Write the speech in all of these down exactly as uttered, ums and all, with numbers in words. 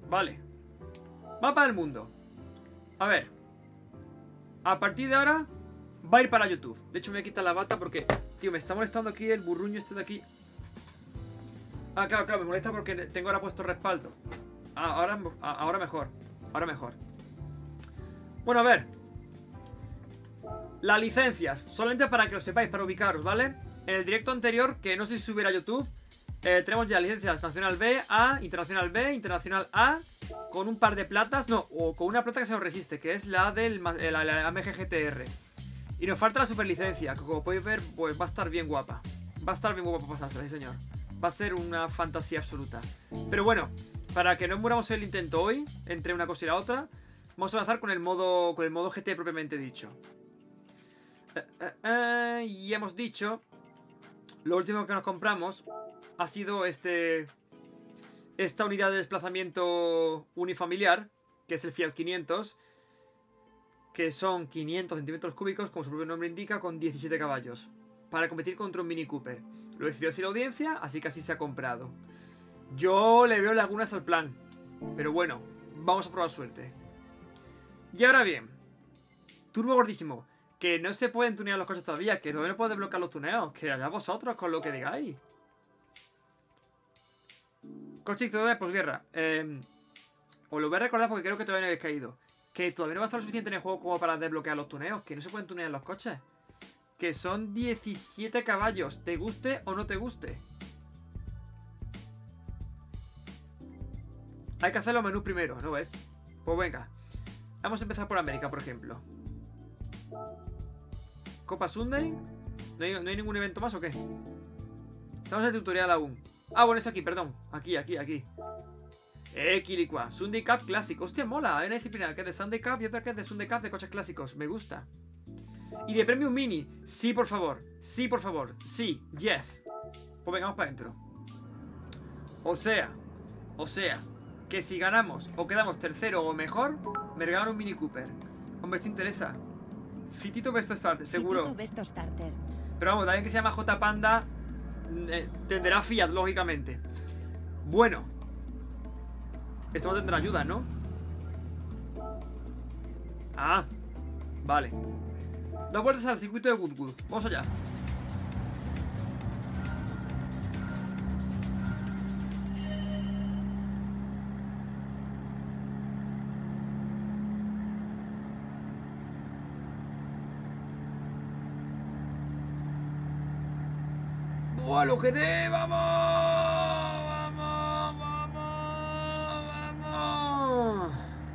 Vale. Mapa del mundo. A ver. A partir de ahora va a ir para YouTube. De hecho me voy a quitar la bata porque, tío, me está molestando aquí el burruño este de aquí. Ah, claro, claro, me molesta porque tengo ahora puesto respaldo. Ah, ahora, ahora mejor. Ahora mejor. Bueno, a ver. Las licencias, solamente para que lo sepáis, para ubicaros, ¿vale? En el directo anterior, que no sé si subirá a YouTube, eh, tenemos ya licencias Nacional B, A, Internacional B, Internacional A, con un par de platas, no, o con una plata que se nos resiste, que es la del la, la A M G G T R. Y nos falta la superlicencia, que como podéis ver, pues va a estar bien guapa. Va a estar bien guapa pasársela, sí señor. Va a ser una fantasía absoluta. Pero bueno, para que no muramos el intento hoy, entre una cosa y la otra, vamos a avanzar con el modo, con el modo G T propiamente dicho. Eh, eh, eh, y hemos dicho, lo último que nos compramos ha sido este esta unidad de desplazamiento unifamiliar, que es el Fiat quinientos, que son quinientos centímetros cúbicos, como su propio nombre indica, con diecisiete caballos, para competir contra un Mini Cooper. Lo decidió así la audiencia, así que así se ha comprado. Yo le veo lagunas al plan, pero bueno, vamos a probar suerte. Y ahora bien, turbo gordísimo. Que no se pueden tunear los coches todavía, que todavía no puedo desbloquear los tuneos. Que allá vosotros con lo que digáis. Cochito de posguerra. Eh, os lo voy a recordar porque creo que todavía no habéis caído. Que todavía no va a estar lo suficiente en el juego como para desbloquear los tuneos. Que no se pueden tunear los coches. Que son diecisiete caballos. Te guste o no te guste. Hay que hacer los menús primero, ¿no ves? Pues venga. Vamos a empezar por América, por ejemplo. Copa Sunday. ¿No hay, ¿No hay ningún evento más o qué? Estamos en el tutorial aún. Ah, bueno, es aquí, perdón. Aquí, aquí, aquí. Eh, Kilikua. Sunday Cup Clásico. Hostia, mola. Hay una disciplina que es de Sunday Cup y otra que es de Sunday Cup de coches clásicos. Me gusta. Y de Premium Mini. Sí, por favor. Sí, por favor. Sí. Yes. Pues vengamos para adentro. O sea. O sea. Que si ganamos o quedamos tercero o mejor, me regalan un Mini Cooper. Hombre, esto interesa. Fitito Besto Starter, seguro. Fitito Besto Starter. Pero vamos, alguien que se llama J Panda eh, tendrá Fiat, lógicamente. Bueno. Esto no tendrá ayuda, ¿no? Ah, vale. Dos vueltas al circuito de Goodwood. Vamos allá. ¡Oh, lo que dé! ¡Vamos! ¡Vamos! ¡Vamos! ¡Vamos!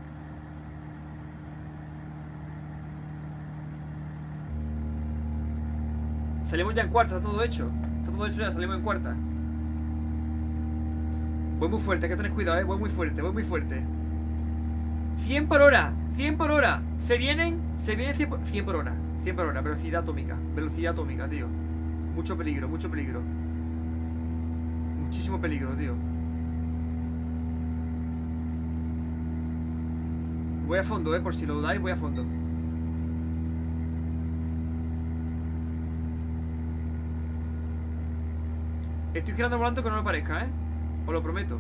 Salimos ya en cuarta, está todo hecho. Está todo hecho ya, salimos en cuarta. Voy muy fuerte, hay que tener cuidado, eh. Voy muy fuerte, voy muy fuerte. cien por hora, cien por hora. Se vienen, se vienen cien por, cien por hora. cien por hora, velocidad atómica. Velocidad atómica, tío. Mucho peligro, mucho peligro. Muchísimo peligro, tío. Voy a fondo, eh, por si lo dais, voy a fondo. Estoy girando volando que no me parezca, eh. Os lo prometo.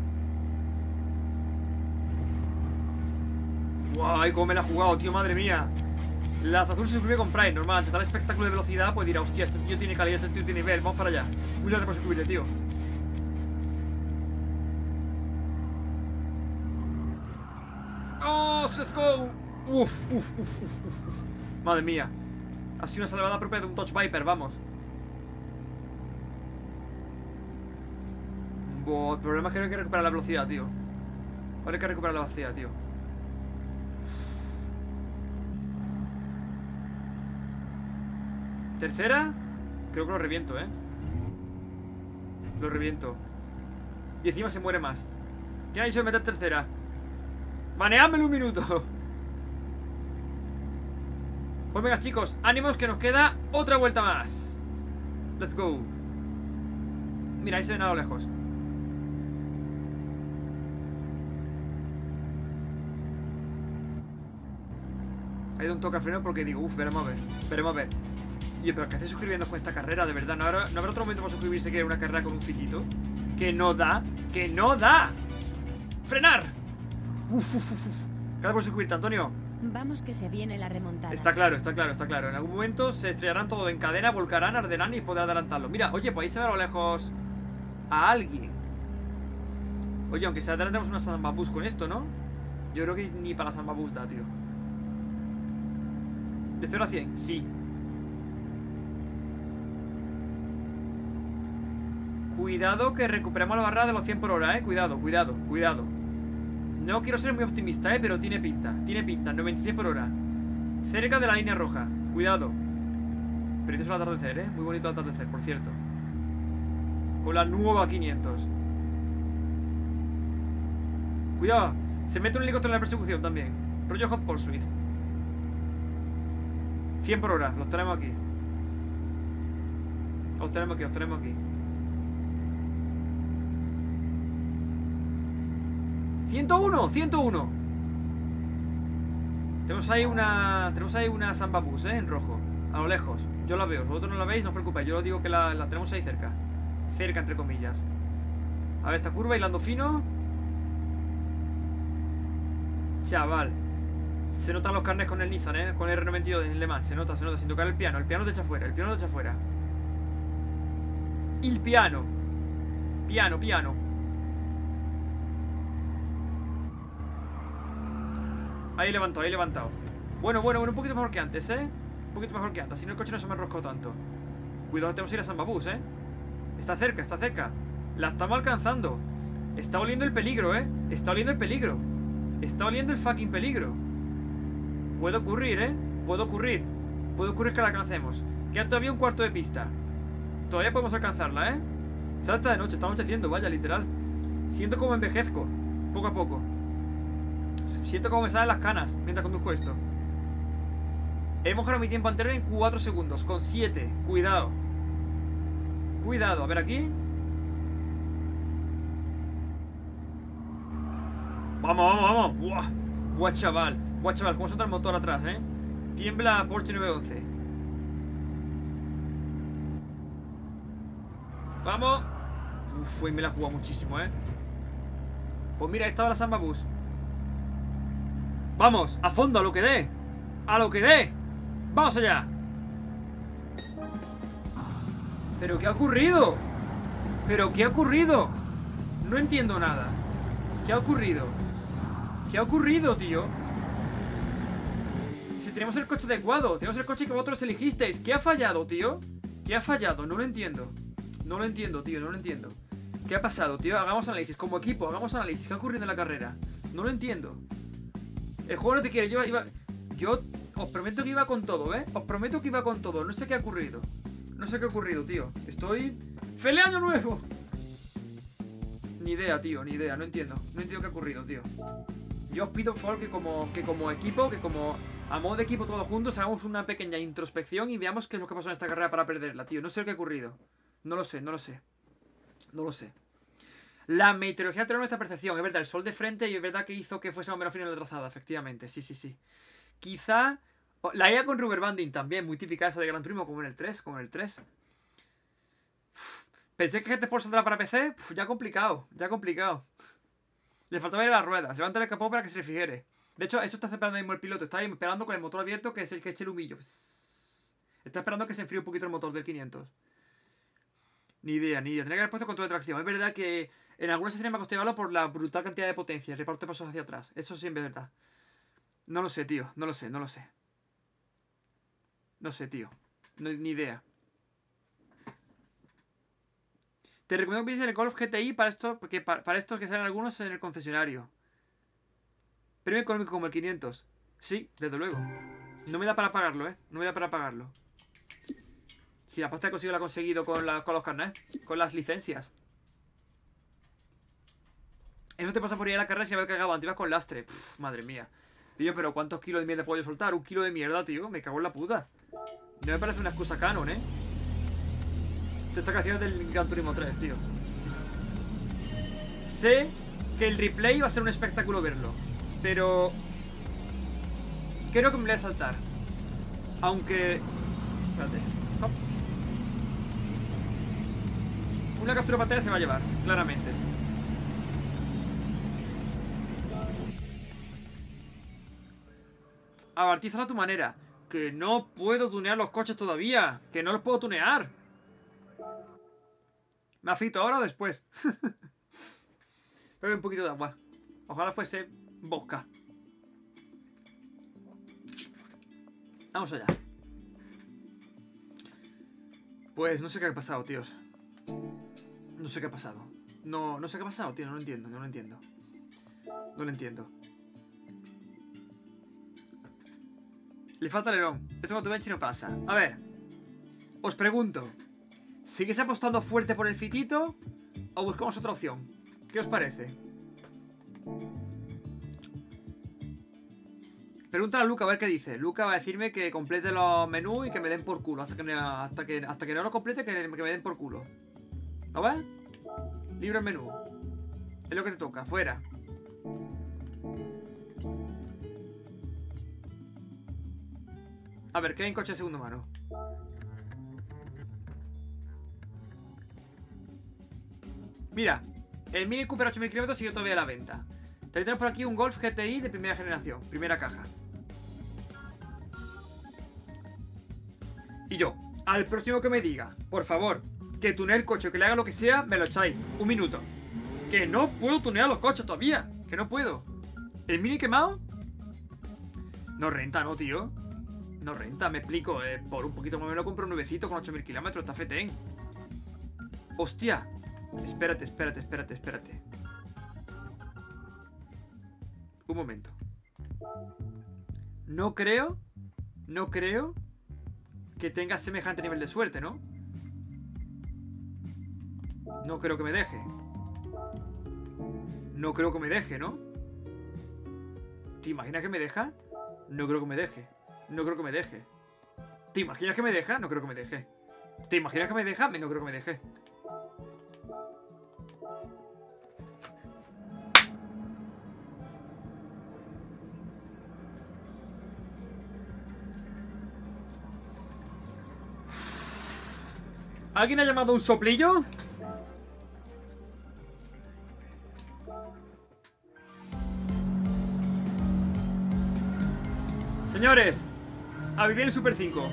Guay, cómo me la ha jugado, tío, madre mía. La Azul se suscribe con Prime, normal. Ante tal espectáculo de velocidad, pues dirá, hostia, este tío tiene calidad, este tío tiene nivel. Vamos para allá. Muy largo por suscribirle, tío. ¡Oh, let's go! Uf, uf, uf, uf, uf. Madre mía. Ha sido una salvada propia de un Touch Viper, vamos. Bo, el problema es que ahora hay que recuperar la velocidad, tío. Ahora hay que recuperar la velocidad, tío. ¿Tercera? Creo que lo reviento, ¿eh? Lo reviento. Y encima se muere más. ¿Quién ha dicho de meter tercera? Maneádmelo un minuto. Pues venga, chicos, ánimos que nos queda otra vuelta más. Let's go. Mira, ahí se ven a lo lejos. He dado un toque al freno porque digo, uff, veremos a ver. Veremos a ver. Oye, pero ¿qué hace suscribiendo con esta carrera? De verdad, ¿no habrá, ¿no habrá otro momento para suscribirse que una carrera con un fitito? Que no da, que no da. ¡Frenar! Uf, uf, uf, uf. Gracias por suscribirte, Antonio. Vamos que se viene la remontada. Está claro, está claro, está claro. En algún momento se estrellarán todo en cadena, volcarán, arderán y podrán adelantarlo. Mira, oye, pues ahí se ve a lo lejos a alguien. Oye, aunque sea adelantemos una sambabús con esto, ¿no? Yo creo que ni para la sambabús da, tío. ¿De cero a cien? Sí. Cuidado que recuperamos la barrera de los cien por hora, eh. Cuidado, cuidado, cuidado. No quiero ser muy optimista, eh, pero tiene pinta. Tiene pinta, noventa y seis por hora. Cerca de la línea roja, cuidado. Precioso el atardecer, eh. Muy bonito el atardecer, por cierto. Con la nueva quinientos. Cuidado, se mete un helicóptero en la persecución también. Rollo Hot Pursuit. cien por hora, los tenemos aquí. Los tenemos aquí, los tenemos aquí. ciento uno, ciento uno. Tenemos ahí una. Tenemos ahí una sambabús, eh, en rojo. A lo lejos. Yo la veo. Vosotros no la veis, no os preocupéis. Yo os digo que la, la tenemos ahí cerca. Cerca, entre comillas. A ver, esta curva hilando fino. Chaval. Se notan los carnes con el Nissan, eh. Con el R noventa y dos en Le Mans. Se nota, se nota. Sin tocar el piano. El piano te echa fuera. El piano te echa fuera. El piano. Piano, piano. Ahí levantado, ahí levantado. Bueno, bueno, bueno, un poquito mejor que antes, ¿eh? Un poquito mejor que antes, si no el coche no se me enroscó tanto. Cuidado, tenemos que ir a Sambabús, ¿eh? Está cerca, está cerca. La estamos alcanzando. Está oliendo el peligro, ¿eh? Está oliendo el peligro. Está oliendo el fucking peligro. Puede ocurrir, ¿eh? Puede ocurrir. Puede ocurrir que la alcancemos. Queda todavía un cuarto de pista. Todavía podemos alcanzarla, ¿eh? Se alta de noche, está anocheciendo, vaya, literal. Siento como envejezco, poco a poco. Siento como me salen las canas mientras conduzco esto. He mejorado mi tiempo anterior en cuatro segundos. Con siete, cuidado. Cuidado, a ver aquí. Vamos, vamos, vamos. Buah, buah, chaval. Buah, chaval, cómo solta el motor atrás, eh. Tiembla Porsche nueve once. Vamos. Uf, hoy me la he jugado muchísimo, eh. Pues mira, ahí estaba la Sambabús. Vamos, a fondo, a lo que dé. A lo que dé. Vamos allá. ¿Pero qué ha ocurrido? ¿Pero qué ha ocurrido? No entiendo nada. ¿Qué ha ocurrido? ¿Qué ha ocurrido, tío? Si tenemos el coche adecuado, tenemos el coche que vosotros elegisteis. ¿Qué ha fallado, tío? ¿Qué ha fallado? No lo entiendo. No lo entiendo, tío, no lo entiendo. ¿Qué ha pasado, tío? Hagamos análisis, como equipo, hagamos análisis. ¿Qué ha ocurrido en la carrera? No lo entiendo. El juego no te quiere, yo iba... Yo os prometo que iba con todo, ¿eh? Os prometo que iba con todo, no sé qué ha ocurrido. No sé qué ha ocurrido, tío. Estoy... ¡Feliz año nuevo! Ni idea, tío, ni idea, no entiendo. No entiendo qué ha ocurrido, tío. Yo os pido, por favor, que como, que como equipo, que como a modo de equipo todos juntos, hagamos una pequeña introspección y veamos qué es lo que pasó en esta carrera para perderla, tío. No sé qué ha ocurrido. No lo sé, no lo sé. No lo sé. La meteorología trae nuestra percepción, es verdad, el sol de frente y es verdad que hizo que fuese más o menos fino en la trazada, efectivamente, sí, sí, sí. Quizá... La I A con rubber banding también, muy típica esa de Gran Turismo, como en el tres, como en el tres. Uf, pensé que G T Sport saldrá para P C, Uf, ya complicado, ya complicado. Le faltaba ir a las ruedas, levantar el capó para que se refrigere. De hecho, eso está esperando mismo el piloto, está ahí esperando con el motor abierto, que es el que eche el humillo. Está esperando que se enfríe un poquito el motor del quinientos. Ni idea, ni idea. Tenía que haber puesto control de tracción. Es verdad que en algunas escenas me ha costado llevarlo por la brutal cantidad de potencia. El reparto de pasos hacia atrás. Eso sí es verdad. No lo sé, tío. No lo sé, no lo sé. No sé, tío. No, ni idea. Te recomiendo que pienses en el Golf G T I para esto, porque para, para estos que salen algunos en el concesionario. Premio económico como el quinientos. Sí, desde luego. No me da para pagarlo, eh. No me da para pagarlo. Si la pasta de consigo la he conseguido con, la, con los carnets, con las licencias. Eso te pasa por ir a la carrera y se me ha cagado antes, ibas con lastre. Pff, madre mía. Tío, pero ¿cuántos kilos de mierda puedo yo soltar? Un kilo de mierda, tío. Me cago en la puta. No me parece una excusa canon, ¿eh? Esta canción es del Gran Turismo tres, tío. Sé que el replay va a ser un espectáculo verlo, pero creo que me voy a saltar. Aunque... Espérate. Hop. Una captura de pantalla se va a llevar, claramente. Abartízalo a tu manera. Que no puedo tunear los coches todavía. Que no los puedo tunear. ¿Me afeito ahora o después? Bebe un poquito de agua. Ojalá fuese vodka. Vamos allá. Pues no sé qué ha pasado, tíos. No sé qué ha pasado. No, no sé qué ha pasado, tío. No lo entiendo, no lo entiendo. No lo entiendo. Le falta alerón. Esto con tu bench no pasa. A ver. Os pregunto. ¿Sigues apostando fuerte por el fitito? ¿O buscamos otra opción? ¿Qué os parece? Pregúntale a Luca a ver qué dice. Luca va a decirme que complete los menús y que me den por culo. Hasta que, me, hasta que, hasta que no lo complete, que, que me den por culo. ¿Lo ves? Libro el menú. Es lo que te toca. Fuera. A ver, ¿qué hay en coche de segunda mano? Mira, el Mini Cooper ocho mil kilómetros sigue todavía a la venta. También tenemos por aquí un Golf G T I de primera generación, primera caja. Y yo, al próximo que me diga, por favor, que tunee el coche, que le haga lo que sea, me lo echáis. Un minuto. Que no puedo tunear los coches todavía. Que no puedo. ¿El Mini quemado? No renta, ¿no, tío? No renta, me explico. Eh, por un poquito más me lo compro un nuevecito con ocho mil kilómetros, está fetén. Hostia. Espérate, espérate, espérate, espérate. Un momento. No creo No creo que tenga semejante nivel de suerte, ¿no? No creo que me deje. No creo que me deje, ¿no? ¿Te imaginas que me deja? No creo que me deje. No creo que me deje. ¿Te imaginas que me deja? No creo que me deje. ¿Te imaginas que me deja? No creo que me deje. ¿Alguien ha llamado un soplillo? Señores, a vivir en Super cinco.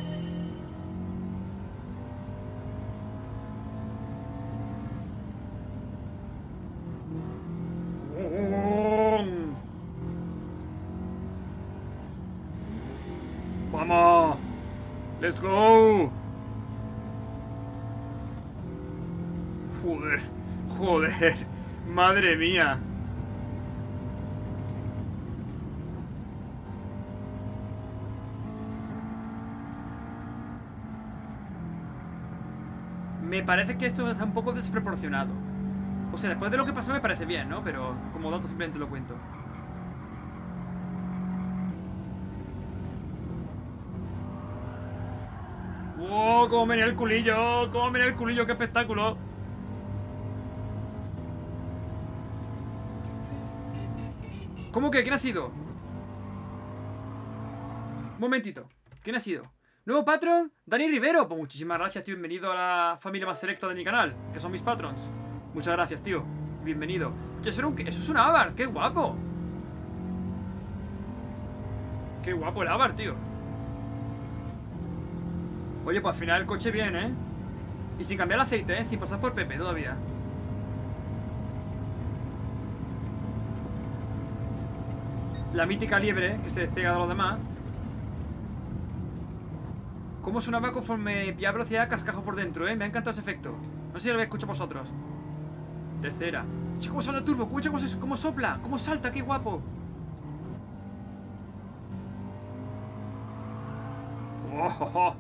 Vamos. Let's go. Joder, joder, madre mía. Me parece que esto está un poco desproporcionado. O sea, después de lo que pasó me parece bien, ¿no? Pero como dato simplemente lo cuento. ¡Wow! ¡Cómo venía el culillo! ¡Cómo venía el culillo! ¡Qué espectáculo! ¿Cómo que? ¿Quién ha sido? Un momentito. ¿Quién ha sido? ¿Nuevo patrón? Dani Rivero. Pues muchísimas gracias, tío. Bienvenido a la familia más selecta de mi canal, que son mis patrons. Muchas gracias, tío. Bienvenido. Che, ¿eso, era un... ¿Eso es un Abarth? ¡Qué guapo! ¡Qué guapo el Abarth, tío! Oye, pues al final el coche bien, ¿eh? Y sin cambiar el aceite, ¿eh? Sin pasar por Pepe todavía. La mítica liebre que se despega de los demás. ¿Cómo sonaba conforme pillaba velocidad a cascajo por dentro, eh? Me ha encantado ese efecto. No sé si lo habéis escuchado vosotros. Tercera. Che, ¿cómo salta el turbo? ¿Cómo, cómo, cómo sopla? ¿Cómo salta? ¡Qué guapo! ¡Oh, oh, oh!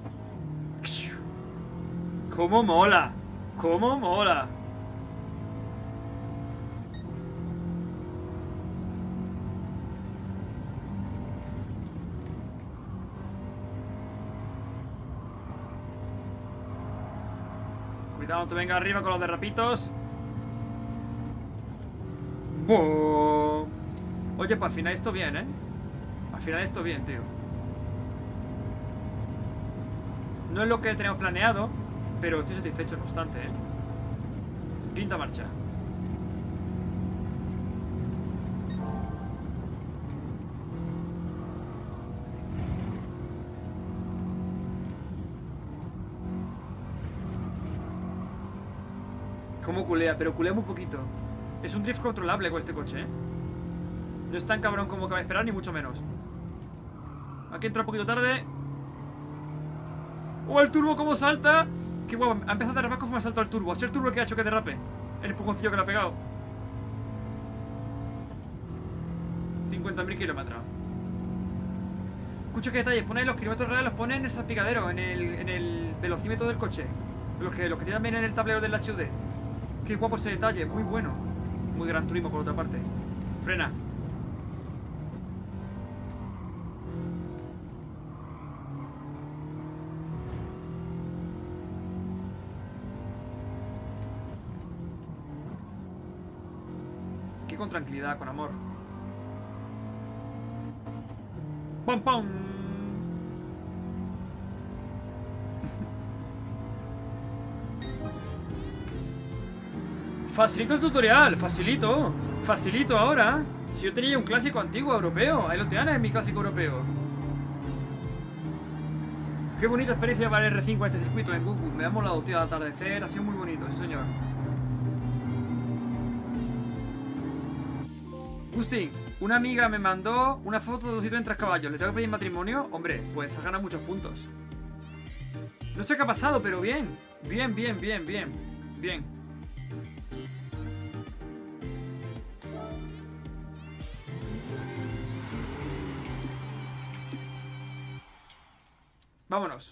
¡Cómo mola! ¡Cómo mola! Cuidado, no te venga arriba con los derrapitos. ¡Oh! Oye, pues al final esto bien, ¿eh? Al final esto bien, tío. No es lo que tenemos planeado, pero estoy satisfecho, no obstante, ¿eh? Quinta marcha. Cómo culea, pero culea muy poquito. Es un drift controlable con este coche, ¿eh? No es tan cabrón como cabe esperar, ni mucho menos. Aquí entra un poquito tarde. ¡Oh, el turbo cómo salta! ¡Qué guapo! Ha empezado a derrapar conforme ha saltado el turbo. Ha sido el turbo el que ha hecho que derrape. El empujoncillo que le ha pegado. cincuenta mil kilómetros. Escucho que detalle. Pone los kilómetros reales, los pone en el salpicadero, en el, en el velocímetro del coche. Los que, los que tienen también en el tablero del H U D. Qué guapo ese detalle, muy bueno. Muy Gran Turismo por otra parte. Frena. Qué con tranquilidad, con amor. ¡Pam, pam! Facilito el tutorial, facilito. Facilito ahora. Si yo tenía un clásico antiguo europeo. Ahí lo tienes, en mi clásico europeo. Qué bonita experiencia para el R cinco en este circuito en Google. Me ha molado, tío, al atardecer. Ha sido muy bonito, sí señor. Justin, una amiga me mandó una foto de un sitio en tres caballos. ¿Le tengo que pedir matrimonio? Hombre, pues ha ganado muchos puntos. No sé qué ha pasado, pero bien. Bien, bien, bien, bien. Bien. Vámonos.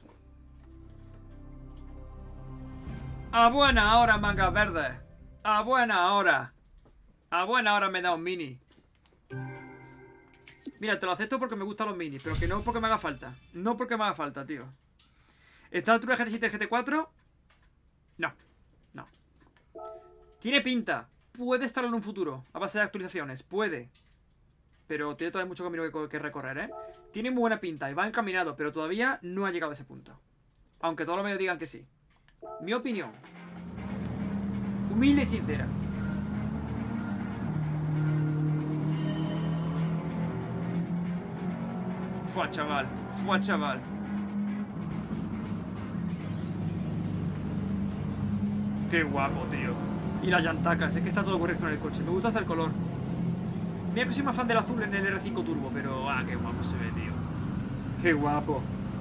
A buena hora, manga verde. A buena hora. A buena hora me da un mini. Mira, te lo acepto porque me gustan los minis, pero que no porque me haga falta. No porque me haga falta, tío. ¿Está a la altura de G T siete y G T cuatro? No. No. Tiene pinta. Puede estar en un futuro, a base de actualizaciones. Puede. Pero tiene todavía mucho camino que, que recorrer, ¿eh? Tiene muy buena pinta y va encaminado, pero todavía no ha llegado a ese punto. Aunque todos los medios digan que sí. Mi opinión. Humilde y sincera. Fua, chaval. Fua, chaval. Qué guapo, tío. Y las llantacas. Es que está todo correcto en el coche. Me gusta hasta el color. Mira que soy más fan del azul en el R cinco Turbo, pero... ah, qué guapo se ve, tío. Qué guapo.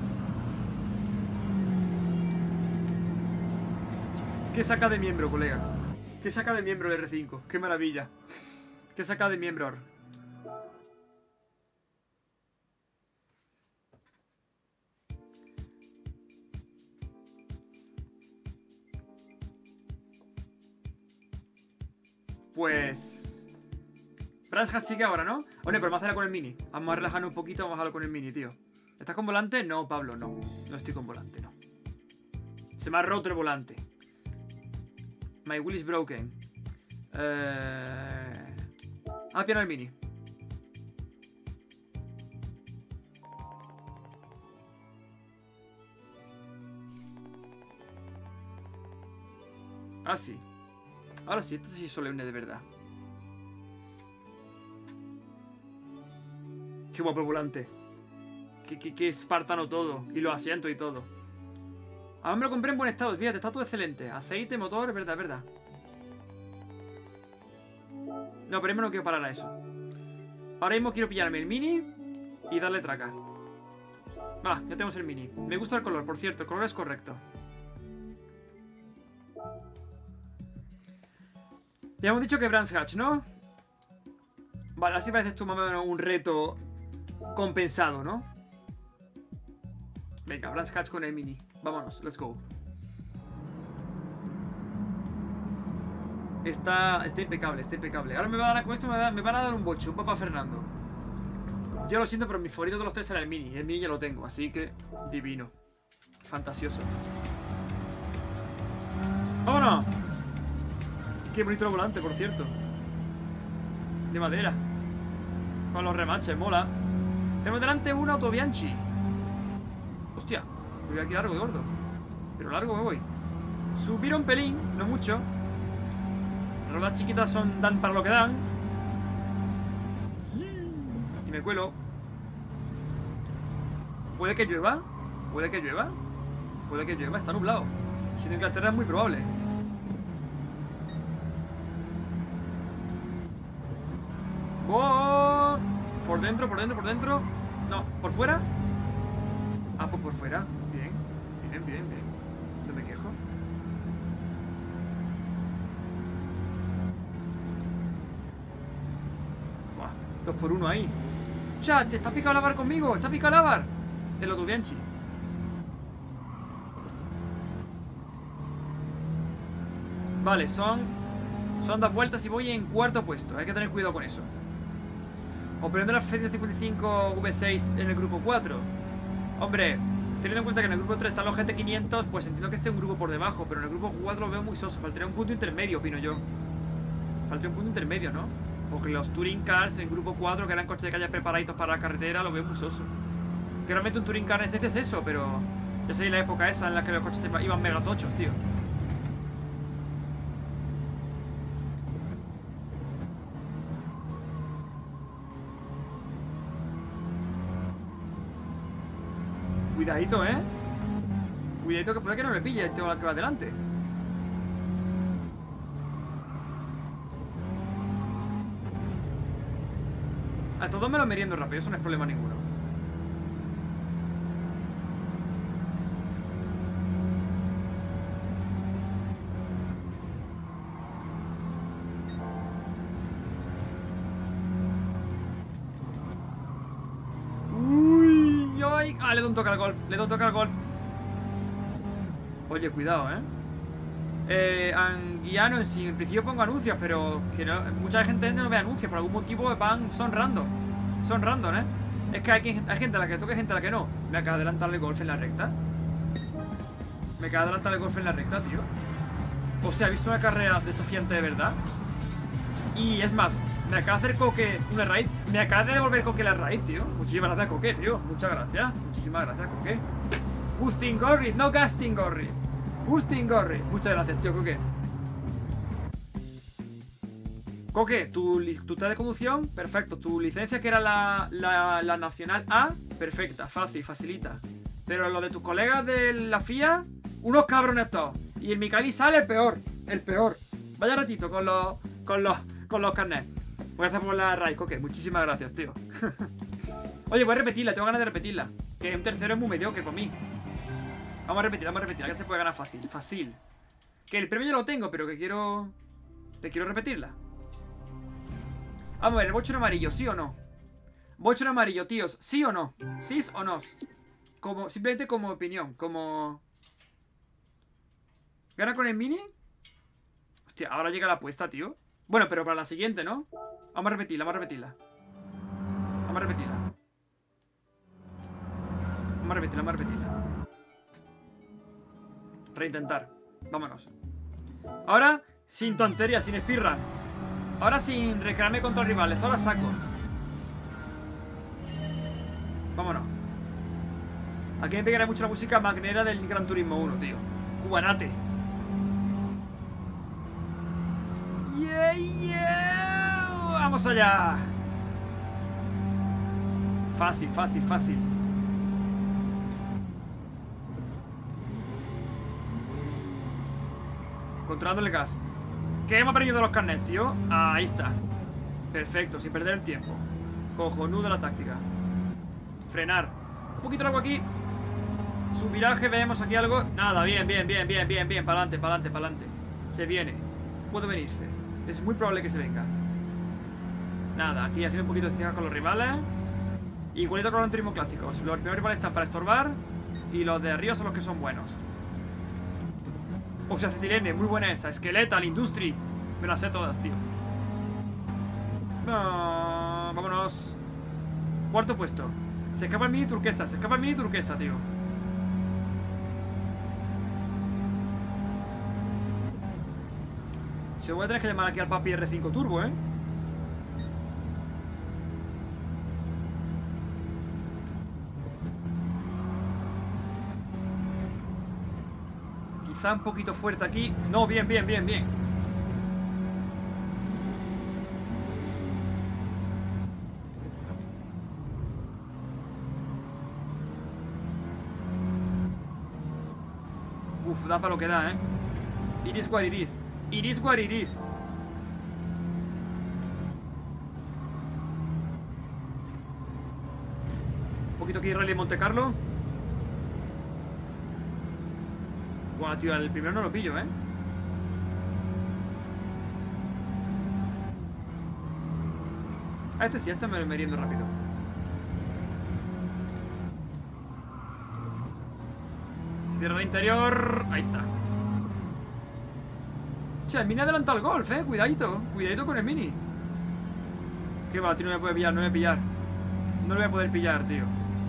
¿Qué saca de miembro, colega? ¿Qué saca de miembro el R cinco? Qué maravilla. ¿Qué saca de miembro? Pues... Brands Hatch sigue ahora, ¿no? Oye, pero vamos a hacerla con el mini. Vamos a relajarnos un poquito, vamos a hacerlo con el mini, tío. ¿Estás con volante? No, Pablo, no. No estoy con volante, no. Se me ha roto el volante. My wheel is broken. Eh... Ah, piano el mini. Ah, sí. Ahora sí, esto sí es solemne de verdad. Qué guapo el volante. Qué, qué, qué espartano todo. Y los asientos y todo. Ahora me lo compré en buen estado. Fíjate, está todo excelente. Aceite, motor, es verdad, es verdad. No, pero no quiero parar a eso. Ahora mismo quiero pillarme el mini y darle traca. Va, ya tenemos el mini. Me gusta el color, por cierto, el color es correcto. Ya hemos dicho que Brands Hatch, ¿no? Vale, así parece esto más o menos un reto compensado, ¿no? Venga, Brands Hatch con el mini. Vámonos, let's go. Está, está impecable, está impecable. Ahora me va a dar, con esto me, da, me van a dar un bocho, un papá Fernando. Yo lo siento, pero mi favorito de los tres era el mini. El mini ya lo tengo, así que divino. Fantasioso. ¡Vámonos! Qué bonito el volante, por cierto. De madera. Con los remaches, mola. Tenemos delante un Auto Bianchi. Hostia, voy aquí largo de gordo. Pero largo me voy. Subir un pelín, no mucho. Las ruedas chiquitas son, dan para lo que dan. Y me cuelo. Puede que llueva. Puede que llueva. Puede que llueva, está nublado. Si en Inglaterra es muy probable. ¡Oh! Por dentro, por dentro, por dentro. No, ¿por fuera? Ah, pues por fuera. Bien, bien, bien, bien. No me quejo. Buah, dos por uno ahí. ¡Chat! ¿Te está picado lavar conmigo? ¿Está picado lavar? De lo Tubianchi. Vale, son Son dos vueltas y voy en cuarto puesto. Hay que tener cuidado con eso. Operando la F cincuenta y cinco V seis en el grupo cuatro. Hombre, teniendo en cuenta que en el grupo tres están los G T quinientos, pues entiendo que esté un grupo por debajo. Pero en el grupo cuatro lo veo muy soso. Faltaría un punto intermedio, opino yo. Faltaría un punto intermedio, ¿no? Porque los Touring Cars en grupo cuatro, que eran coches de calle preparaditos para la carretera, lo veo muy soso. Que realmente un Touring Car en esencia es eso, pero ya sé la época esa en la que los coches iban mega tochos, tío. Cuidadito, ¿eh? Cuidadito que puede que no le pille este que va adelante. A todos me lo meriendo rápido, eso no es problema ninguno. Uy, ay. Ah, le doy un toque al golf, le doy un toque al golf. Oye, cuidado, ¿eh? Eh, Anguiano, en sí, en principio pongo anuncios, pero que no, mucha gente no ve anuncios, por algún motivo van, son random. Son random, ¿eh? Es que hay, hay gente a la que toca y gente a la que no. Me acaba de adelantarle golf en la recta. Me acaba de adelantarle golf en la recta, tío. O sea, he visto una carrera desafiante de verdad. Y es más, me acaba de hacer Coque una raid. Me acaba de devolver Coque la raid, tío. Muchísimas gracias, Coque, tío. Muchas gracias. Muchísimas gracias, Coque. Gustin Gorri, no Gastin Gorri. Gustin Gorri. Muchas gracias, tío, Coque. Coque, tu, tu test de conducción, perfecto. Tu licencia, que era la, la, la Nacional A, perfecta, fácil, facilita. Pero lo de tus colegas de la F I A, unos cabrones todos. Y el Micali sale el peor, el peor. Vaya ratito con los con los, con los carnets. Gracias por la raid, Coque. Muchísimas gracias, tío. Oye, voy a repetirla, tengo ganas de repetirla. Que un tercero es muy mediocre por mí. Vamos a repetir, vamos a repetir. Que se puede ganar fácil, fácil. Que el premio ya lo tengo, pero que quiero... Que quiero repetirla. Vamos a ver, el bocho en amarillo, ¿sí o no? Bocho en amarillo, tíos, ¿sí o no? ¿Sí o no? Como, simplemente como opinión, como... ¿Gana con el mini? Hostia, ahora llega la apuesta, tío. Bueno, pero para la siguiente, ¿no? Vamos a repetirla, vamos a repetirla. Vamos a repetirla. Vamos a repetirla, vamos a repetirla. Reintentar. Vámonos. Ahora, sin tonterías, sin espirra. Ahora sin recrearme contra rivales. Ahora saco. Vámonos. Aquí me pegará mucho la música magnera del Gran Turismo uno, tío. Cubanate. Yeah, yeah. Vamos allá. Fácil, fácil, fácil. Controlando el gas. ¿Qué hemos aprendido de los carnets, tío? Ahí está. Perfecto, sin perder el tiempo. Cojonudo la táctica. Frenar. Un poquito de agua aquí. Subviraje, vemos aquí algo. Nada, bien, bien, bien, bien, bien, bien. Para adelante, para adelante, para adelante. Se viene. Puede venirse. Es muy probable que se venga. Nada, aquí haciendo un poquito de cija con los rivales. Igualito con los turismo clásicos. Los primeros rivales están para estorbar. Y los de arriba son los que son buenos. O sea, Cetilene, muy buena esa. Skeletal, Industry. Me las sé todas, tío. No, vámonos. Cuarto puesto. Se escapa el mini turquesa. Se escapa el mini turquesa, tío. Se voy a tener que llamar aquí al papi R cinco Turbo, ¿eh? Quizá un poquito fuerte aquí. No, bien, bien, bien, bien. Uf, da para lo que da, ¿eh? Iris what it is. Iris what it is. poquito aquí de Rally Monte Carlo. Guau, tío, el primero no lo pillo, ¿eh? A este sí, a este me lo meriendo rápido. Cierra el interior. Ahí está. Che, el Mini adelanta al Golf, eh. Cuidadito. Cuidadito con el Mini. Qué va, tío, no me puede pillar, no me voy a pillar. No lo voy a poder pillar, tío.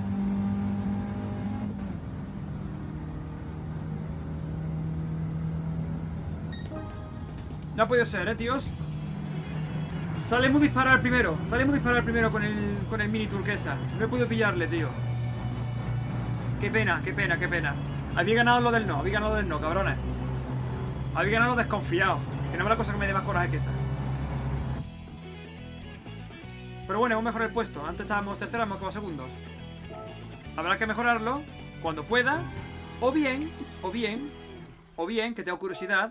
No ha podido ser, eh, tíos. Sale muy disparar primero. Sale muy disparar primero con el, con el Mini turquesa. No he podido pillarle, tío. Qué pena, qué pena, qué pena. Había ganado lo del no, había ganado lo del no, cabrones. Había ganado desconfiado. Que no es la cosa que me dé más coraje que esa. Pero bueno, hemos mejorado el puesto. Antes estábamos terceros, hemos quedado segundos. Habrá que mejorarlo cuando pueda. O bien, o bien, o bien, que tengo curiosidad.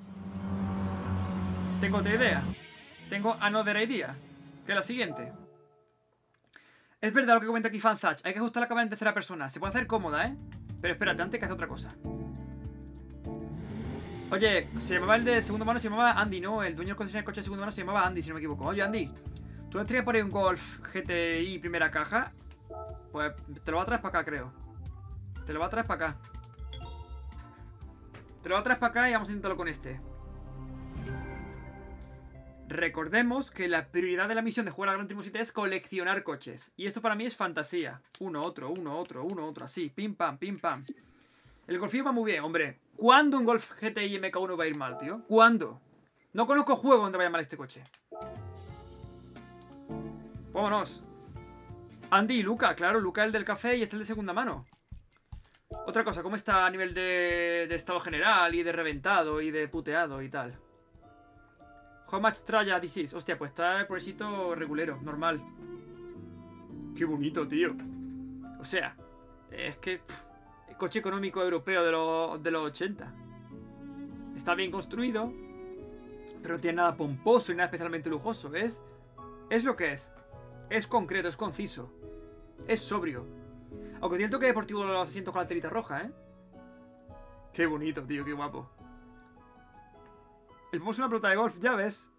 Tengo otra idea. Tengo another idea, que es la siguiente. Es verdad lo que comenta aquí Fanzach. Hay que ajustar la cámara en tercera persona. Se puede hacer cómoda, ¿eh? Pero espérate, antes que hacer otra cosa. Oye, se llamaba el de segundo mano, se llamaba Andy, ¿no? El dueño del concesionario de coche de segundo mano se llamaba Andy, si no me equivoco. Oye, Andy, ¿tú no tienes por ahí un Golf G T I primera caja? Pues te lo va a traer para acá, creo. Te lo va a traer para acá. Te lo va a traer para acá y vamos a intentarlo con este. Recordemos que la prioridad de la misión de jugar a Gran Turismo siete es coleccionar coches. Y esto para mí es fantasía. Uno, otro, uno, otro, uno, otro, así. Pim, pam, pim, pam. El Golfillo va muy bien, hombre. ¿Cuándo un Golf G T I M K uno va a ir mal, tío? ¿Cuándo? No conozco juego donde vaya mal este coche. Vámonos. Andy y Luca, claro, Luca el del café y este el de segunda mano. Otra cosa, ¿cómo está a nivel de, de estado general y de reventado y de puteado y tal? How much traya this is? Hostia, pues está el pobrecito regulero, normal. Qué bonito, tío. O sea, es que... Pff, el coche económico europeo de, lo, de los ochenta. Está bien construido, pero no tiene nada pomposo y nada especialmente lujoso. Es, es lo que es. Es concreto, es conciso. Es sobrio. Aunque tiene el toque deportivo de los asientos con la telita roja, ¿eh? Qué bonito, tío, qué guapo. El es una pelota de golf, ya ves.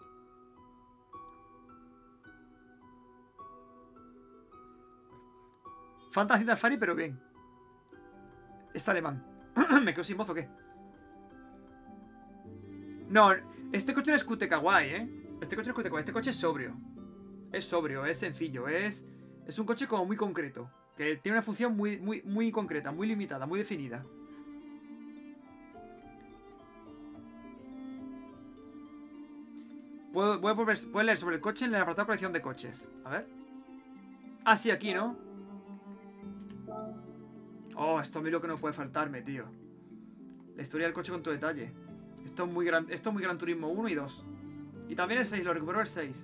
Fantasy Safari, pero bien. Es alemán. ¿Me quedo sin voz o qué? No, este coche no es cute kawaii, ¿eh? Este coche no es cute kawaii, este coche es sobrio. Es sobrio, es sencillo, es... Es un coche como muy concreto. Que tiene una función muy, muy, muy concreta, muy limitada, muy definida. Puedo, puedo, puedo leer sobre el coche en el apartado de colección de coches. A ver. Ah, sí, aquí, ¿no? Oh, esto a mí lo que no puede faltarme, tío. La historia del coche con tu detalle. Esto es muy gran, esto es muy Gran Turismo uno y dos. Y también el seis, lo recuperó el seis.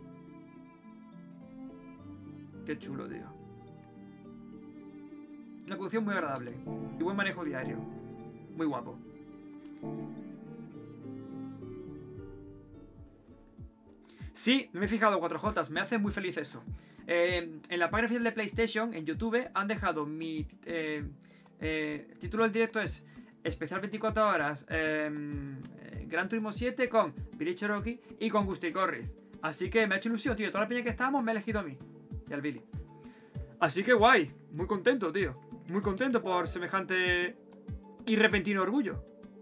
Qué chulo, tío. Una conducción muy agradable. Y buen manejo diario. Muy guapo. Sí, me he fijado, cuatro Jotas, me hace muy feliz eso. Eh, en la página oficial de PlayStation, en YouTube, han dejado mi eh, eh, título del directo es Especial veinticuatro horas eh, Gran Turismo siete con Billy Cherokee y con Gusti Corriz. Así que me ha hecho ilusión, tío. Toda la peña que estábamos me ha elegido a mí y al Billy. Así que guay, muy contento, tío. Muy contento por semejante y repentino orgullo.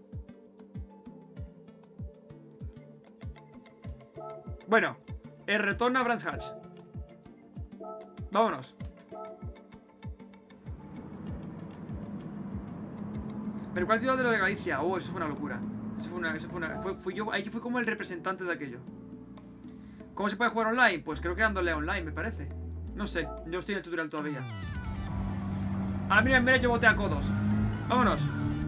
Bueno, el retorno a Brands Hatch. Vámonos. Pero ¿cuál ciudad de lo de Galicia? Oh, eso fue una locura. Eso fue una... Eso fue una fue, fui yo, ahí fui como el representante de aquello. ¿Cómo se puede jugar online? Pues creo que dándole online, me parece. No sé, yo estoy en el tutorial todavía. Ah, mira, mira, yo boté a codos. Vámonos.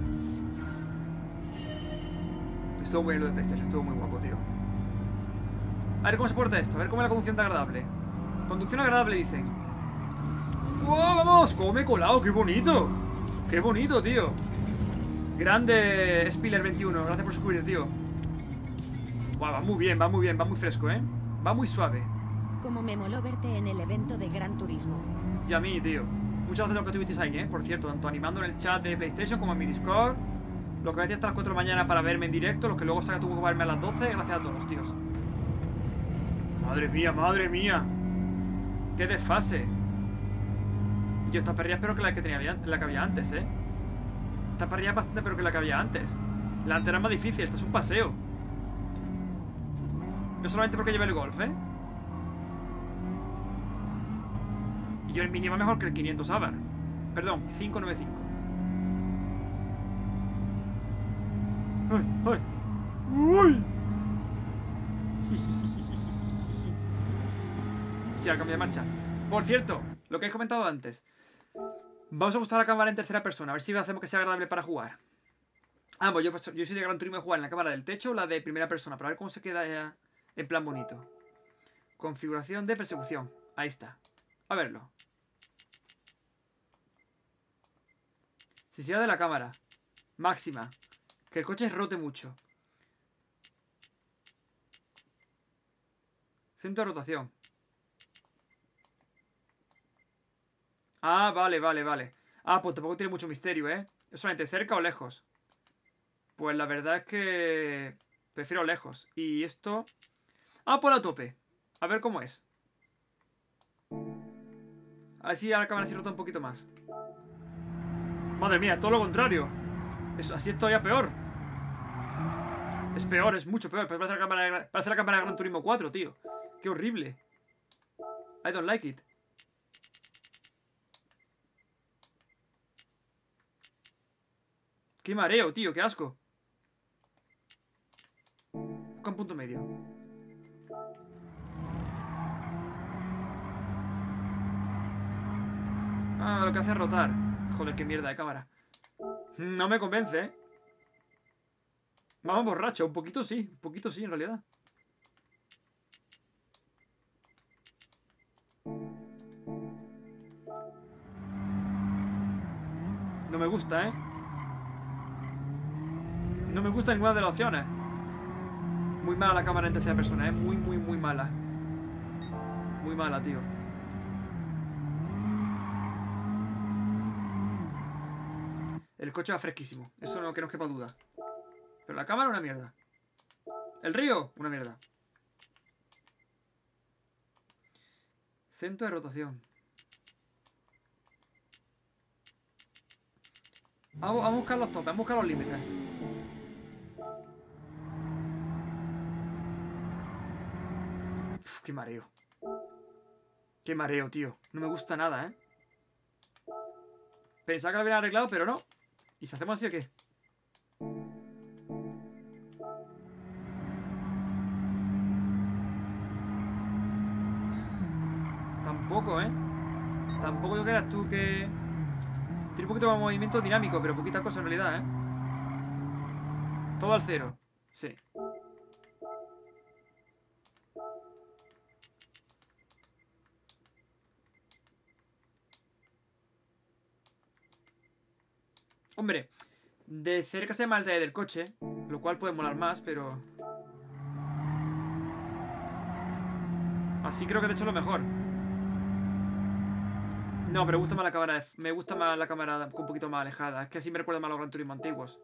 Estuvo muy bien lo de PlayStation, estuvo muy guapo, tío. A ver cómo se porta esto, a ver cómo es la conducción de agradable. Conducción agradable, dicen. ¡Wow! ¡Vamos! ¡Cómo me he colado! ¡Qué bonito! ¡Qué bonito, tío! Grande Spiller veintiuno, gracias por suscribirte, tío. Wow, va muy bien, va muy bien, va muy fresco, ¿eh? Va muy suave. Como me moló verte en el evento de Gran Turismo. Y a mí, tío. Muchas gracias a los que estuvisteis ahí, ¿eh? Por cierto, tanto animando en el chat de PlayStation como en mi Discord. Los que vais hasta las cuatro de la mañana para verme en directo. Los que luego sacas tú para verme a las doce. Gracias a todos, tíos. Madre mía, madre mía. Qué desfase. Y yo esta parrilla espero que la que tenía la que había antes, ¿eh? Esta parrilla es bastante peor que la que había antes. La anterior es más difícil, esta es un paseo. No solamente porque lleve el golf, ¿eh? Y yo el mini va mejor que el quinientos Abar. Perdón, quinientos noventa y cinco. ¡Ay, ay! ¡Uy! Hostia, cambio de marcha. Por cierto, lo que he comentado antes. Vamos a ajustar la cámara en tercera persona. A ver si hacemos que sea agradable para jugar. Ah, pues yo, yo soy de Gran Turismo de jugar en la cámara del techo o la de primera persona. Para ver cómo se queda ya en plan bonito. Configuración de persecución. Ahí está. A verlo. Sensibilidad de la cámara. Máxima. Que el coche rote mucho. Centro de rotación. Ah, vale, vale, vale. Ah, pues tampoco tiene mucho misterio, ¿eh? ¿Es solamente cerca o lejos? Pues la verdad es que prefiero lejos. Y esto... Ah, por a tope. A ver cómo es. A ver si a la cámara se rota un poquito más. Madre mía, todo lo contrario. Eso, así es todavía peor. Es peor, es mucho peor. Parece la cámara de, parece la cámara de Gran Turismo cuatro, tío. Qué horrible. I don't like it. Qué mareo, tío, qué asco. Busca un punto medio. Ah, lo que hace es rotar. Joder, qué mierda de cámara. No me convence, ¿eh? Vamos borracho, un poquito sí. Un poquito sí, en realidad. No me gusta, ¿eh? No me gusta ninguna de las opciones. Muy mala la cámara en tercera persona, ¿eh? Muy, muy, muy mala. Muy mala, tío. El coche va fresquísimo. Eso no que no quepa duda. Pero la cámara, una mierda. El río, una mierda. Centro de rotación. Vamos a buscar los topes, vamos a buscar los límites. Uf, qué mareo. Qué mareo, tío. No me gusta nada, ¿eh? Pensaba que lo habían arreglado, pero no. ¿Y si hacemos así o qué? Tampoco, ¿eh? Tampoco yo creas tú que... Tiene un poquito de movimiento dinámico, pero poquita cosa en realidad, ¿eh? Todo al cero. Sí. Hombre, de cerca se ve más el detalle del coche, lo cual puede molar más, pero... Así creo que de hecho es lo mejor. No, pero me gusta más la cámara de... Me gusta más la cámara un poquito más alejada. Es que así me recuerda más a los Gran Turismo antiguos.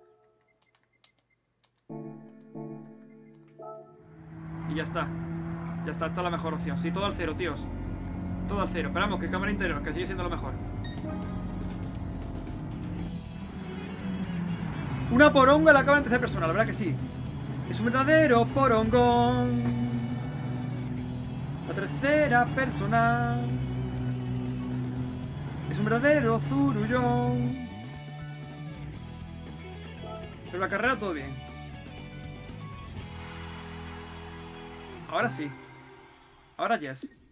Y ya está. Ya está, esta es la mejor opción. Sí, todo al cero, tíos. Todo al cero. Esperamos que cámara interior, que sigue siendo lo mejor. Una poronga la cámara en tercera persona, la verdad que sí. Es un verdadero porongón. La tercera persona es un verdadero zurullón. Pero la carrera todo bien. Ahora sí. Ahora yes.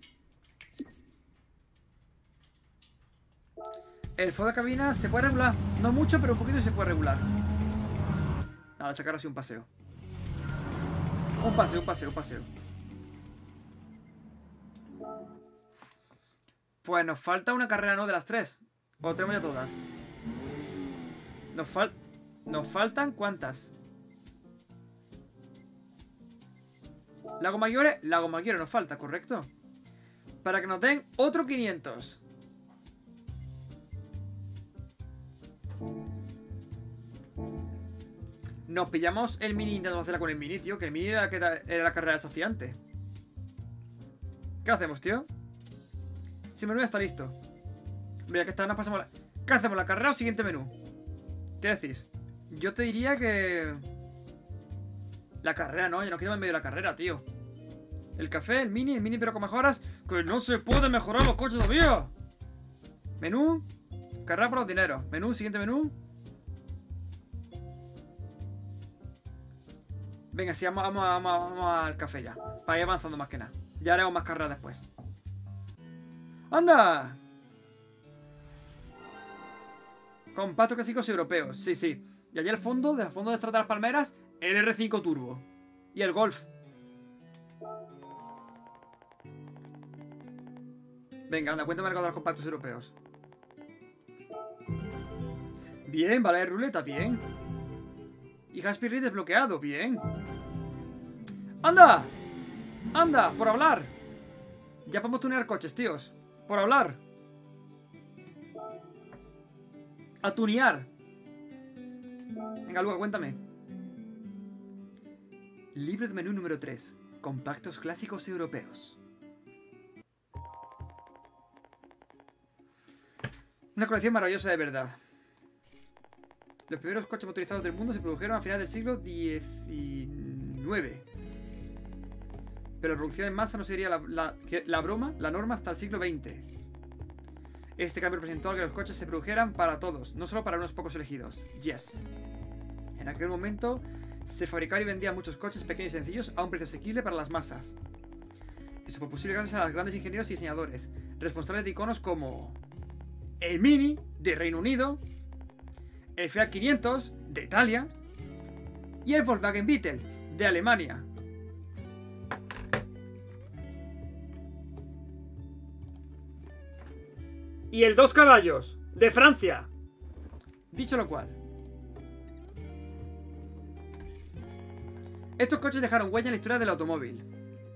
El fondo de cabina se puede regular. No mucho, pero un poquito se puede regular. Nada, sacar así un paseo. Un paseo, un paseo, un paseo. Pues nos falta una carrera, ¿no? De las tres. O tenemos ya todas. Nos, fal nos faltan ¿cuántas? Lago Maggiore. Lago Maggiore nos falta, ¿correcto? Para que nos den otro quinientos. Nos pillamos el mini intentando hacerla con el mini, tío. Que el mini era la, que da- era la carrera desafiante. ¿Qué hacemos, tío? Si el menú ya está listo. Mira que esta nos pasamos la... ¿Qué hacemos? ¿La carrera o siguiente menú? ¿Qué decís? Yo te diría que... La carrera, no, yo no quiero en medio de la carrera, tío. El café, el mini, el mini pero con mejoras. ¡Que no se puede mejorar los coches todavía! Menú. Carrera por los dineros. Menú, siguiente menú. Venga, sí, vamos, vamos, vamos, vamos al café ya. Para ir avanzando más que nada. Ya haremos más carreras después. ¡Anda! Compactos clásicos europeos. Sí, sí. Y allí al fondo, desde el fondo detrás de las palmeras, el R cinco Turbo. Y el Golf. Venga, anda, cuéntame algo de los compactos europeos. Bien, vale de ruleta, bien. Y Happy Reed desbloqueado, bien. ¡Anda! ¡Anda! ¡Por hablar! Ya podemos tunear coches, tíos. Por hablar. A tunear. Venga, Luca, cuéntame. Libro de menú número tres. Compactos clásicos europeos. Una colección maravillosa de verdad. Los primeros coches motorizados del mundo se produjeron a finales del siglo diecinueve. Pero la producción en masa no sería la, la, la broma, la norma hasta el siglo veinte. Este cambio representó que los coches se produjeran para todos, no solo para unos pocos elegidos. Yes. En aquel momento se fabricaban y vendían muchos coches pequeños y sencillos a un precio asequible para las masas. Eso fue posible gracias a los grandes ingenieros y diseñadores, responsables de iconos como el Mini de Reino Unido, el Fiat quinientos de Italia y el Volkswagen Beetle de Alemania. Y el dos caballos de Francia. Dicho lo cual, estos coches dejaron huella en la historia del automóvil.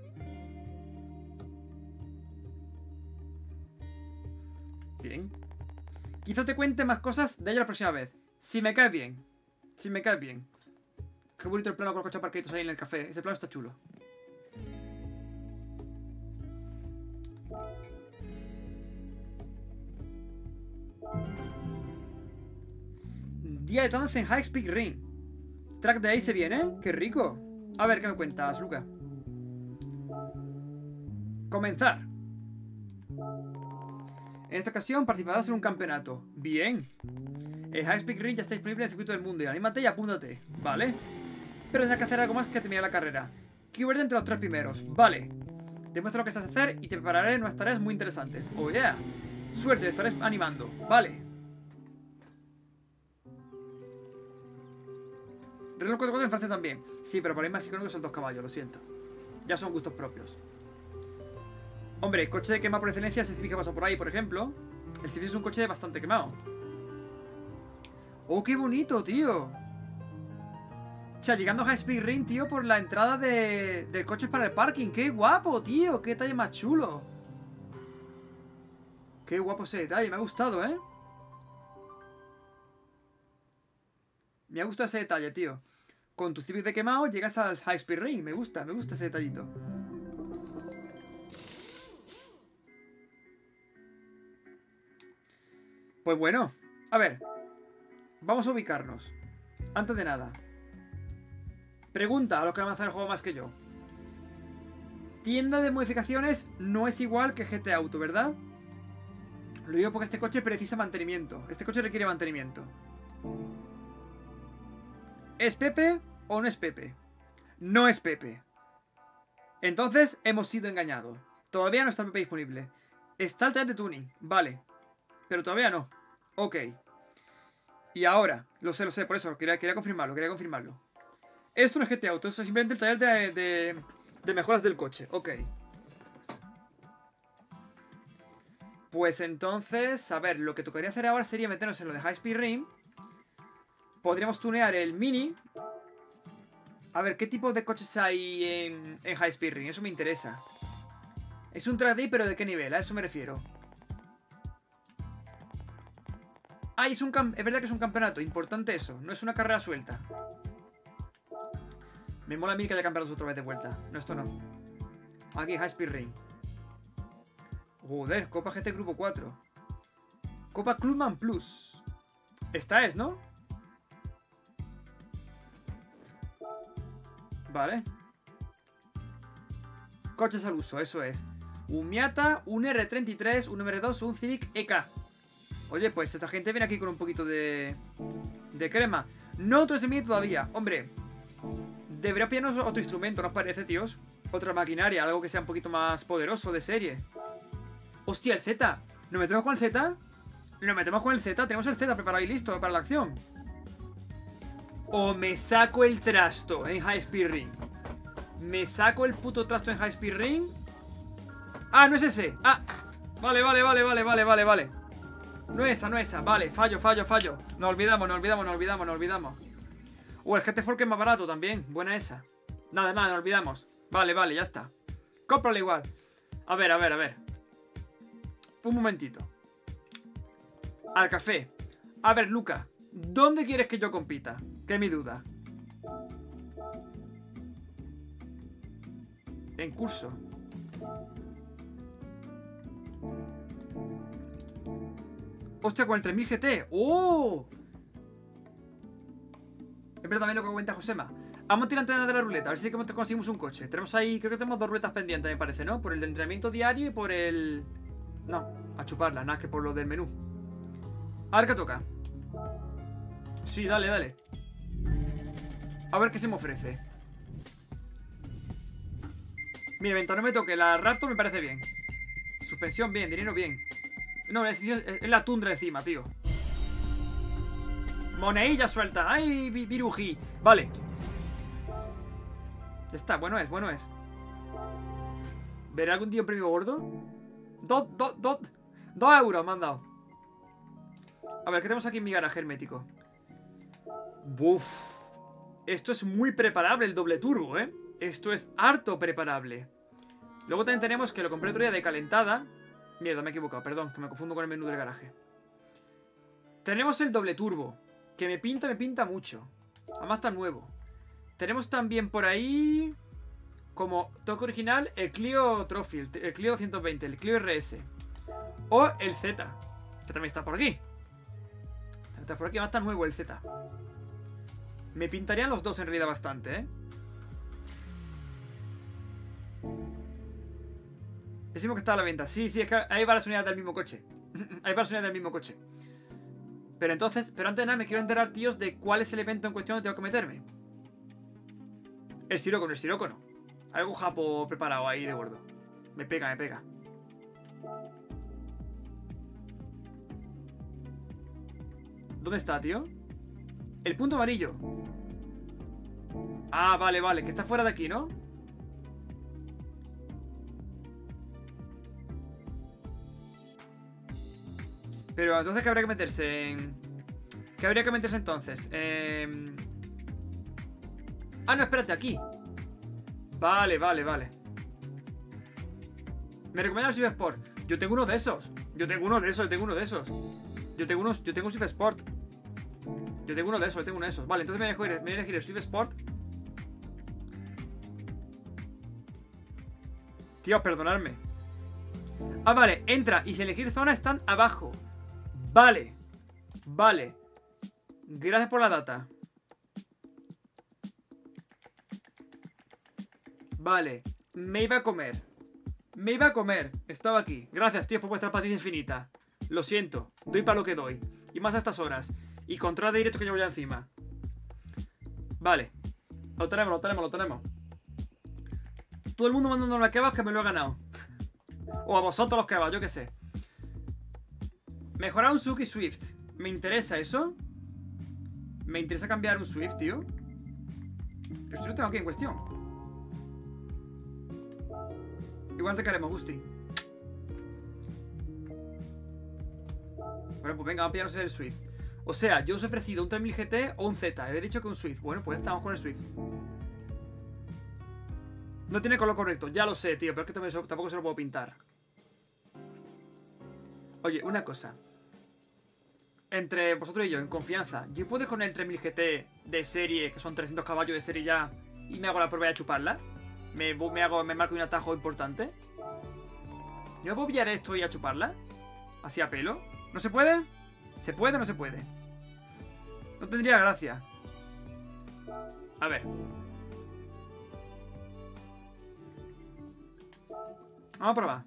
Bien. Quizá te cuente más cosas de ello la próxima vez. Si me caes bien. Si me caes bien. Qué bonito el plano con los coches aparcaditos ahí en el café. Ese plano está chulo. Día de tandas en High Speed Ring. Track de ahí se viene. ¡Qué rico! A ver, ¿qué me cuentas, Luca? Comenzar. En esta ocasión participarás en un campeonato. Bien. El High Speed Ring ya está disponible en el circuito del mundo. Anímate y apúntate. Vale. Pero tendrás que hacer algo más que terminar la carrera. Keyword entre los tres primeros. Vale. Demuestra lo que sabes hacer y te prepararé unas tareas muy interesantes. Oh yeah. Suerte, te estaré animando. Vale. Renault cuatro cuatro en Francia también. Sí, pero para mí más icónico son dos caballos, lo siento. Ya son gustos propios. Hombre, el coche de quema por excelencia es el Civic que pasó por ahí, por ejemplo. El Civic es un coche bastante quemado. ¡Oh, qué bonito, tío! O sea, llegando a High Speed Ring, tío, por la entrada de, de coches para el parking. ¡Qué guapo, tío! ¡Qué detalle más chulo! ¡Qué guapo ese detalle! Me ha gustado, ¿eh? Me ha gustado ese detalle, tío. Con tu Civic de quemado llegas al High Speed Ring. Me gusta, me gusta ese detallito. Pues bueno, a ver. Vamos a ubicarnos. Antes de nada, pregunta a los que han avanzado el juego más que yo. Tienda de modificaciones no es igual que G T Auto, ¿verdad? Lo digo porque este coche precisa mantenimiento. Este coche requiere mantenimiento. ¿Es Pepe o no es Pepe? No es Pepe. Entonces hemos sido engañados. Todavía no está Pepe disponible. Está el taller de tuning, vale. Pero todavía no. Ok. Y ahora, lo sé, lo sé, por eso quería, quería confirmarlo, quería confirmarlo. Esto no es G T Auto, esto es simplemente el taller de, de, de mejoras del coche. Ok. Pues entonces, a ver, lo que tocaría hacer ahora sería meternos en lo de High Speed Ring. Podríamos tunear el Mini. A ver, ¿qué tipo de coches hay en, en High Speed Ring? Eso me interesa. Es un track day, pero ¿de qué nivel? A eso me refiero. Ah, es, un es verdad que es un campeonato. Importante eso. No es una carrera suelta. Me mola a mí que haya cambiado otra vez de vuelta. No, esto no. Aquí, High Speed Ring. Joder, Copa G T Grupo cuatro. Copa Clubman Plus. Esta es, ¿no? Vale. Coches al uso, eso es. Un Miata, un R treinta y tres, un M R dos, un Civic E K. Oye, pues esta gente viene aquí con un poquito de... de crema. No otro S M I todavía. Hombre, debería pillarnos otro instrumento, ¿no os parece, tíos? Otra maquinaria, algo que sea un poquito más poderoso de serie. Hostia, el Z. ¿Nos metemos con el Z? Nos metemos con el Z. Tenemos el Z preparado y listo para la acción. O me saco el trasto en High Speed Ring. Me saco el puto trasto en High Speed Ring. Ah, no es ese. Ah, vale, vale, vale, vale, vale, vale, vale. No es esa, no es esa. Vale, fallo, fallo, fallo. Nos olvidamos, nos olvidamos, nos olvidamos, nos olvidamos. Uh, el G T cuatro es más barato también. Buena esa. Nada, nada, nos olvidamos. Vale, vale, ya está. Cómpralo igual. A ver, a ver, a ver. Un momentito. Al café. A ver, Luca, ¿dónde quieres que yo compita? Que es mi duda. En curso. Hostia, con el tres mil G T. ¡Oh! Es verdad también lo que cuenta Josema. Vamos a tirar antena de la ruleta. A ver si conseguimos un coche. Tenemos ahí, creo que tenemos dos ruletas pendientes, me parece, ¿no? Por el de entrenamiento diario y por el... No, a chuparla, nada que por lo del menú. A ver qué toca. Sí, dale, dale. A ver qué se me ofrece. Mira, mientras no me toque la Raptor me parece bien. Suspensión bien, dinero bien. No, es, es la tundra encima, tío. Moneilla suelta. ¡Ay, viruji! Vale. Ya está, bueno es, bueno es. ¿Verá algún día un premio gordo? Dos, dos, dos. Dos euros me han dado. A ver, ¿qué tenemos aquí en mi garaje hermético? Buf. Esto es muy preparable, el doble turbo, ¿eh? Esto es harto preparable. Luego también tenemos que lo compré otro día de calentada. Mierda, me he equivocado, perdón, que me confundo con el menú del garaje. Tenemos el doble turbo, que me pinta, me pinta mucho. Además está nuevo. Tenemos también por ahí, como toque original, el Clio Trophy, el Clio doscientos veinte, el Clio R S. O el Z, que también está por aquí. Está por aquí, además está nuevo el Z. Me pintarían los dos en realidad bastante, ¿eh? Decimos que está a la venta. Sí, sí, es que hay varias unidades del mismo coche. Hay varias unidades del mismo coche. Pero entonces, pero antes de nada me quiero enterar, tíos, de cuál es el evento en cuestión donde tengo que meterme. El sirócono, el sirócono. Algo japo preparado ahí de gordo. Me pega, me pega. ¿Dónde está, tío? El punto amarillo. Ah, vale, vale, que está fuera de aquí, ¿no? Pero entonces, ¿qué habría que meterse en...? ¿Qué habría que meterse entonces? Eh... Ah, no, espérate, aquí. Vale, vale, vale. Me recomienda el Swift Sport. Yo tengo uno de esos. Yo tengo uno de esos, yo tengo uno de esos. Yo tengo unos, yo tengo un Swift Sport. Yo tengo uno de esos, yo tengo uno de esos. Vale, entonces me voy a elegir, me voy a elegir el Swift Sport. Tío, perdonadme. Ah, vale, entra y si elegir zona están abajo. Vale. Vale. Gracias por la data. Vale. Me iba a comer. Me iba a comer. Estaba aquí. Gracias, tío, por vuestra paciencia infinita. Lo siento. Doy para lo que doy. Y más a estas horas. Y contra de directo que llevo ya encima. Vale. Lo tenemos, lo tenemos, lo tenemos. Todo el mundo mandándome a kebabs que me lo he ganado. O a vosotros los kebabs, yo qué sé. Mejorar un Suzuki Swift. ¿Me interesa eso? Me interesa cambiar un Swift, tío. Pero si lo tengo aquí en cuestión. Igual te queremos, Gusti. Bueno, pues venga, vamos a pillarnos el Swift. O sea, yo os he ofrecido un tres mil G T o un Z. He dicho que un Swift. Bueno, pues estamos con el Swift. No tiene color correcto, ya lo sé, tío. Pero es que tampoco se lo puedo pintar. Oye, una cosa. Entre vosotros y yo, en confianza, ¿yo puedo con el tres mil G T de serie, que son trescientos caballos de serie ya, y me hago la prueba de chuparla. Me, me, hago, me marco un atajo importante. ¿Yo puedo pillar esto y a chuparla? ¿Así a pelo? ¿No se puede? ¿Se puede o no se puede? No tendría gracia. A ver. Vamos a probar.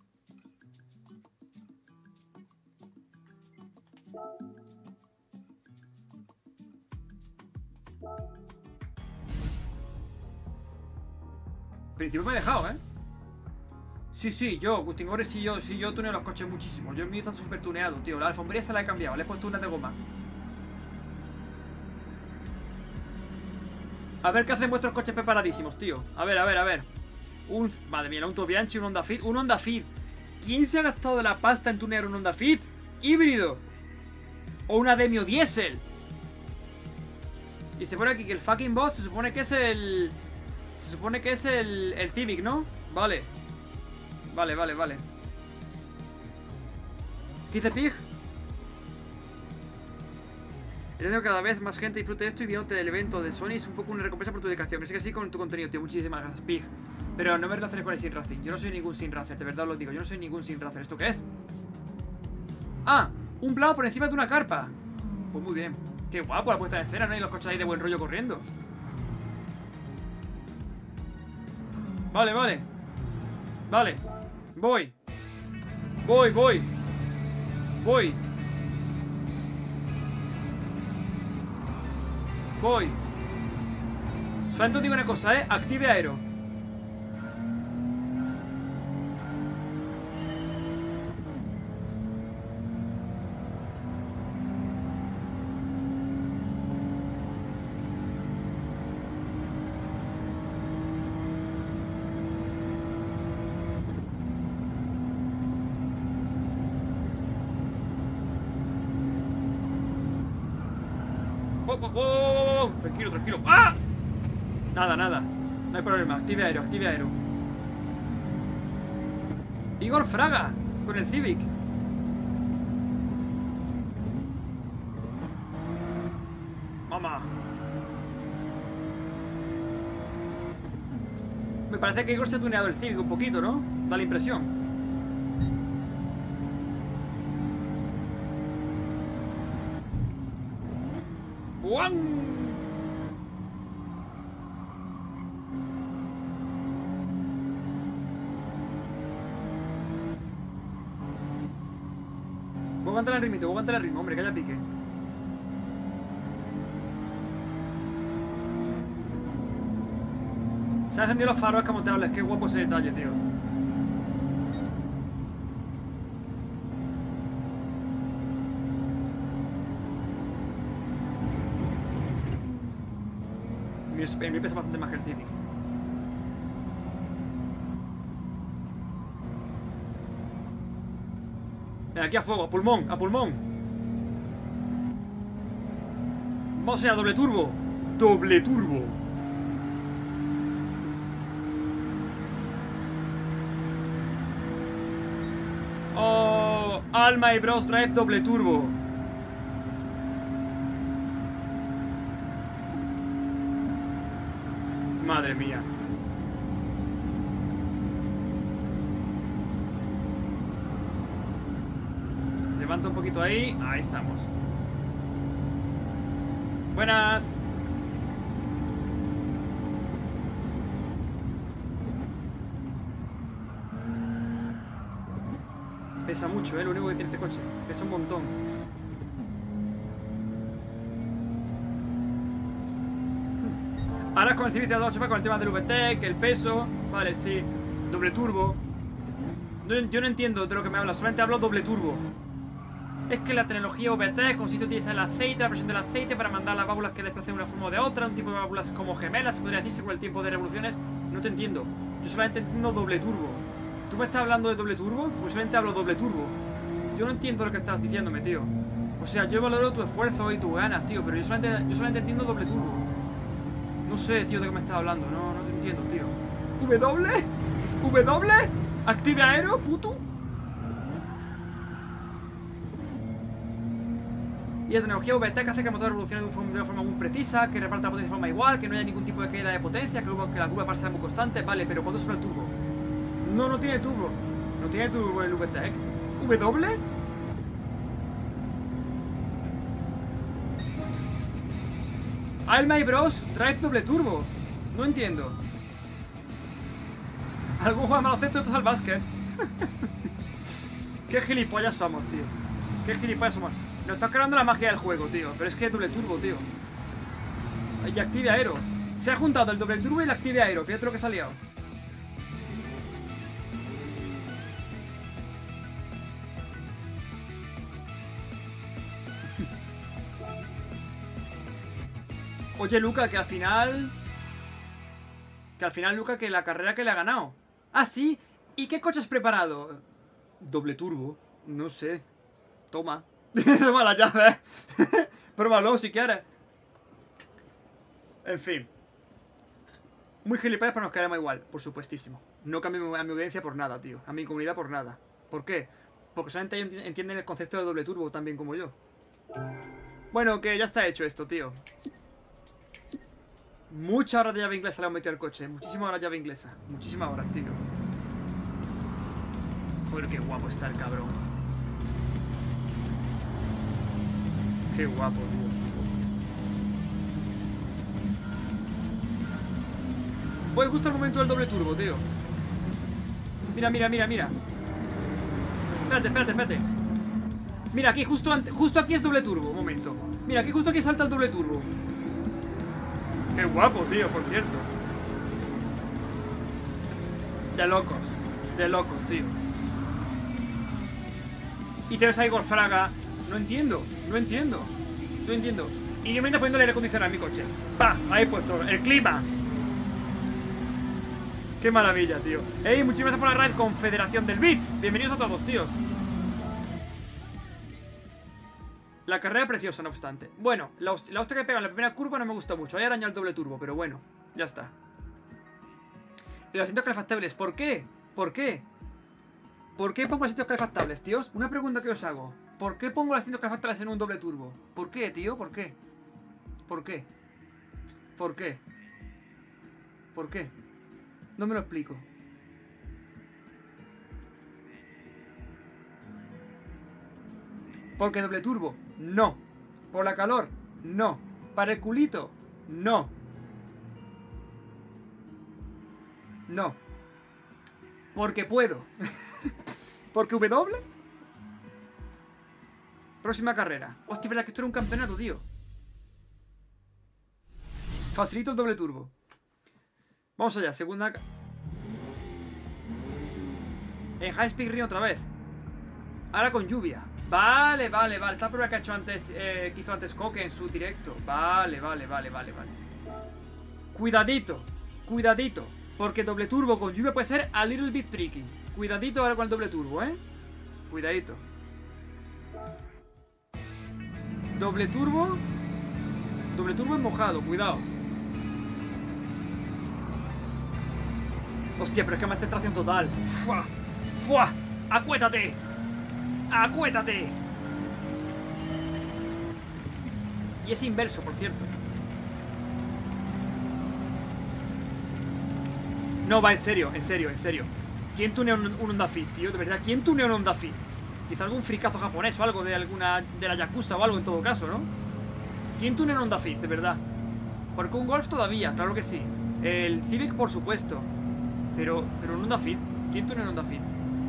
Al principio me he dejado, ¿eh? Sí, sí, yo, Agustín Gores, sí, yo, sí, yo tuneo los coches muchísimo. Yo el mío está súper tuneado, tío. La alfombría se la he cambiado, le he puesto una de goma. A ver qué hacen vuestros coches preparadísimos, tío. A ver, a ver, a ver. Un, madre mía, un Tobianchi, un Honda Fit. Un Honda Fit. ¿Quién se ha gastado la pasta en tunear un Honda Fit? Híbrido. O una Demio Diesel. Y se pone aquí que el fucking boss se supone que es el... Se supone que es el, el Civic, ¿no? Vale. Vale, vale, vale. ¿Qué dice Pig? Entiendo que cada vez más gente disfrute de esto y viéndote del evento de Sony es un poco una recompensa por tu dedicación. Que sí que sí con tu contenido, tío. Muchísimas gracias, Pig. Pero no me relaciones con el Sin Racing. Yo no soy ningún Sin Racer, de verdad os lo digo. Yo no soy ningún Sin Racer. ¿Esto qué es? Ah, un plano por encima de una carpa. Pues muy bien. Qué guapo la puesta en escena, ¿no? Y los coches ahí de buen rollo corriendo. Vale, vale. Vale. Voy. Voy, voy. Voy. Voy. Solamente os digo una cosa, ¿eh? Active aero. Oh, oh, oh, oh, oh. Tranquilo, tranquilo. ¡Ah! Nada, nada. No hay problema. Active aero, active aero. Igor Fraga con el Civic. Mamá. Me parece que Igor se ha tuneado el Civic un poquito, ¿no? Da la impresión. ¡Guau! Voy a aguantar el ritmo, voy a aguantar el ritmo, hombre, que haya pique. Se han encendido los faros escamoteables, qué guapo ese detalle, tío. El mío pesa bastante más que el Civic. Ven aquí a fuego, a pulmón, a pulmón. Vamos a doble turbo. Doble turbo. Oh, Alma y Bros Drive doble turbo. Madre mía. Levanta un poquito ahí. Ahí estamos. Buenas. Pesa mucho, ¿eh? Lo único que tiene este coche. Pesa un montón. Ahora con el Civic te ha dado con el tema del V T, que el peso. Vale, sí. Doble turbo. No, yo no entiendo de lo que me hablas. Solamente hablo doble turbo. Es que la tecnología V T consiste en utilizar el aceite, la presión del aceite para mandar las válvulas que desplacen de una forma o de otra. Un tipo de válvulas como gemelas, se podría decirse, con el tiempo de revoluciones. No te entiendo. Yo solamente entiendo doble turbo. ¿Tú me estás hablando de doble turbo? Pues solamente hablo doble turbo. Yo no entiendo lo que estás diciéndome, tío. O sea, yo valoro tu esfuerzo y tus ganas, tío. Pero yo solamente, yo solamente entiendo doble turbo. No sé, tío, de qué me estás hablando. No, no te entiendo, tío. ¿W? ¿W? ¿Active aero, puto? Y la tecnología V T E C hace que el motor evolucione de, un, de una forma muy precisa, que reparta la potencia de forma igual, que no haya ningún tipo de caída de potencia, que, que la curva pase sea muy constante. Vale, pero ¿cuándo sube el turbo? No, no tiene turbo. No tiene turbo el V T E C. ¿W? Alma y Bros Drive doble turbo. No entiendo. Algún juego mal acepto esto es al básquet. Qué gilipollas somos, tío. Qué gilipollas somos. Nos está creando la magia del juego, tío. Pero es que es doble turbo, tío. Y active aero. Se ha juntado el doble turbo y el active aero. Fíjate lo que se ha liado. Oye, Luca, que al final... Que al final, Luca, que la carrera que le ha ganado. Ah, sí. ¿Y qué coche has preparado? Doble turbo. No sé. Toma. Toma la llave. Pruébalo si quieres. En fin. Muy gilipollas, pero nos quedaremos igual. Por supuestísimo. No cambio a mi audiencia por nada, tío. A mi comunidad por nada. ¿Por qué? Porque solamente ellos entienden el concepto de doble turbo tan bien como yo. Bueno, que ya está hecho esto, tío. Muchas horas de llave inglesa le han metido al coche. Muchísimas horas de llave inglesa. Muchísimas horas, tío. Joder, qué guapo está el cabrón. Qué guapo, tío. Voy justo al momento del doble turbo, tío. Mira, mira, mira, mira. Espérate, espérate, espérate. Mira, aquí justo, ante, justo aquí es doble turbo. Un momento. Mira, aquí justo aquí salta el doble turbo. Qué guapo, tío, por cierto. De locos. De locos, tío. Y te ves ahí Golfraga. No entiendo, no entiendo. No entiendo. Y yo me ando poniendo el aire acondicionado en mi coche. ¡Pah! Ahí he puesto el clima. Qué maravilla, tío. Ey, muchísimas gracias por la raid Confederación del Beat. Bienvenidos a todos, tíos. La carrera preciosa, no obstante. Bueno, la, host la hostia que pega en la primera curva no me gustó mucho. Hay arañado el doble turbo, pero bueno, ya está. Y los asientos calefactables, ¿por qué? ¿Por qué? ¿Por qué pongo asientos calefactables, tíos? Una pregunta que os hago. ¿Por qué pongo los asientos calefactables en un doble turbo? ¿Por qué, tío? ¿Por qué? ¿Por qué? ¿Por qué? ¿Por qué? No me lo explico. ¿Porque doble turbo? No. ¿Por la calor? No. ¿Para el culito? No. No. Porque puedo. ¿Porque W? Próxima carrera. Hostia, verdad que esto era un campeonato, tío. Facilito el doble turbo. Vamos allá, segunda. En High Speed Ring otra vez. Ahora con lluvia. Vale, vale, vale. Esta la prueba que ha hecho antes, eh, que hizo antes Coque en su directo. Vale, vale, vale, vale, vale. Cuidadito, cuidadito. Porque doble turbo con lluvia puede ser a little bit tricky. Cuidadito ahora con el doble turbo, ¿eh? Cuidadito. Doble turbo. Doble turbo en mojado, cuidado. Hostia, pero es que me está extracción total. ¡Fua! ¡Fua! ¡Acuétate! ¡Acuétate! Y es inverso, por cierto. No, va, en serio, en serio, en serio. ¿Quién tunea un, un Honda Fit, tío? De verdad, ¿quién tunea un Honda Fit? Quizá algún fricazo japonés o algo de alguna... de la Yakuza o algo en todo caso, ¿no? ¿Quién tunea un Honda Fit, de verdad? Porque un Golf todavía, claro que sí. El Civic, por supuesto. Pero, pero un Honda Fit. ¿Quién tunea un Honda Fit?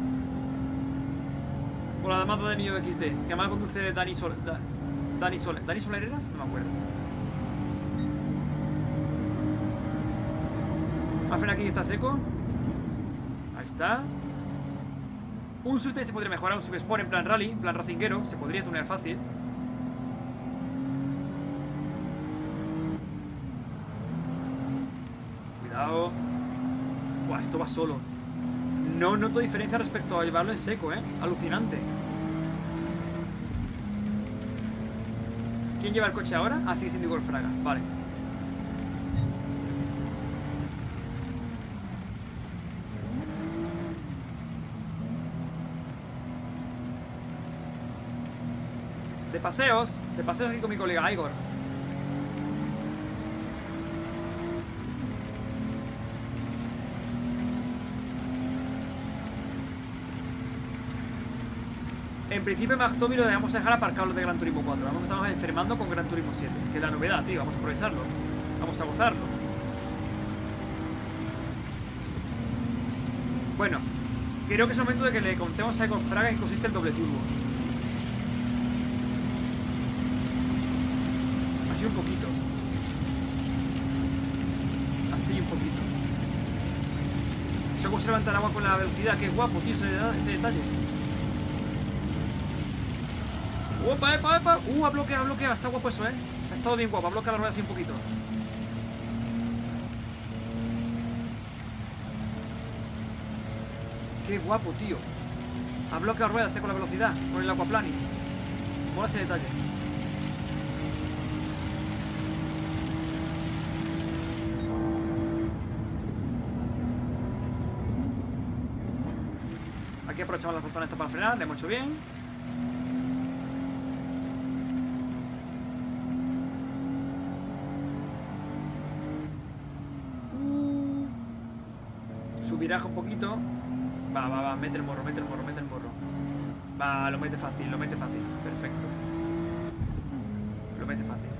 O la damada de Mio equis de, que además conduce Dani Sol... Da, Dani Sol... ¿Dani Solereras? No me acuerdo. Al final aquí está seco. Ahí está. Un Sustain se podría mejorar, un Subsport en plan rally, en plan racinguero. Se podría tunear fácil. Cuidado. Buah, esto va solo. No noto diferencia respecto a llevarlo en seco, eh. Alucinante. ¿Quién lleva el coche ahora? Ah, sigue siendo Igor Fraga. Vale. De paseos. De paseos aquí con mi colega Igor. En principio Mactomi lo debemos dejar aparcado los de Gran Turismo cuatro. Vamos a estarnos enfermando con Gran Turismo siete. Que es la novedad, tío. Vamos a aprovecharlo. Vamos a gozarlo. Bueno, creo que es el momento de que le contemos a Igor Fraga en qué consiste el doble turbo. Así un poquito. Así un poquito. Eso cómo se levanta el agua con la velocidad. Qué guapo, tío, ese, ese detalle. ¡Opa, epa, epa! ¡Uh, ha bloqueado, ha bloqueado! Está guapo eso, ¿eh? Ha estado bien guapo, ha bloqueado la rueda así un poquito. ¡Qué guapo, tío! Ha bloqueado ruedas, ¿eh? Con la velocidad, con el aquaplaning. Mola ese detalle. Aquí aprovechamos las botones para frenar, le hemos hecho bien. Viraje un poquito. Va, va, va, mete el morro, mete el morro, mete el morro. Va, lo mete fácil, lo mete fácil. Perfecto. Lo mete fácil.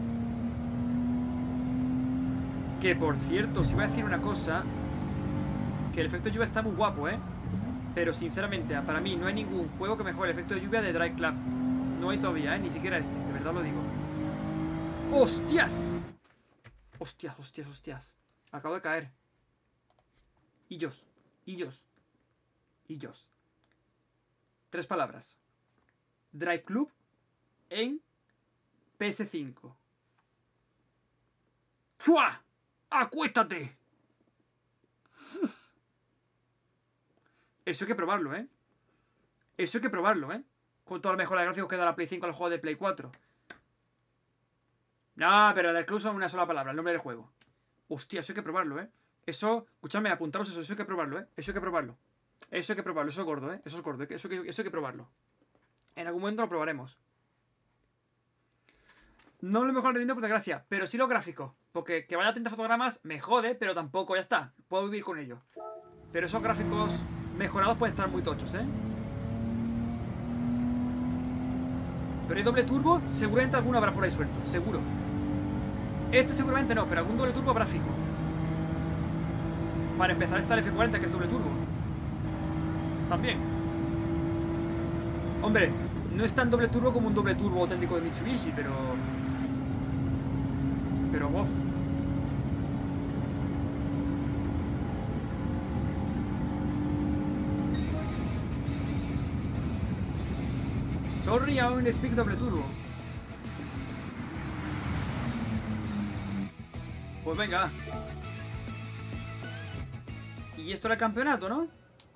Que por cierto, si voy a decir una cosa, que el efecto lluvia está muy guapo, ¿eh? Pero sinceramente, para mí no hay ningún juego que mejore el efecto de lluvia de Drive Club. No hay todavía, ¿eh? Ni siquiera este, de verdad lo digo. ¡Hostias! Hostias, hostias, hostias. Acabo de caer. Illos, illos, illos. Tres palabras. Drive Club en P S cinco. ¡Chua! ¡Acuéstate! Eso hay que probarlo, ¿eh? Eso hay que probarlo, ¿eh? Con toda la mejora de gráficos que da la Play cinco al juego de Play cuatro. No, pero Drive Club son una sola palabra, el nombre del juego. Hostia, eso hay que probarlo, ¿eh? Eso, escúchame, apuntaros eso, eso hay que probarlo, ¿eh? Eso hay que probarlo. Eso hay que probarlo, eso es gordo, ¿eh? Eso es gordo, ¿eh? Eso, eso hay que probarlo. En algún momento lo probaremos. No lo mejor rendiendo por desgracia, pero sí los gráficos. Porque que vaya a treinta fotogramas me jode, pero tampoco, ya está. Puedo vivir con ello. Pero esos gráficos mejorados pueden estar muy tochos, ¿eh? Pero hay doble turbo, seguramente alguno habrá por ahí suelto, seguro. Este seguramente no, pero algún doble turbo habrá fijo. Para empezar está el F cuarenta, que es doble turbo. También. Hombre, no es tan doble turbo como un doble turbo auténtico de Mitsubishi, pero... Pero bof. Sorry, I only speak doble turbo. Pues venga. Y esto era el campeonato, ¿no?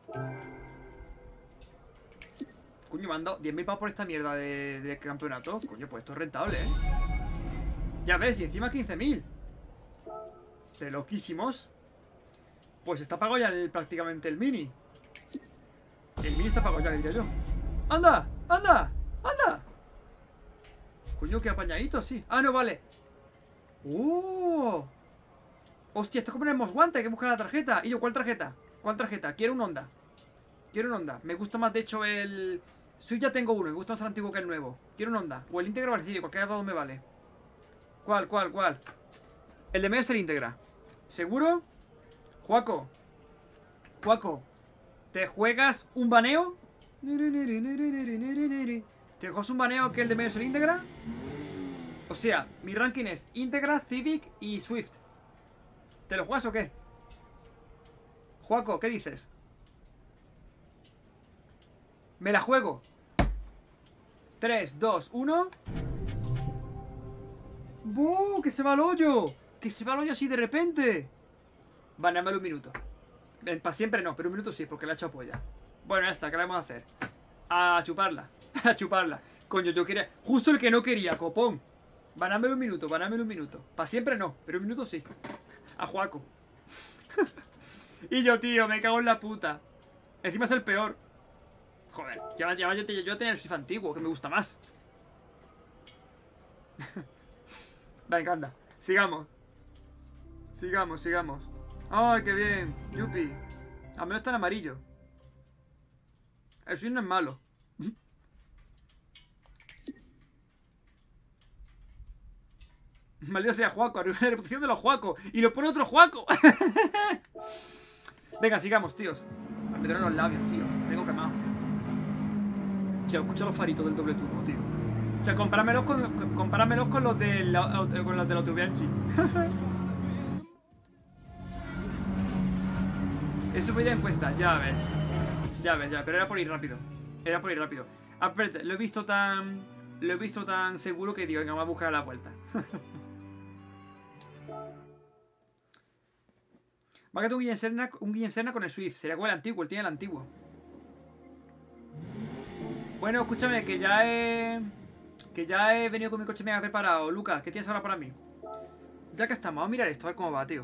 Coño, me han dado diez mil pavos por esta mierda de, de campeonato. Coño, pues esto es rentable, ¿eh? Ya ves, y encima quince mil. De loquísimos. Pues está pagado ya el, prácticamente el mini. El mini está pagado ya, diría yo. ¡Anda! ¡Anda! ¡Anda! Coño, qué apañadito, sí. Ah, no, vale. ¡Uh! Hostia, esto es como en el Most Wanted, hay que buscar la tarjeta. Y yo, ¿cuál tarjeta? ¿Cuál tarjeta? Quiero un Honda. Quiero un Honda. Me gusta más, de hecho, el... Switch ya tengo uno, me gusta más el antiguo que el nuevo. Quiero un Honda. O el íntegra o el Civic, cualquiera de los dos me vale. ¿Cuál, cuál, cuál? El de medio es el íntegra. ¿Seguro? Juaco. Juaco. ¿Te juegas un baneo? ¿Te juegas un baneo que el de medio es el íntegra? O sea, mi ranking es íntegra, Civic y Swift. ¿Te lo juegas o qué? Juaco, ¿qué dices? Me la juego. tres, dos, uno. ¡Buh! ¡Que se va al hoyo! ¡Que se va al hoyo así de repente! Vale, dámelo un minuto. Para siempre no, pero un minuto sí, porque la he hecho polla. Bueno, ya está, ¿qué le vamos a hacer? A chuparla. A chuparla. Coño, yo quería... Justo el que no quería, copón. Banámelo un minuto, banámelo un minuto. Para siempre no, pero un minuto sí. A Juaco. Y yo, tío, me cago en la puta. Encima es el peor. Joder, ya, ya, ya, yo tenía el Swift antiguo, que me gusta más. Venga, anda. Sigamos. Sigamos, sigamos. ¡Ay, qué bien! ¡Yupi! Al menos está en amarillo. El suyo no es malo. Maldito sea Juaco, arriba la reputación de los Juacos. Y lo pone otro Juaco. Venga, sigamos, tíos. Me duelen los labios, tío. Tengo quemado. Che, escucho los faritos del doble turbo, tío. O sea, compáramelos con, compáramelos con los de la, con los de la Tubianchi. Es su vida encuesta, ya ves. Ya ves, ya, pero era por ir rápido. Era por ir rápido. Aparte, lo he visto tan. Lo he visto tan seguro que digo, venga, vamos a buscar a la vuelta. Va a quedar un Guillem Serna, un Guillem Serna con el Swift. Sería como el antiguo, él tiene el antiguo. Bueno, escúchame, que ya he. Que ya he venido con mi coche mega preparado. Lucas, ¿qué tienes ahora para mí? Ya que estamos, vamos a mirar esto, a ver cómo va, tío.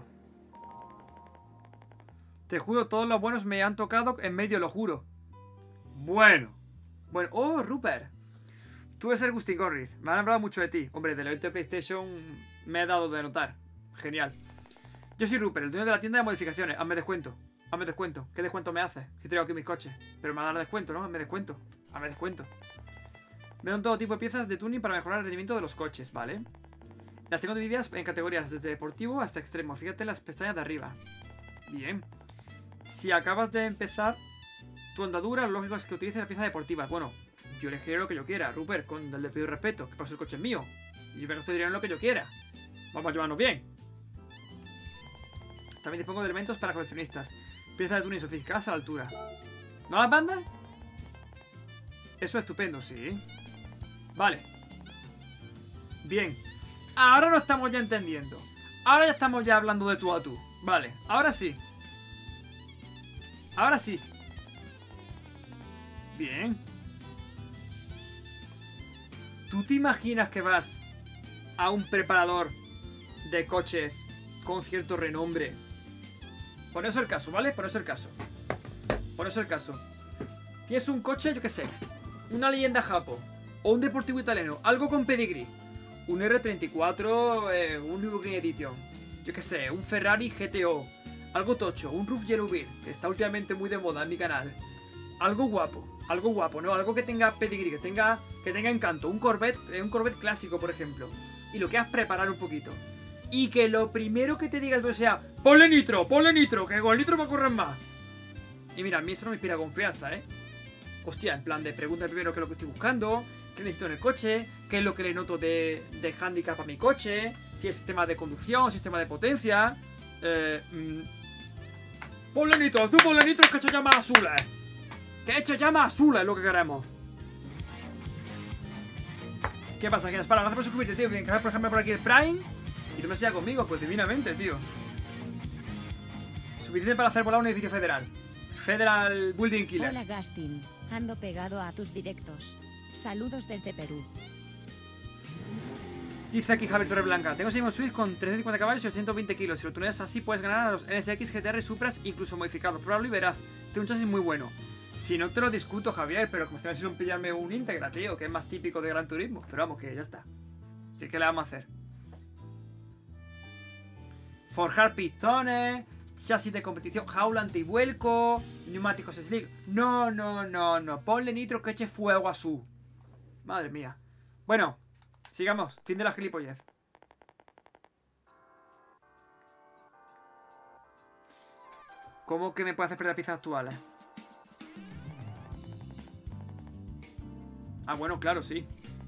Te juro, todos los buenos me han tocado en medio, lo juro. Bueno. Bueno, oh, Rupert. Tú eres el Gustin Gorriz. Me han hablado mucho de ti. Hombre, del evento de PlayStation me he dado de notar. Genial. Yo soy Rupert, el dueño de la tienda de modificaciones. Hazme descuento. Hazme descuento. ¿Qué descuento me haces? Si traigo aquí mis coches. Pero me van a dar descuento, ¿no? Hazme descuento. Hazme descuento. Me dan todo tipo de piezas de tuning para mejorar el rendimiento de los coches, ¿vale? Las tengo divididas en categorías, desde deportivo hasta extremo. Fíjate en las pestañas de arriba. Bien. Si acabas de empezar tu andadura, lo lógico es que utilices la pieza deportiva. Bueno, yo elegiré lo que yo quiera, Rupert, con el debido respeto, que para eso el coche es mío. Y yo me estoy dirán lo que yo quiera. Vamos a llevarnos bien. También dispongo de elementos para coleccionistas. Piezas de tuning sofisticadas a la altura. ¿No las bandas? Eso es estupendo, sí. Vale. Bien. Ahora nos estamos ya entendiendo. Ahora ya estamos ya hablando de tú a tú. Vale, ahora sí. Ahora sí. Bien. ¿Tú te imaginas que vas a un preparador de coches con cierto renombre? Poneos el caso, ¿vale? Poneos el caso. Poneos el caso. Tienes un coche, yo qué sé, una leyenda japo, o un deportivo italiano, algo con pedigree. Un R treinta y cuatro, eh, un Nürburgring Edition, yo qué sé, un Ferrari G T O, algo tocho, un Roof Yellowbird, que está últimamente muy de moda en mi canal. Algo guapo, algo guapo, ¿no? Algo que tenga pedigree, que tenga, que tenga encanto. Un Corvette, eh, un Corvette clásico, por ejemplo. Y lo quieras preparar un poquito. Y que lo primero que te diga el dueño sea: ponle nitro, ponle nitro, que con el nitro va a correr más. Y mira, a mí eso no me inspira confianza, ¿eh? Hostia, en plan de pregunta primero qué es lo que estoy buscando, qué necesito en el coche, qué es lo que le noto de, de handicap a mi coche, si es sistema de conducción, sistema de potencia. Eh, mmm. Ponle nitro, tú ponle nitro, que he hecho llamas azules. Que he hecho llamas azules, es lo que queremos. ¿Qué pasa? ¿Quieres para? Gracias por suscribirte, tío. Que encajar, por ejemplo, por aquí el Prime. Y tú me sigas conmigo, pues divinamente, tío. Suficiente para hacer volar un edificio federal. Federal Building Killer. Hola, Gastin. Ando pegado a tus directos. Saludos desde Perú. Dice aquí Javier Torreblanca: tengo un Swift con trescientos cincuenta caballos y ochocientos veinte kilos. Si lo tuneas así puedes ganar a los N S X, G T R, Supras, incluso modificados. Pruébalo y verás. Tengo un chasis muy bueno. Si no te lo discuto, Javier, pero como si me un pillarme un Integra, tío, que es más típico de Gran Turismo. Pero vamos, que ya está. ¿Qué, qué le vamos a hacer? Forjar pistones, chasis de competición, jaula antivuelco, neumáticos slick. No, no, no, no. Ponle nitro que eche fuego a su. Madre mía. Bueno, sigamos. Fin de la gilipollez. ¿Cómo que me puede hacer perder piezas actuales? Ah, bueno, claro, sí.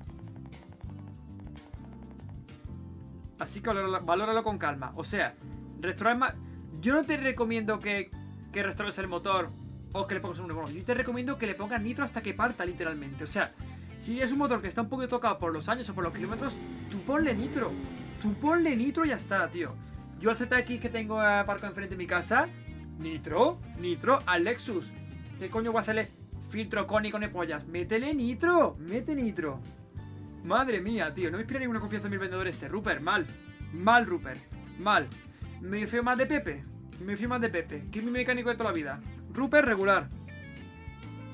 Así que valóralo, valóralo con calma. O sea, restaurar más... Yo no te recomiendo que, que restaures el motor o que le pongas un nuevo. Yo te recomiendo que le pongas nitro hasta que parta, literalmente. O sea, si es un motor que está un poco tocado por los años o por los kilómetros, tú ponle nitro. Tú ponle nitro y ya está, tío. Yo al Z X que tengo aparcado enfrente de mi casa, nitro, nitro al Lexus. ¿Qué coño voy a hacerle filtro cónico de pollas? Métele nitro, mete nitro. Madre mía, tío, no me inspira ninguna confianza en mi vendedor este. Rupert, mal. Mal, Rupert. Mal. Me fío más de Pepe. Me fío más de Pepe, que es mi mecánico de toda la vida. Rupert, regular.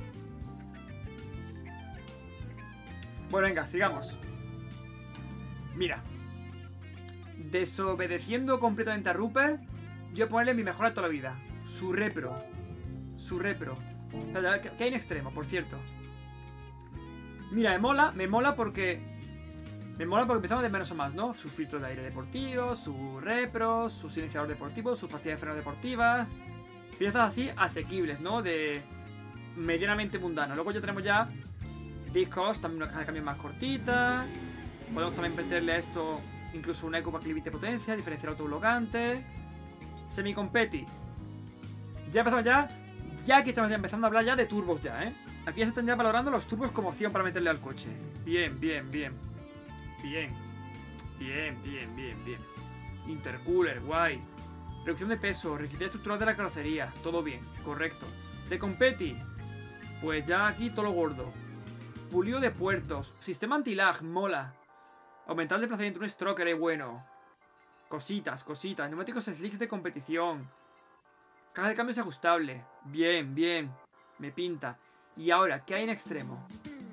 Bueno, venga, sigamos. Mira. Desobedeciendo completamente a Rupert, yo voy a ponerle mi mejor de toda la vida. Su repro. Su repro. Espera, que hay en extremo, por cierto. Mira, me mola, me mola porque... Me mola porque empezamos de menos a más, ¿no? Sus filtros de aire deportivos, su repro, su silenciador deportivo, sus pastillas de freno deportivas. Piezas así asequibles, ¿no? De medianamente mundano. Luego ya tenemos ya discos, también una caja de cambio más cortita. Podemos también meterle a esto incluso un eco para que limite potencia, diferencial autoblocante. Semi-competi. Ya empezamos ya. Ya aquí estamos ya empezando a hablar ya de turbos ya, ¿eh? Aquí ya se están ya valorando los turbos como opción para meterle al coche. Bien, bien, bien. Bien. Bien, bien, bien, bien. Intercooler, guay. Reducción de peso, rigidez estructural de la carrocería. Todo bien, correcto. De competi. Pues ya aquí todo lo gordo. Pulido de puertos. Sistema anti-lag, mola. Aumentar el desplazamiento, un stroker, es bueno. Cositas, cositas. Neumáticos slicks de competición. Caja de cambios ajustable. Bien, bien. Me pinta. Y ahora, ¿qué hay en extremo?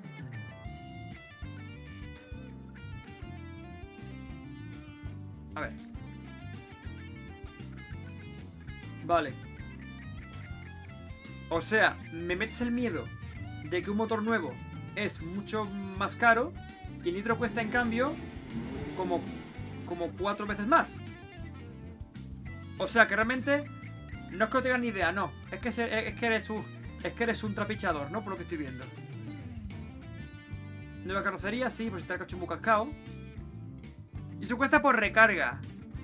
A ver. Vale. O sea, me metes el miedo de que un motor nuevo es mucho más caro y el nitro cuesta en cambio como, como cuatro veces más. O sea que realmente no es que no tengas ni idea, no. Es que, se, es que eres un es que eres un trapichador, ¿no? Por lo que estoy viendo. Nueva carrocería, sí, pues está el cachumbo cascao. Y eso cuesta por recarga.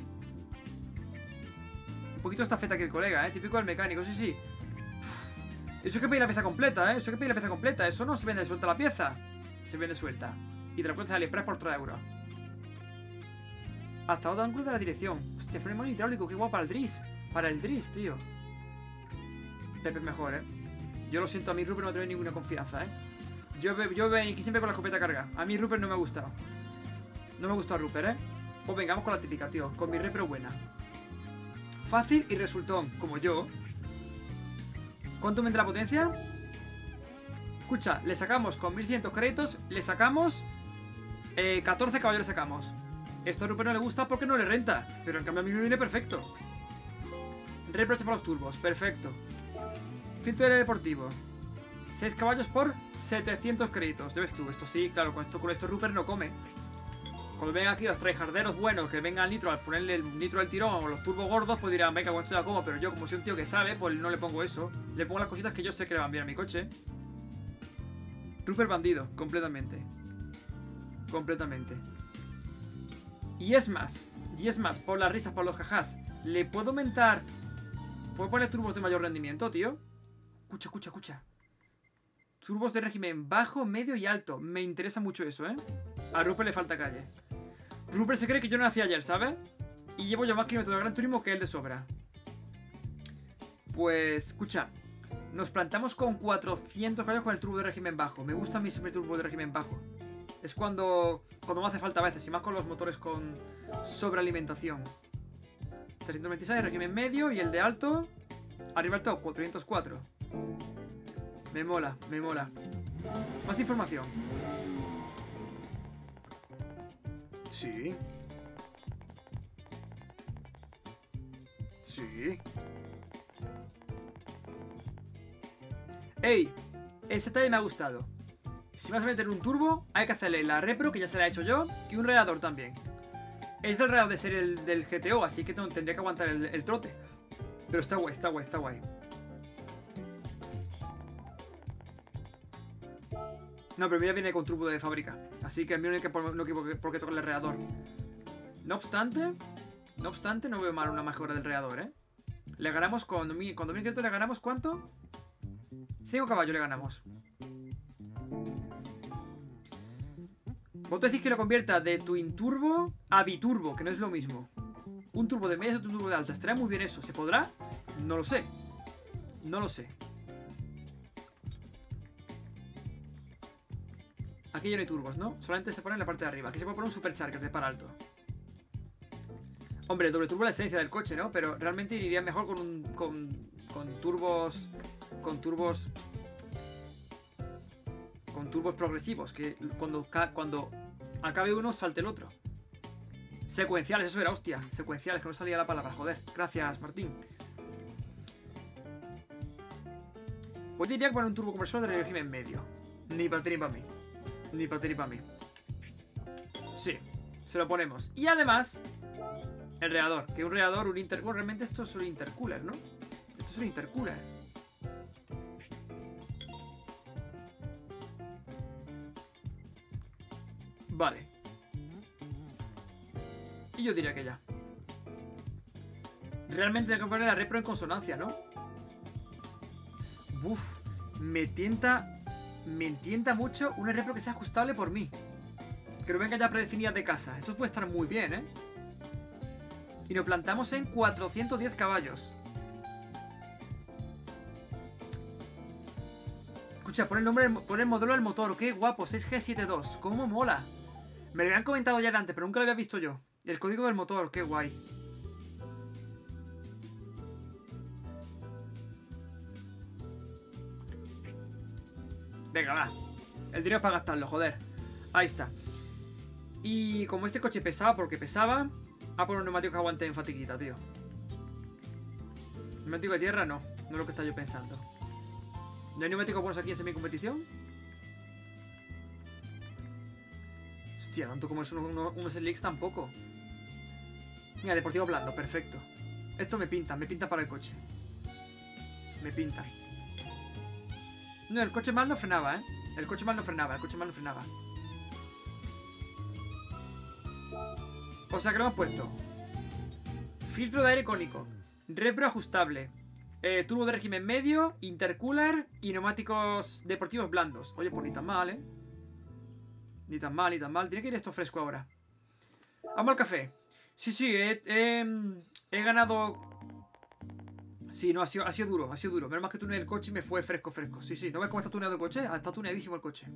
Un poquito esta feta que el colega, ¿eh? Típico del mecánico, sí, sí. Uf. Eso hay que pedir la pieza completa, ¿eh? Eso hay que pedir la pieza completa. Eso no se vende suelta la pieza. Se vende suelta. Y te la encuentras en AliExpress por tres euros. Hasta ahora ángulo de la dirección. Hostia, freno hidráulico, qué guapo para el Driss. Para el Driss, tío. Pepe es mejor, ¿eh? Yo lo siento, a mí Rupert no tengo ninguna confianza, ¿eh? Yo, yo ven aquí siempre con la escopeta cargada. A mí Rupert no me ha gustado. No me ha gustado Rupert, ¿eh? Pues venga, vamos con la típica, tío. Con mi repro buena. Fácil y resultón, como yo. ¿Cuánto aumenta la potencia? Escucha, le sacamos con mil seiscientos créditos. Le sacamos eh, catorce caballos le sacamos. Esto a Rupert no le gusta porque no le renta. Pero en cambio a mí me viene perfecto. Reproche para los turbos, perfecto. Filtro de aire deportivo, seis caballos por setecientos créditos. Ya ves tú, esto sí, claro, con esto, con esto Rupert no come. Cuando vengan aquí los tryharderos buenos, que venga el nitro, al ponerle el nitro del tirón, o los turbos gordos, pues dirán, venga, con esto ya como. Pero yo, como soy un tío que sabe, pues no le pongo eso. Le pongo las cositas que yo sé que le van bien a mi coche. Rupert bandido, completamente. Completamente. Y es más, y es más, por las risas, por los jajás, ¿le puedo aumentar? ¿Puedo poner turbos de mayor rendimiento, tío? Escucha, escucha, escucha. Turbos de régimen bajo, medio y alto. Me interesa mucho eso, ¿eh? A Rupert le falta calle. Rupert se cree que yo no nací ayer, ¿sabes? Y llevo yo más kilómetros de Gran Turismo que él de sobra. Pues, escucha. Nos plantamos con cuatrocientos caballos con el turbo de régimen bajo. Me gusta a mí siempre el turbo de régimen bajo. Es cuando, cuando me hace falta a veces. Y más con los motores con sobrealimentación. trescientos veintiséis, régimen medio. Y el de alto, arriba el top, cuatrocientos cuatro. Me mola, me mola. Más información. Sí. Sí. ¡Ey! Este detalle me ha gustado. Si vas a meter un turbo, hay que hacerle la repro, que ya se la he hecho yo, y un radiador también. Es del radiador de serie del, del G T O, así que tendría que aguantar el, el trote. Pero está guay, está guay, está guay. No, pero mira, viene con turbo de fábrica. Así que a mí no hay que por, no hay por, por qué tocarle el radiador. No obstante, no obstante, no veo mal una mejora del radiador, ¿eh? Le ganamos con... Con dos mil créditos le ganamos, ¿cuánto? cinco caballos le ganamos. Vos decís que lo convierta de Twin Turbo a Biturbo, que no es lo mismo. Un turbo de media y otro turbo de alta. Estaría muy bien eso. ¿Se podrá? No lo sé. No lo sé. Aquí ya no hay turbos, ¿no? Solamente se pone en la parte de arriba. Aquí se puede poner un supercharger de par alto. Hombre, el doble turbo es la esencia del coche, ¿no? Pero realmente iría mejor con un... Con, con turbos... Con turbos... Con turbos progresivos. Que cuando, cuando acabe uno, salte el otro. Secuenciales, eso era, hostia. Secuenciales, que no salía la palabra, joder. Gracias, Martín. Pues diría que poner un turbocompresor de régimen medio. Ni para ti ni para mí. Ni para ti ni para mí. Sí, se lo ponemos. Y además, el reador. Que un reador, un intercooler. Realmente esto es un intercooler, ¿no? Esto es un intercooler. Vale. Y yo diría que ya. Realmente tengo que poner la repro en consonancia, ¿no? Uf, me tienta. Me tienta mucho una repro que sea ajustable por mí. Que no venga ya predefinida de casa. Esto puede estar muy bien, ¿eh? Y nos plantamos en cuatrocientos diez caballos. Escucha, pon el nombre, pon el modelo del motor. Qué guapo, seis G setenta y dos. Cómo mola. Me lo habían comentado ya de antes, pero nunca lo había visto yo. El código del motor, qué guay. Venga, va. El dinero es para gastarlo, joder. Ahí está. Y como este coche pesaba, porque pesaba, a por un neumático que aguante en fatiguita, tío. Neumático de tierra, no. No es lo que estaba yo pensando. ¿No hay neumáticos buenos aquí en semi-competición? Hostia, tanto como es uno, uno, unos slicks tampoco. Mira, deportivo blando, perfecto. Esto me pinta, me pinta para el coche. Me pinta. No, el coche mal no frenaba, ¿eh? El coche mal no frenaba, el coche mal no frenaba. O sea que lo hemos puesto. Filtro de aire cónico. Repro ajustable. Eh, turbo de régimen medio. Intercooler. Y neumáticos deportivos blandos. Oye, pues ni tan mal, ¿eh? Ni tan mal, ni tan mal. Tiene que ir esto fresco ahora. Vamos al café. Sí, sí, he, he, he ganado... Sí, no, ha sido, ha sido duro, ha sido duro. Menos mal que tuneé el coche y me fue fresco, fresco. Sí, sí, ¿no ves cómo está tuneado el coche? Ah, está tuneadísimo el coche.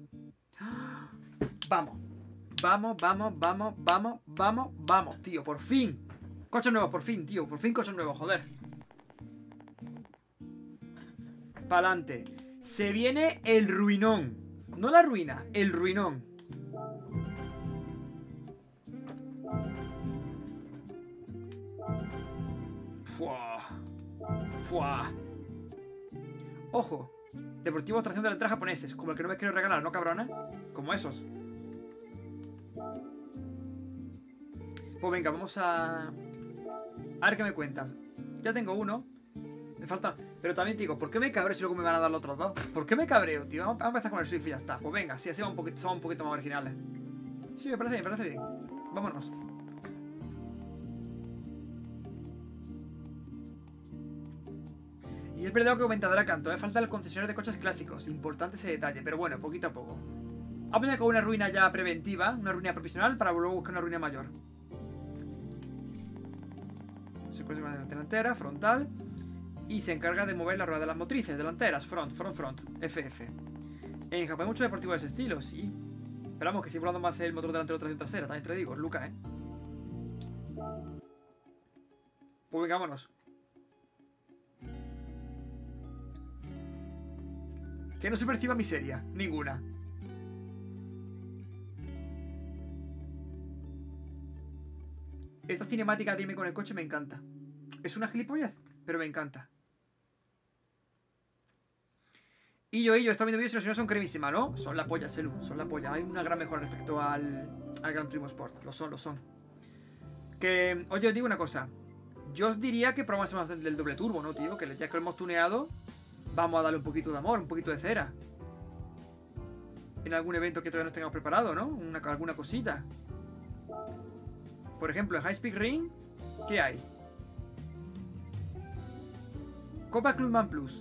Vamos. Vamos, vamos, vamos, vamos, vamos, vamos, tío, por fin. Coche nuevo, por fin, tío, por fin coche nuevo, joder. Pa'lante. Se viene el ruinón. No la ruina, el ruinón. Fuah. Fuah. Ojo. Deportivo tracción de letras japoneses. Como el que no me quiero regalar, ¿no, cabrones? Como esos. Pues venga, vamos a... A ver qué me cuentas. Ya tengo uno. Me falta... Pero también te digo, ¿por qué me cabreo si luego me van a dar los otros dos? ¿Por qué me cabreo, tío? Vamos a empezar con el Swift y ya está. Pues venga, sí, así va un poquito, somos un poquito más originales. Sí, me parece bien, me parece bien. Vámonos. Y es verdad que aumentadora canto, ¿eh? Falta el concesionario de coches clásicos. Importante ese detalle, pero bueno, poquito a poco. Ha venido con una ruina ya preventiva, una ruina profesional, para luego buscar una ruina mayor. Secuencia de delantera, frontal. Y se encarga de mover la rueda de las motrices delanteras, front, front, front, F F. En Japón hay mucho deportivo de ese estilo, sí. Pero vamos, que sigue volando más el motor delantero tracción trasera, también te lo digo, es Luca, ¿eh? Pues venga, vámonos. Que no se perciba miseria, ninguna. Esta cinemática de irme con el coche me encanta. Es una gilipollez, pero me encanta. Y yo, y yo, estaba viendo vídeos y los señores son cremísima, ¿no? Son la polla, Selu, son la polla. Hay una gran mejora respecto al, al Gran Turismo Sport. Lo son, lo son. Que, oye, os digo una cosa. Yo os diría que probamos más del doble turbo, ¿no, tío? Que ya que lo hemos tuneado, vamos a darle un poquito de amor, un poquito de cera. En algún evento que todavía nos tengamos preparado, ¿no? Una, alguna cosita. Por ejemplo, en High Speed Ring, ¿qué hay? Copa Clubman Plus.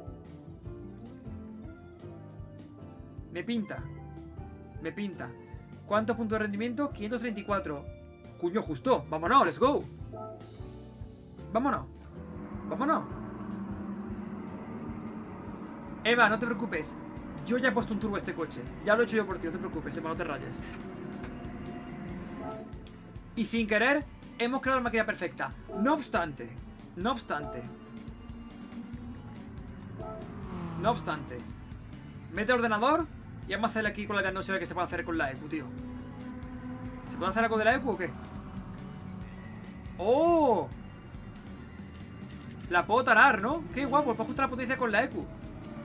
Me pinta. Me pinta. ¿Cuántos puntos de rendimiento? quinientos treinta y cuatro. Cuño, justo. Vámonos, let's go. Vámonos. Vámonos. Eva, no te preocupes. Yo ya he puesto un turbo a este coche. Ya lo he hecho yo por ti, no te preocupes, Eva, no te rayes. Y sin querer, hemos creado la máquina perfecta. No obstante, no obstante, no obstante, mete el ordenador y vamos a hacer aquí con la diagnosis que se puede hacer con la E Q, tío. ¿Se puede hacer algo de la E Q o qué? ¡Oh! La puedo tarar, ¿no? Qué guapo, puedo ajustar la potencia con la E Q.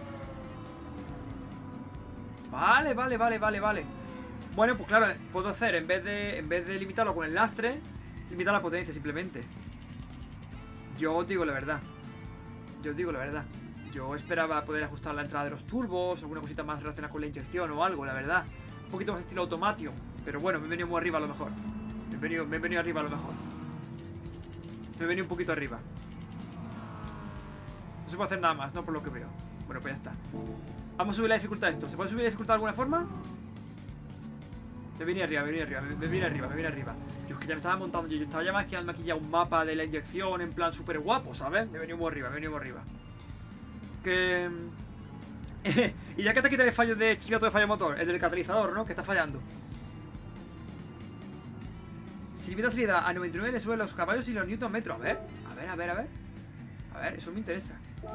Vale, vale, vale, vale, vale. Bueno, pues claro, puedo hacer, en vez de En vez de limitarlo con el lastre, limitar la potencia simplemente. Yo os digo la verdad. Yo os digo la verdad. Yo esperaba poder ajustar la entrada de los turbos, alguna cosita más relacionada con la inyección o algo, la verdad. Un poquito más estilo automatio. Pero bueno, me he venido muy arriba a lo mejor. Me he venido, me he venido arriba a lo mejor. Me he venido un poquito arriba. No se puede hacer nada más, no por lo que veo. Bueno, pues ya está. Vamos a subir la dificultad a esto. ¿Se puede subir la dificultad de alguna forma? Me vine arriba, me vine arriba, me, me vine arriba, me vine arriba. Yo es que ya me estaba montando, yo, yo estaba ya imaginando aquí ya un mapa de la inyección en plan súper guapo, ¿sabes? Me he venido muy arriba, me he venido muy arriba. Que... y ya que te quitan el fallo de chivato de fallo motor, el del catalizador, ¿no? Que está fallando. Si limita salida a noventa y nueve le sube los caballos y los newton metro. A ver, a ver, a ver, a ver. A ver, eso me interesa.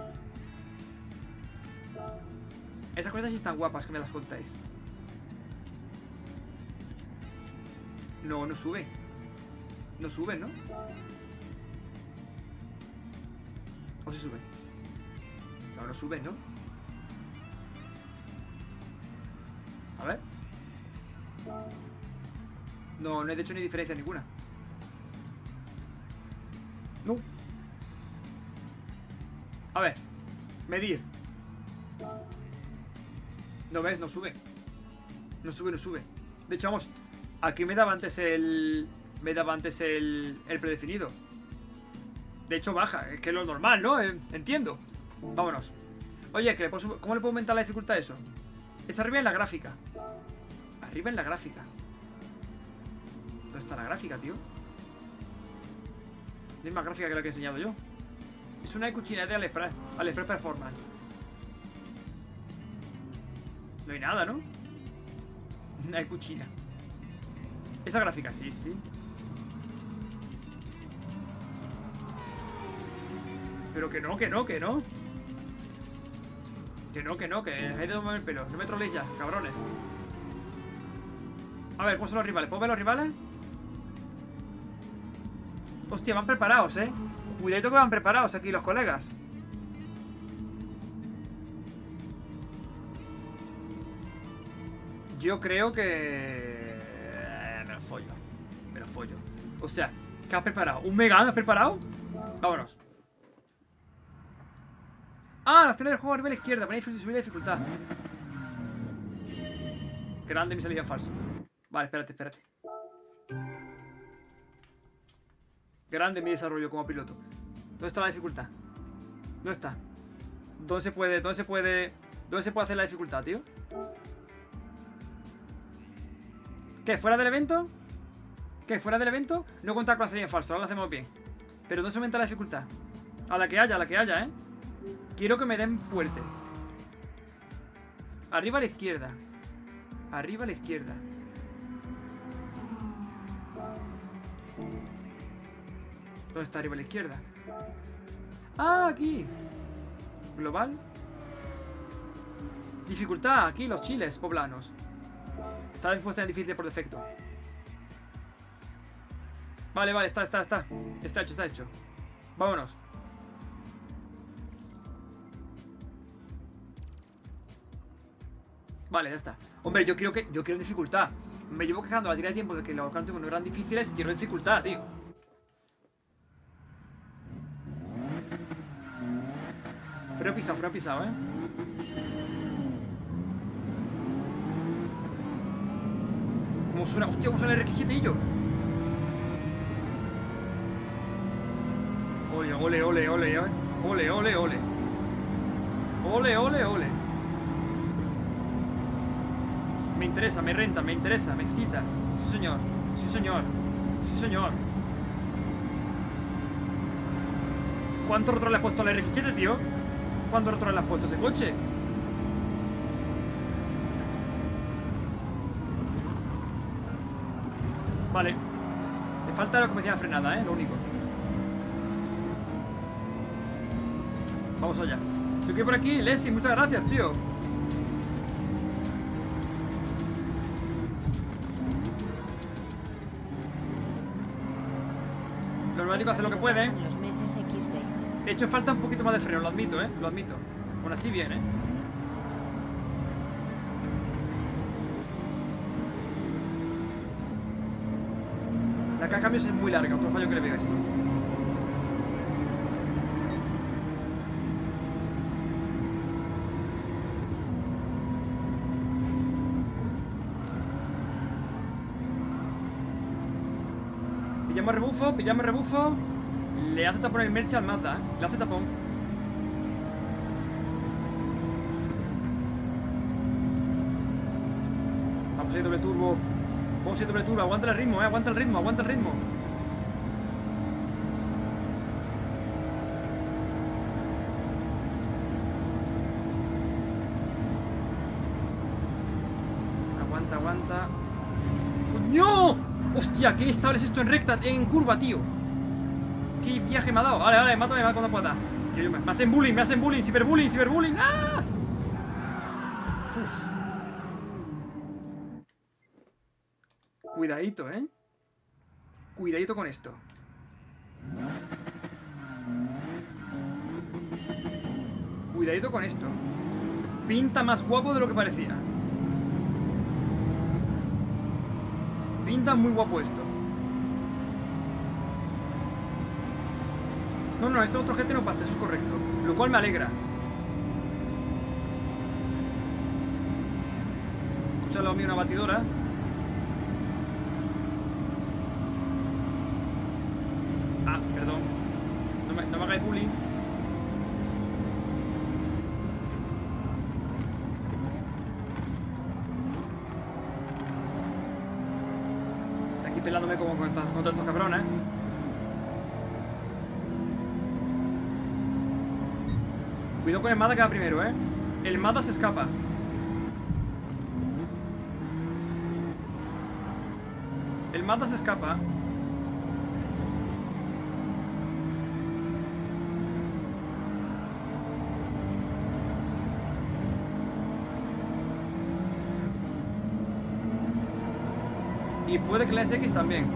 Esas cosas sí están guapas, que me las contáis. No, no sube. No sube, ¿no? ¿O sí sube? No, no sube, ¿no? A ver. No, no he de hecho ni diferencia ninguna. No. A ver. Medir. ¿No ves? No sube. No sube, no sube. De hecho, vamos. Aquí me daba antes el... Me daba antes el... El predefinido. De hecho, baja. Es que es lo normal, ¿no? Eh, entiendo. Vámonos. Oye, ¿que le puedo... ¿cómo le puedo aumentar la dificultad a eso? Es arriba en la gráfica. Arriba en la gráfica. ¿Dónde está la gráfica, tío? No es más gráfica que la que he enseñado yo. Es una cuchina de AliExpress. AliExpress Performance. No hay nada, ¿no? Una cuchina. Esa gráfica, sí, sí, sí. Pero que no, que no, que no. Que no, que no, que hay de mover el pelo. No me troleéis ya, cabrones. A ver, ¿cómo son los rivales? ¿Puedo ver los rivales? Hostia, van preparados, eh. Cuidadito que van preparados aquí los colegas. Yo creo que... Me lo follo. Me lo follo. O sea, ¿qué has preparado? ¿Un Mega? ¿Me has preparado? Vámonos. Ah, la zona del juego arriba a la izquierda. Ponéis subir la dificultad. Grande mi salida en falso. Vale, espérate, espérate. Grande mi desarrollo como piloto. ¿Dónde está la dificultad? ¿Dónde está? ¿Dónde se puede, dónde se puede, dónde se puede hacer la dificultad, tío? ¿Qué? ¿Fuera del evento? ¿Qué? ¿Fuera del evento? No contar con la salida en falso, ahora lo hacemos bien. Pero ¿dónde se aumenta la dificultad? A la que haya, a la que haya, ¿eh? Quiero que me den fuerte. Arriba a la izquierda. Arriba a la izquierda. ¿Dónde está arriba a la izquierda? Ah, aquí. Global. Dificultad, aquí los chiles poblanos. Está puesta en difícil por defecto. Vale, vale, está, está, está. Está hecho, está hecho. Vámonos. Vale, ya está. Hombre, yo quiero que yo quiero dificultad. Me llevo quejando la tira de tiempo de que los cantos no eran difíciles. Quiero dificultad, tío. Freno pisado, freno pisado, eh. ¿Cómo suena? Hostia, ¿cómo suena el R X siete y yo? Ole, ole, ole, ole, ole. Ole, ole, ole. Ole, ole, ole. Me interesa, me renta, me interesa, me excita. Sí, señor. Sí, señor. Sí, señor. ¿Cuánto rotor le has puesto al R X siete, tío? ¿Cuánto rotor le has puesto a ese coche? Vale. Le falta la capacidad de frenada, ¿eh? Lo único. Vamos allá. Estoy por aquí. Leslie, muchas gracias, tío. Los neumático hace lo que puede. Pasan los meses equis de. He hecho falta un poquito más de freno, lo admito, eh. Lo admito. Aún así bien, eh. La caja de cambios es muy larga, otro fallo que le veo a esto. Pillamos rebufo, pillamos rebufo. Le hace tapón el merch al Mazda, ¿eh? Le hace tapón. Vamos a ir doble turbo. Vamos a ir doble turbo, aguanta el ritmo, eh. Aguanta el ritmo, aguanta el ritmo. Aguanta, aguanta. ¡Coño! ¡Hostia! ¡Qué inestable es esto en recta! En curva, tío. ¡Qué viaje me ha dado! Vale, vale, mátame cuando pueda. Me hacen bullying, me hacen bullying, ciberbullying, ciberbullying. ¡Ah! Uf. Cuidadito, ¿eh? Cuidadito con esto. Cuidadito con esto. Pinta más guapo de lo que parecía. Pinta muy guapo esto. No, no, esto otro gente no pasa, eso es correcto. Lo cual me alegra. Escucha al lado mío una batidora. Ah, perdón. No me, no me hagáis bullying. Está aquí pelándome como contra, contra estos cabrones, ¿eh? Cuidado con el Mazda que va primero, ¿eh? El Mazda se escapa. El Mazda se escapa. Y puede que la S X también.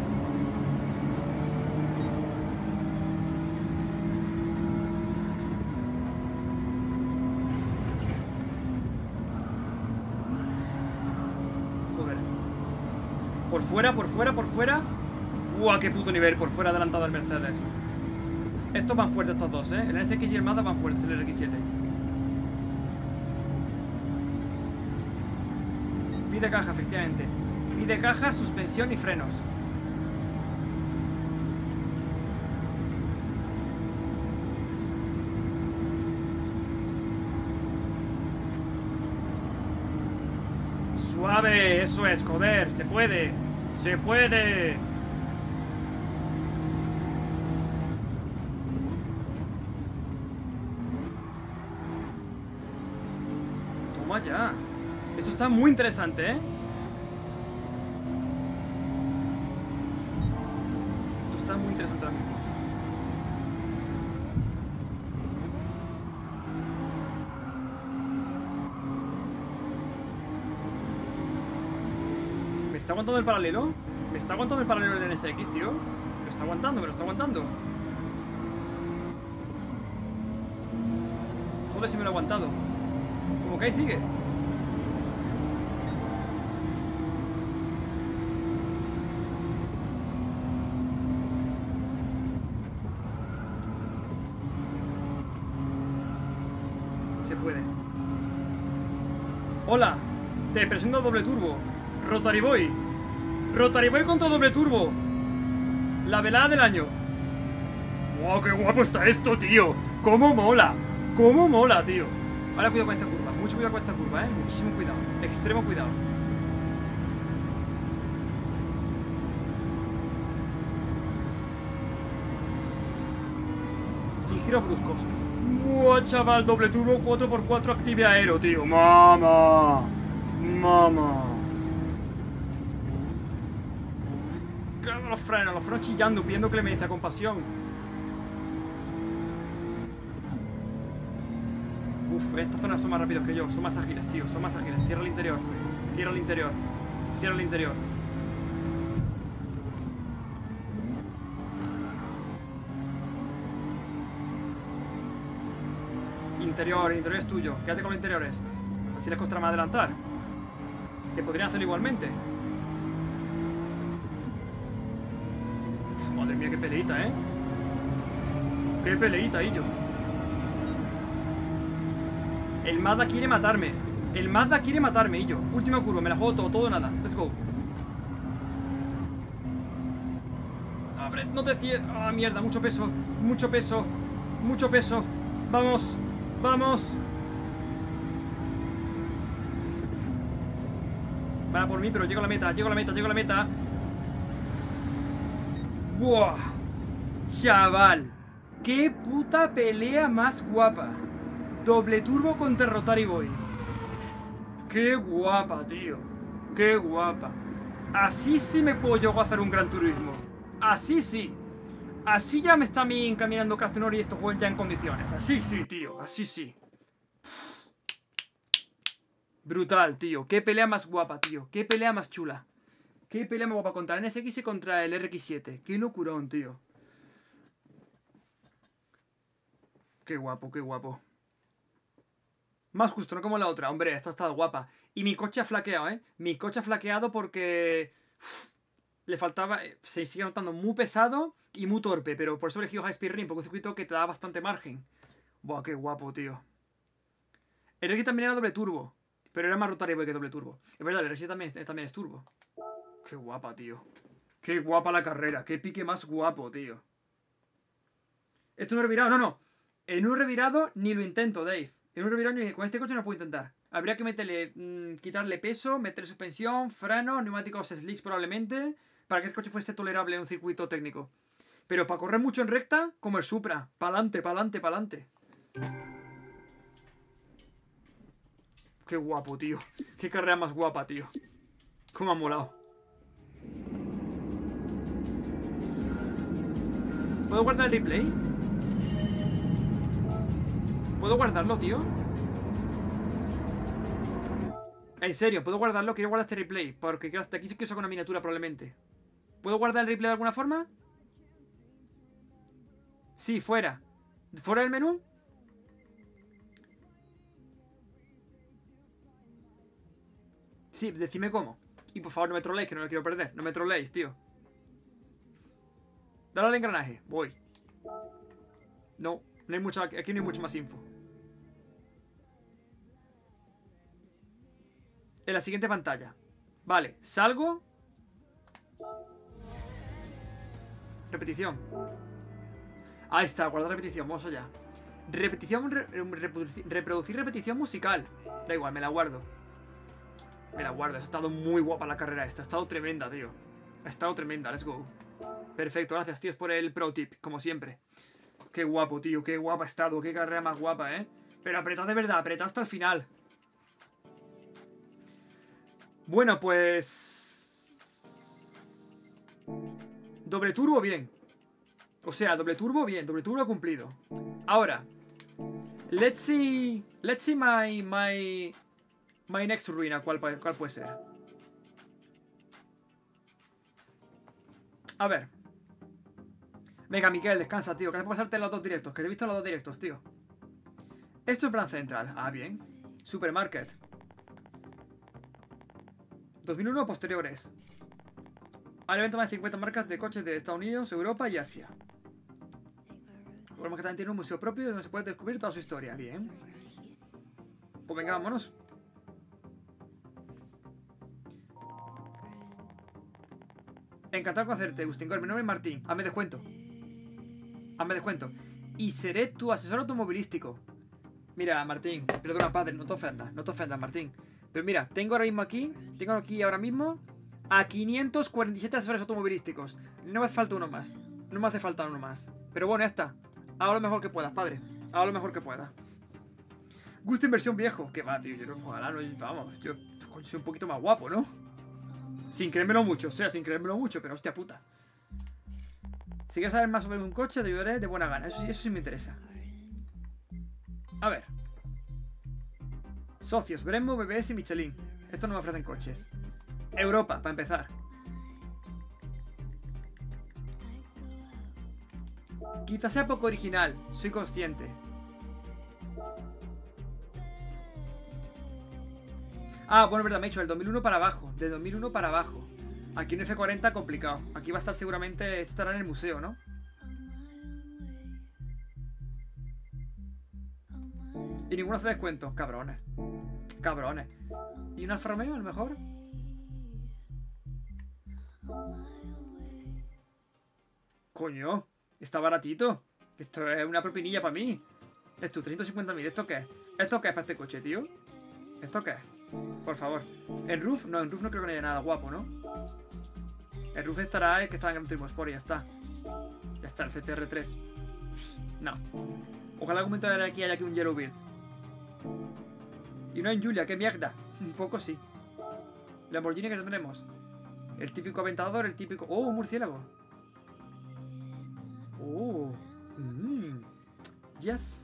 Joder. Por fuera, por fuera, por fuera. ¡Buah, qué puto nivel! Por fuera adelantado el Mercedes. Estos van fuertes estos dos, ¿eh? El S X y el Mazda van fuertes, el R X siete. Pide caja, efectivamente. Pide caja, suspensión y frenos. Suave, eso es, joder, se puede. Se puede. Toma ya. Esto está muy interesante, ¿eh? Esto está muy interesante ahora mismo. ¿Me está aguantando el paralelo? ¿Me está aguantando el paralelo del N S X, tío? Me lo está aguantando, me lo está aguantando. Joder, si me lo ha aguantado. Como que ahí sigue. Se puede. Hola, te presento doble turbo. Rotary Boy. Rotary Boy contra doble turbo. La velada del año. ¡Wow, qué guapo está esto, tío! ¡Cómo mola! ¡Cómo mola, tío! Ahora cuidado con esta curva. Mucho cuidado con esta curva, eh. Muchísimo cuidado. Extremo cuidado. Sin giros bruscos. ¡Wow, chaval! Doble turbo cuatro por cuatro active aero, tío. ¡Mamá! ¡Mamá! Claro, los frenos, los frenos chillando, pidiendo clemencia, compasión. Uf, estas zonas son más rápidos que yo, son más ágiles, tío, son más ágiles. Cierra el interior, cierra el interior, cierra el interior. interior, el interior es tuyo. Quédate con los interiores. Así les costará más adelantar. Que podrían hacerlo igualmente. Uf, madre mía, qué peleita, ¿eh? Qué peleita, Illo. El Mazda quiere matarme. El Mazda quiere matarme, Illo. Última curva, me la juego todo, todo o nada. Let's go. Abre, no te cierres. Ah, mierda, mucho peso. Mucho peso. Mucho peso. Vamos. Vamos. Van a por mí, pero llego a la meta. Llego a la meta, llego a la meta. ¡Buah! Chaval. ¡Qué puta pelea más guapa! Doble turbo contra Rotary Boy. ¡Qué guapa, tío! ¡Qué guapa! Así sí me puedo yo hacer un Gran Turismo. Así sí. Así ya me está a mí encaminando Kazunori y estos juegos ya en condiciones. Así sí, tío. Así sí. Brutal, tío. Qué pelea más guapa, tío. Qué pelea más chula. Qué pelea más guapa contra el N S X y contra el R X siete. Qué locurón, tío. Qué guapo, qué guapo. Más justo, no como la otra. Hombre, esta ha estado guapa. Y mi coche ha flaqueado, ¿eh? Mi coche ha flaqueado porque... Uf, le faltaba... Se sigue notando muy pesado y muy torpe. Pero por eso he elegido High Speed Ring, porque es un circuito que te da bastante margen. Buah, qué guapo, tío. El R X también era doble turbo. Pero era más Rotary Boy que doble turbo. Es verdad, el R X también, también es turbo. Qué guapa, tío. Qué guapa la carrera. Qué pique más guapo, tío. Esto no he revirado. No, no. En un revirado ni lo intento, Dave. En un revirado ni... Con este coche no puedo intentar. Habría que meterle... Mmm, quitarle peso, meterle suspensión, freno, neumáticos slicks probablemente, para que el coche fuese tolerable en un circuito técnico. Pero para correr mucho en recta, como el Supra. Pa'lante, pa'lante, pa'lante. Qué guapo, tío. Qué carrera más guapa, tío. Cómo ha molado. ¿Puedo guardar el replay? ¿Puedo guardarlo, tío? En serio, ¿puedo guardarlo? Quiero guardar este replay, porque hasta aquí sí que saco una miniatura probablemente. ¿Puedo guardar el replay de alguna forma? Sí, fuera. ¿Fuera del menú? Sí, decime cómo. Y por favor no me trolléis, que no lo quiero perder. No me trolléis, tío. Dale al engranaje, voy. No, no hay mucha, aquí no hay mucho más info. En la siguiente pantalla. Vale, salgo. Repetición. Ahí está, guardar repetición, vamos allá. Repetición, re, reproducir, reproducir repetición musical. Da igual, me la guardo. Me la guardo, ha estado muy guapa la carrera esta. Ha estado tremenda, tío. Ha estado tremenda, let's go. Perfecto, gracias, tíos, por el pro tip, como siempre. Qué guapo, tío, qué guapa ha estado. Qué carrera más guapa, ¿eh? Pero apretad de verdad, apretad hasta el final. Bueno, pues... Doble turbo, bien. O sea, doble turbo, bien. Doble turbo cumplido. Ahora, let's see... Let's see my... My, my next ruina. ¿Cuál, cuál puede ser? A ver. Venga, Miquel, descansa, tío. Gracias por pasarte en los dos directos. Que te he visto en los dos directos, tío. Esto es plan central. Ah, bien. Supermarket. dos mil uno posteriores. Al evento más de cincuenta marcas de coches de Estados Unidos, Europa y Asia. Recordemos que también tiene un museo propio donde se puede descubrir toda su historia. Bien. Pues venga, vámonos. Encantado de conocerte, Agustín Gómez. Mi nombre es Martín. Hazme descuento. Hazme descuento. Y seré tu asesor automovilístico. Mira, Martín. Perdona, padre. No te ofendas. No te ofendas, Martín. Pero mira, tengo ahora mismo aquí. Tengo aquí ahora mismo a quinientos cuarenta y siete asesores automovilísticos. No me hace falta uno más. No me hace falta uno más. Pero bueno, ya está. Hago lo mejor que puedas, padre. Hago lo mejor que pueda. Gusto inversión viejo. Que va, tío. Yo no, ojalá no. Vamos, yo soy un poquito más guapo, ¿no? Sin creérmelo mucho, o sea, sin creérmelo mucho, pero hostia puta. Si quieres saber más sobre un coche, te ayudaré de buena gana. Eso sí, eso sí me interesa. A ver. Socios, Brembo, B B S y Michelin. Estos no me ofrecen coches. Europa, para empezar. Quizás sea poco original, soy consciente. Ah, bueno, es verdad, me he dicho el dos mil uno para abajo. De dos mil uno para abajo. Aquí un F cuarenta complicado. Aquí va a estar seguramente... Esto estará en el museo, ¿no? Y ninguno hace descuento. Cabrones. Cabrones. ¿Y un Alfa Romeo a lo mejor? Coño. Está baratito. Esto es una propinilla para mí. Esto, trescientos cincuenta mil. ¿Esto qué es? ¿Esto qué es para este coche, tío? ¿Esto qué es? Por favor. ¿En Roof? No, en Roof no creo que no haya nada guapo, ¿no? El Roof estará el que está en Gran Turismo Sport y ya está. Ya está, el C T R tres. No. Ojalá algún momento de aquí haya aquí un Yellowbird. Y no en Julia, qué mierda. Un poco sí. Lamborghini que tendremos. El típico aventador, el típico... ¡Oh, un murciélago! ¡Oh! Mmm. Yes.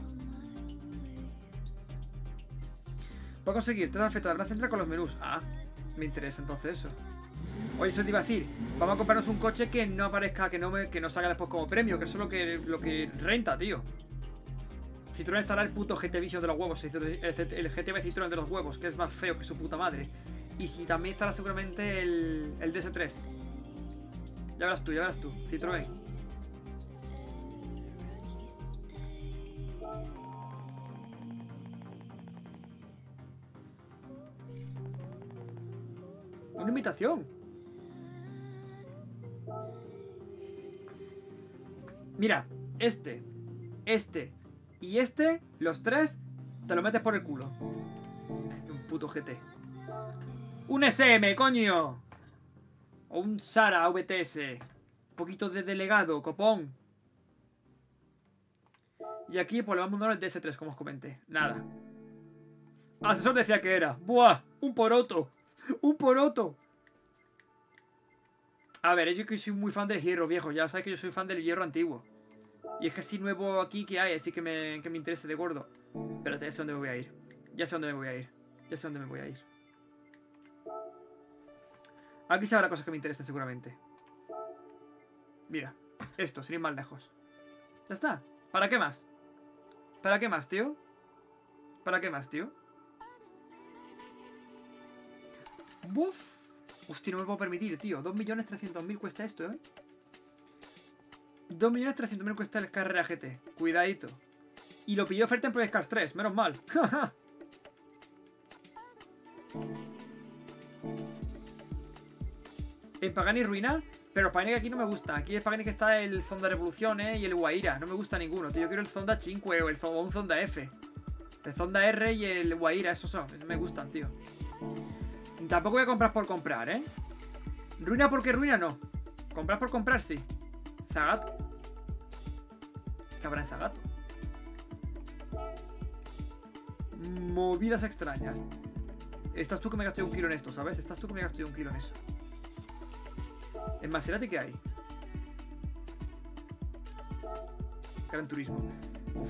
Puedo conseguir tres afectadas de la central con los menús. Ah, me interesa entonces eso. Oye, eso te iba a decir. Vamos a comprarnos un coche que no aparezca, que no me, que nos salga después como premio. Que eso es lo que, lo que renta, tío. Citroën estará el puto G T Vision de los huevos. El, el G T V Citroën de los huevos, que es más feo que su puta madre. Y si también estará seguramente el, el D S tres. Ya verás tú, ya verás tú. Citroën. Una invitación. Mira, este, este y este, los tres, te lo metes por el culo. Un puto G T. Un S M, coño. O un Sara V T S. Un poquito de delegado, copón. Y aquí pues le vamos a dar el D S tres, como os comenté. Nada. Asesor decía que era. ¡Buah! Un poroto. ¡Un poroto! A ver, yo que soy muy fan del hierro viejo. Ya sabéis que yo soy fan del hierro antiguo. Y es que así nuevo aquí que hay, así que me, que me interese de gordo. Espérate, ya sé dónde me voy a ir. Ya sé dónde me voy a ir. Ya sé dónde me voy a ir. Aquí se habrá cosas que me interesen seguramente. Mira, esto, sin ir más lejos. Ya está. ¿Para qué más? ¿Para qué más, tío? ¿Para qué más, tío? ¡Buf! Hostia, no me lo puedo permitir, tío. dos millones trescientos mil cuesta esto, ¿eh? dos millones trescientos mil cuesta el Carrera G T. Cuidadito. Y lo pilló oferta en Project Cars tres. Menos mal. En Pagani Ruina. Pero el Pagani que aquí no me gusta. Aquí el Pagani que está el Zonda Revolución, ¿eh? Y el Guaira. No me gusta ninguno, tío. Yo quiero el Zonda cinco o, el, o un Zonda F. El Zonda R y el Guaira. Esos son. No me gustan, tío. Tampoco voy a comprar por comprar, ¿eh? Ruina porque ruina no. Comprar por comprar sí. Zagato. ¿Qué habrá en Zagato? Movidas extrañas. Estás tú que me gasté un kilo en esto, ¿sabes? Estás tú que me gasté un kilo en eso. ¿En Maserati qué hay? Gran Turismo. Uf.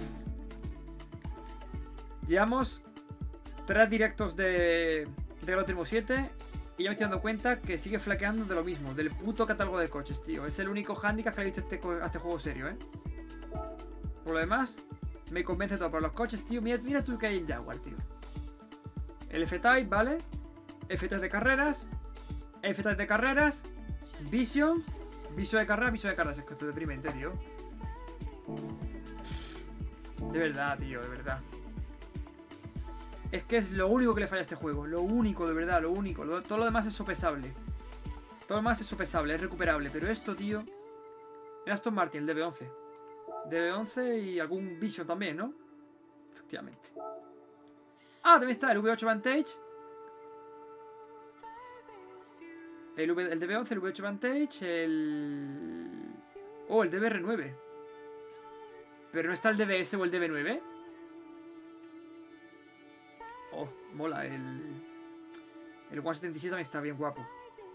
Llevamos tres directos de... de Gran Turismo siete y ya me estoy dando cuenta que sigue flaqueando de lo mismo, del puto catálogo de coches, tío. Es el único handicap que he visto este, a este juego serio, ¿eh? Por lo demás, me convence todo. Por los coches, tío, mira, mira tú que hay en Jaguar, tío. El F-Type, ¿vale? F tres de carreras, F tres de carreras, Vision, Vision de carreras, Vision de carreras. Es que esto es deprimente, tío. De verdad, tío, de verdad. Es que es lo único que le falla a este juego. Lo único, de verdad, lo único. Lo, todo lo demás es sopesable. Todo lo demás es sopesable, es recuperable. Pero esto, tío... El Aston Martin, el D B once. D B once y algún Vision también, ¿no? Efectivamente. Ah, también está el V ocho Vantage. El, v, el D B once, el V ocho Vantage, el... Oh, el D B R nueve. Pero no está el D B S o el D B nueve. Oh, mola, el... El One setenta y siete también está bien guapo.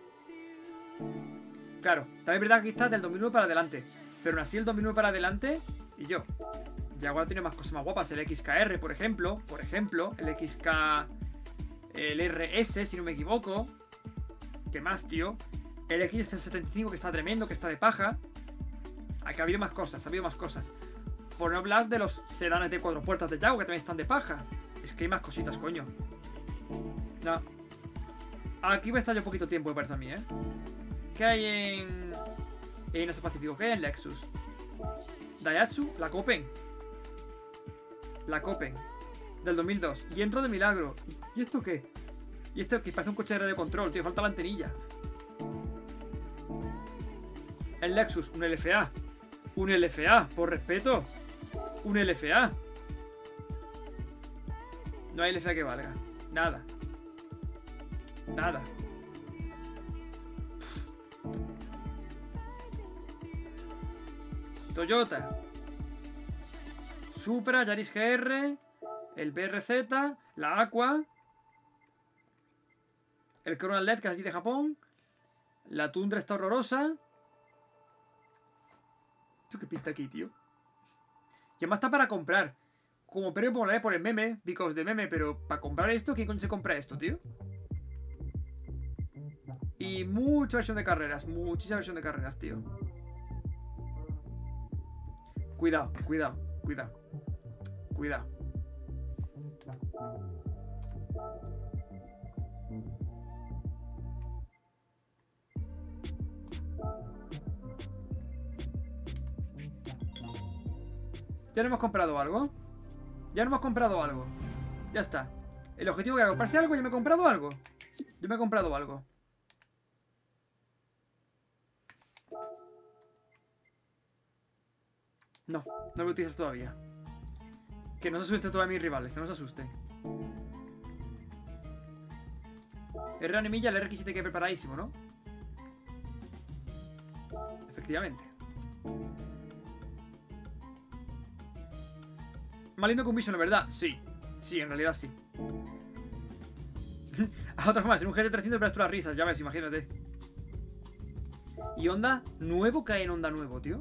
Claro, también es verdad que aquí está del dos mil uno para adelante. Pero aún así el dos mil uno para adelante y yo. Jaguar tiene más cosas más guapas. El X K R, por ejemplo. Por ejemplo, el X K... El R S, si no me equivoco. ¿Qué más, tío? El X C setenta y cinco, que está tremendo, que está de paja. Aquí ha habido más cosas, ha habido más cosas. Por no hablar de los sedanes de cuatro puertas de Jaguar, que también están de paja. Es que hay más cositas, coño. No No. Aquí va a estar yo poquito tiempo, me parece a mí, ¿eh? ¿Qué hay en... en Asia Pacífico? ¿Qué hay en Lexus? Daihatsu, la Copen. La Copen. Del dos mil dos. Y entro de milagro. ¿Y esto qué? Y esto que parece un coche de radio control, tío. Falta la antenilla. El Lexus, un L F A. Un L F A, por respeto. Un L F A. No hay L F A que valga. Nada. Nada. Toyota. Supra, Yaris G R. El B R Z. La Aqua. El Corona L E D, que es aquí de Japón. La Tundra está horrorosa. ¿Esto qué pinta aquí, tío? Y además está para comprar. Como premio popular por el meme, because de meme, pero para comprar esto, ¿quién coño se compra esto, tío? Y mucha versión de carreras, muchísima versión de carreras, tío. Cuidado, cuidado, cuidado. Cuidado. Ya no hemos comprado algo. Ya no hemos comprado algo. Ya está. El objetivo era comprarse algo y yo me he comprado algo. Yo me he comprado algo. No, no lo voy a utilizar todavía. Que no se asusten todavía mis rivales, que no se asusten. R Animilla, el R X siete que preparadísimo, ¿no? Efectivamente. Más lindo que un Vision, la verdad. Sí, sí, en realidad sí. A otra forma, en un G T trescientos verás tú las risas, ya ves, imagínate. Y Honda nuevo, cae en Honda nuevo, tío.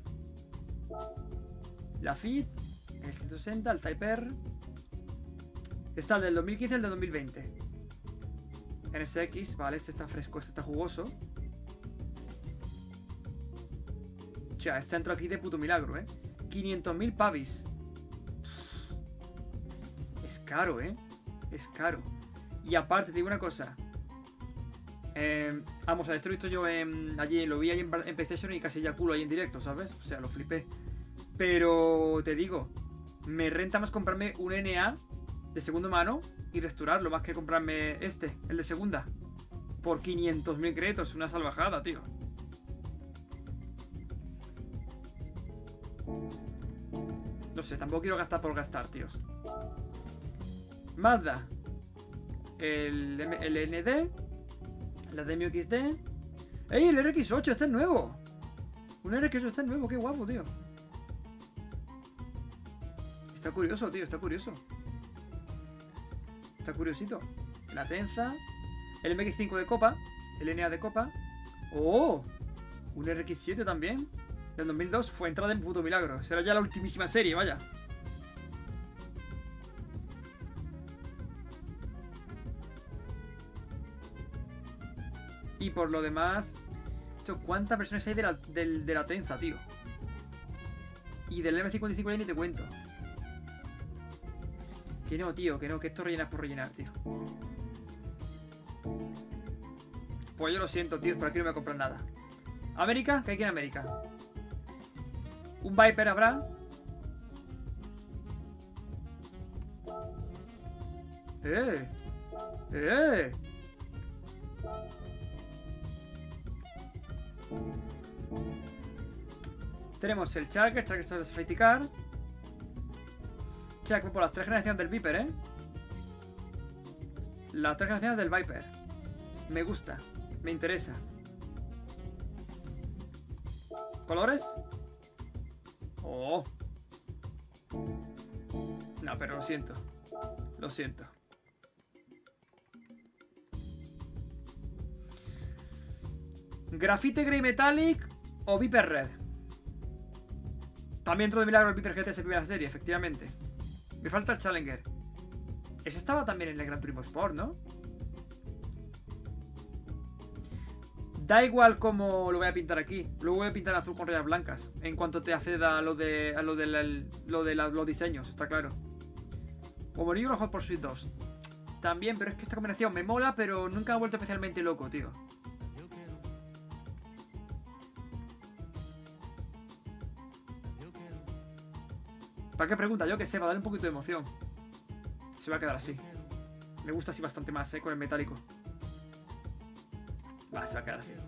La Fit, el ciento sesenta, el Type R. Está el del dos mil quince y el del dos mil veinte. N S X, vale, este está fresco, este está jugoso. O sea, este entró aquí de puto milagro, ¿eh? quinientos mil pavis. Es caro, ¿eh? Es caro. Y aparte, te digo una cosa. Eh, vamos, a esto lo he visto yo en, allí, lo vi allí en, en PlayStation y casi ya culo ahí en directo, ¿sabes? O sea, lo flipé. Pero te digo, me renta más comprarme un N A de segunda mano y restaurarlo más que comprarme este, el de segunda. Por quinientos mil créditos, una salvajada, tío. No sé, tampoco quiero gastar por gastar, tíos. Mazda. El, el N D. La D M X D. ¡Ey! El R X ocho, este es nuevo. Un R X ocho, este es nuevo, qué guapo, tío. Está curioso, tío, está curioso. Está curiosito. La Tenza. El M X cinco de copa. El N A de copa. ¡Oh! Un R X siete también. Del dos mil dos. Fue entrada en puto milagro. Será ya la ultimísima serie, vaya. Y por lo demás... ¿Cuántas versiones hay de la, de, de la Tenza, tío? Y del M cincuenta y cinco ya ni te cuento. Que no, tío, que no, que esto rellenas por rellenar, tío. Pues yo lo siento, tío, pero aquí no me voy a comprar nada. ¿América? ¿Qué hay aquí en América? ¿Un Viper habrá? ¡Eh! ¡Eh! Tenemos el Charger, Charger Safety Car. Check por las tres generaciones del Viper, ¿eh? Las tres generaciones del Viper. Me gusta, me interesa. ¿Colores? Oh. No, pero lo siento. Lo siento. Grafite Grey Metallic o Viper Red. También entró de milagro el Viper G T S primera serie, efectivamente. Me falta el Challenger. Ese estaba también en el Gran Turismo Sport, ¿no? Da igual cómo lo voy a pintar aquí. Lo voy a pintar en azul con rayas blancas. En cuanto te acceda a lo de, a lo de, la, lo de la, los diseños, está claro. Como digo, Hot Pursuit dos. también, pero es que esta combinación me mola, pero nunca me ha vuelto especialmente loco, tío. ¿Para qué pregunta? Yo que sé, va a darle un poquito de emoción. Se va a quedar así. Me gusta así bastante más, eh, con el metálico. Va, se va a quedar así.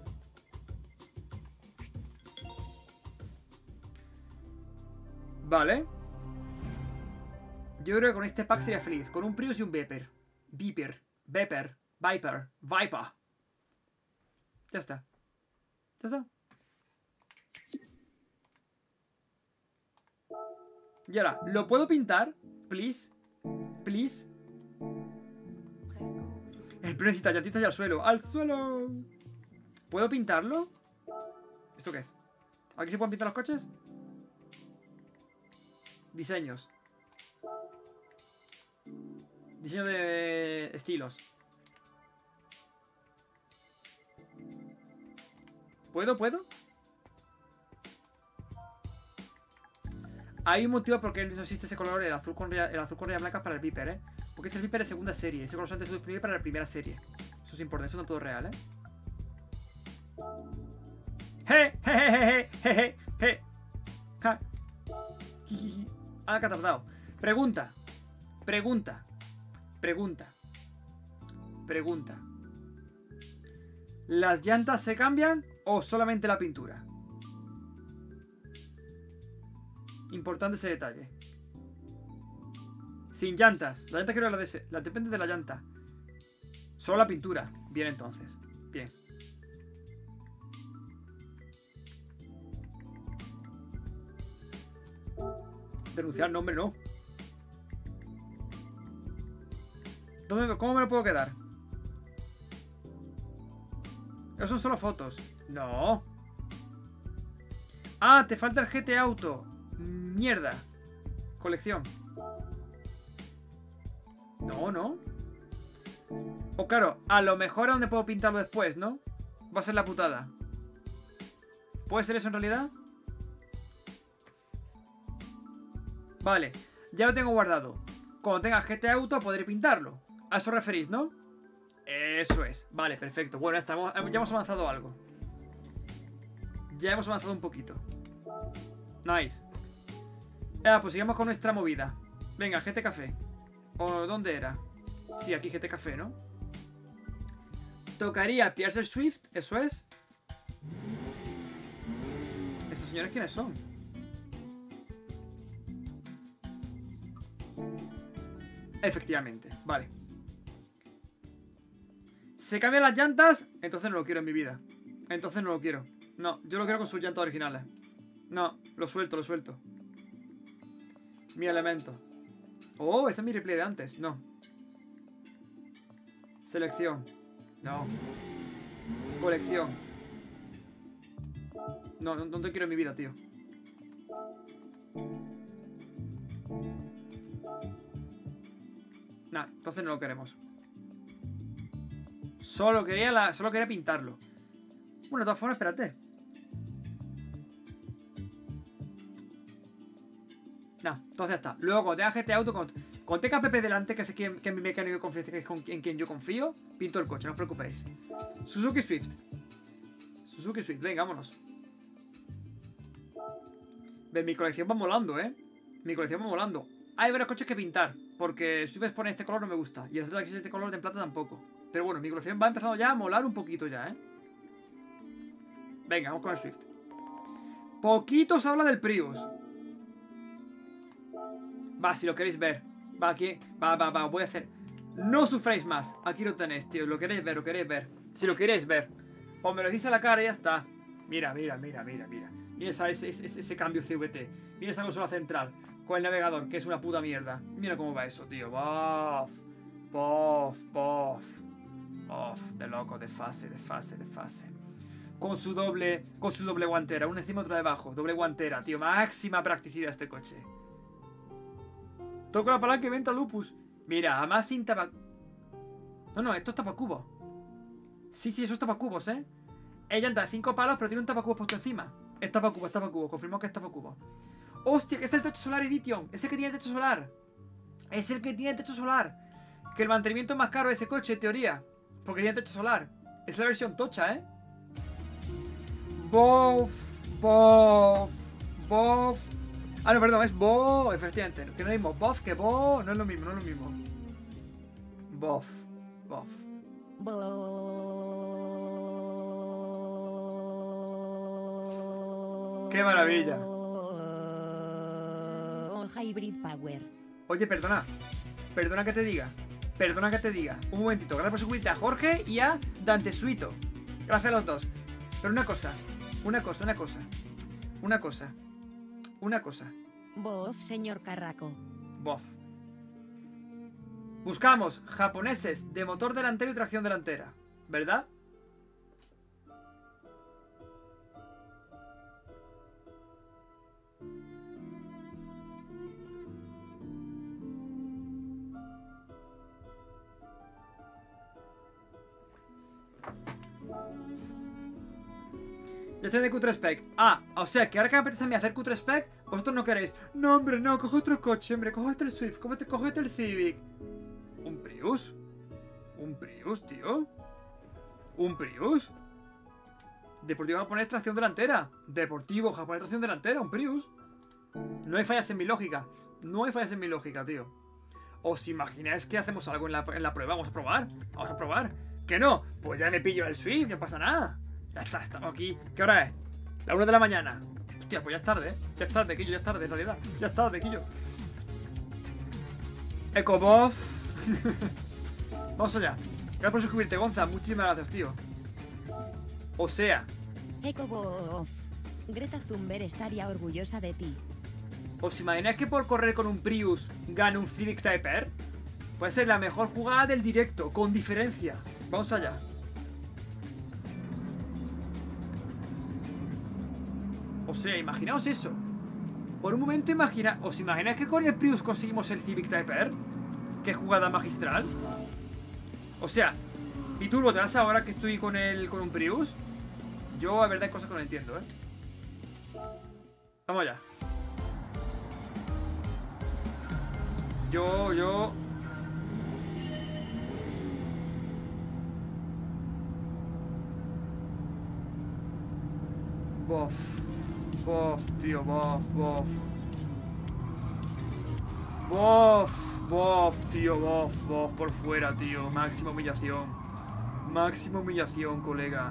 Vale. Yo creo que con este pack sería feliz. Con un Prius y un Viper. Viper. Viper. Viper. Viper. Ya está. Ya está. Y ahora, ¿lo puedo pintar? Please. Please. El Prius necesita llantitas y al suelo. ¡Al suelo! ¿Puedo pintarlo? ¿Esto qué es? ¿Aquí se pueden pintar los coches? Diseños. Diseño de estilos. ¿Puedo? ¿Puedo? Hay un motivo por qué no existe ese color, el azul con rayas, el azul con rayas blancas para el Viper, ¿eh? Porque este es el Viper de segunda serie. Ese color solamente es disponible para la primera serie. Eso es importante, eso no es todo real, ¿eh? ¡Je! ¡Je! ¡Je! ¡Je! ¡Je! ¡Je! ¡Ja! Ah, catapultado. Pregunta. Pregunta. Pregunta. Pregunta. ¿Las llantas se cambian o solamente la pintura? Importante ese detalle. Sin llantas. La llanta quiero la de ese. La depende de la llanta. Solo la pintura. Bien, entonces. Bien. Denunciar, no, hombre, no. ¿Dónde, ¿Cómo me lo puedo quedar? Esos son solo fotos. No. Ah, te falta el G T Auto. Mierda. Colección. No, no. O claro, a lo mejor a donde puedo pintarlo después, ¿no? Va a ser la putada. ¿Puede ser eso en realidad? Vale, ya lo tengo guardado. Cuando tenga G T Auto podré pintarlo. A eso referís, ¿no? Eso es. Vale, perfecto. Bueno, ya, estamos, ya hemos avanzado algo. Ya hemos avanzado un poquito. Nice. Ah, pues sigamos con nuestra movida. Venga, G T Café. ¿O dónde era? Sí, aquí G T Café, ¿no? Tocaría pillarse el Swift, eso es. ¿Estos señores quiénes son? Efectivamente, vale. ¿Se cambian las llantas? Entonces no lo quiero en mi vida. Entonces no lo quiero. No, yo lo quiero con sus llantas originales. No, lo suelto, lo suelto. Mi elemento. Oh, este es mi replay de antes. No. Selección. No. Colección. No, no, no te quiero en mi vida, tío. Nah, entonces no lo queremos. Solo quería, la, solo quería pintarlo. Bueno, de todas formas, espérate. Nah, entonces ya está. Luego, cuando tenga G T Auto, con, con T K P P delante, que es, quien, que es mi mecánico de confianza, que es con, en quien yo confío, pinto el coche, no os preocupéis. Suzuki Swift. Suzuki Swift, venga, vámonos. Ven, mi colección va molando, ¿eh? Mi colección va molando. Hay varios coches que pintar, porque el Swift pone este color no me gusta. Y el Z X este color de plata tampoco. Pero bueno, mi colección va empezando ya a molar un poquito ya, ¿eh? Venga, vamos con el Swift. Poquito se habla del Prius. Va, si lo queréis ver. Va, aquí. Va, va, va, voy a hacer. No sufráis más. Aquí lo tenéis, tío. Lo queréis ver, lo queréis ver. Si lo queréis ver. O me lo decís a la cara y ya está. Mira, mira, mira, mira, mira. Mira esa, ese, ese, ese cambio C V T. Mira esa consola central. Con el navegador, que es una puta mierda. Mira cómo va eso, tío. Bof. Bof, bof. Bof. De loco, de fase, de fase, de fase. Con su doble. Con su doble guantera. Una encima, otra debajo. Doble guantera, tío. Máxima practicidad este coche. Toco la palanca y venta Lupus. Mira, además sin tabac... No, no, esto es tapacubos. Sí, sí, eso es tapacubos, ¿eh? Ella anda de cinco palos, pero tiene un tapacubos puesto encima. Es tapacubos, es tapacubos. Confirmamos que es tapacubos. ¡Hostia! Que es el techo solar edition. Es el que tiene techo solar. Es el que tiene techo solar. que el mantenimiento más caro de ese coche, en teoría. Porque tiene techo solar. Es la versión tocha, ¿eh? Bof, bof, bof. Ah, no, perdón, es bo, efectivamente. Que no es lo mismo bof que bo, no es lo mismo, no es lo mismo. Bof, bof. ¡Qué maravilla! Hybrid Power. Oye, perdona. Perdona que te diga. Perdona que te diga. Un momentito. Gracias por suscribirte a Jorge y a Dante Suito. Gracias a los dos. Pero una cosa. Una cosa, una cosa. Una cosa. Una cosa. Bof, señor Carraco. Bof. Buscamos japoneses de motor delantero y tracción delantera. ¿Verdad? Ya estoy de Q tres Spec. Ah, o sea que ahora que me apetece a mí hacer Q tres Spec, vosotros no queréis. No, hombre, no, coge otro coche, hombre, cógete el Swift, cógete, cógete el Civic. ¿Un Prius? ¿Un Prius, tío? ¿Un Prius? Deportivo japonés tracción delantera. Deportivo japonés tracción delantera, un Prius. No hay fallas en mi lógica. No hay fallas en mi lógica, tío. ¿Os imagináis que hacemos algo en la, en la prueba? Vamos a probar. Vamos a probar. ¿Que no? Pues ya me pillo el Swift, no pasa nada. Ya está, estamos aquí. ¿Qué hora es? La una de la mañana. Hostia, pues ya es tarde, ¿eh? Ya es tarde, Quillo, ya es tarde, en realidad. Ya es tarde, Quillo. Ecobof. Vamos allá. Gracias por suscribirte, Gonza. Muchísimas gracias, tío. O sea. Ecobof. Greta Thunberg estaría orgullosa de ti. ¿Os imagináis que por correr con un Prius gane un Civic Type R? Puede ser la mejor jugada del directo, con diferencia. Vamos allá. O sea, imaginaos eso. Por un momento imagina... ¿Os imagináis que con el Prius conseguimos el Civic Type R? ¡Qué jugada magistral! O sea, ¿y tú lo te das ahora que estoy con el con un Prius? Yo, la verdad, hay cosas que no entiendo, ¿eh? Vamos allá. Yo, yo... Bof. Bof, tío, bof, bof. Bof, bof, tío, bof, bof, por fuera, tío. Máxima humillación. Máxima humillación, colega.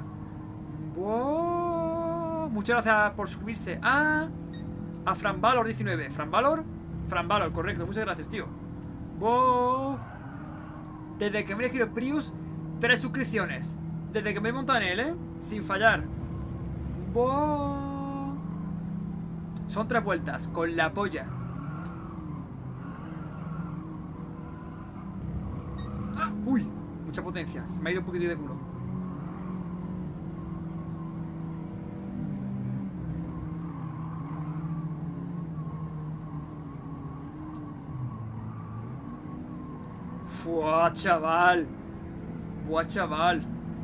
Bof. Muchas gracias por suscribirse a... A Franvalor diecinueve. ¿Franvalor? Franvalor, correcto. Muchas gracias, tío. Bof. Desde que me he elegido Prius, tres suscripciones. Desde que me he montado en él, ¿eh? Sin fallar. Bof. Son tres vueltas, con la polla. ¡Ah! ¡Uy! Mucha potencia, se me ha ido un poquito de culo. ¡Fua, chaval! ¡Fua, chaval!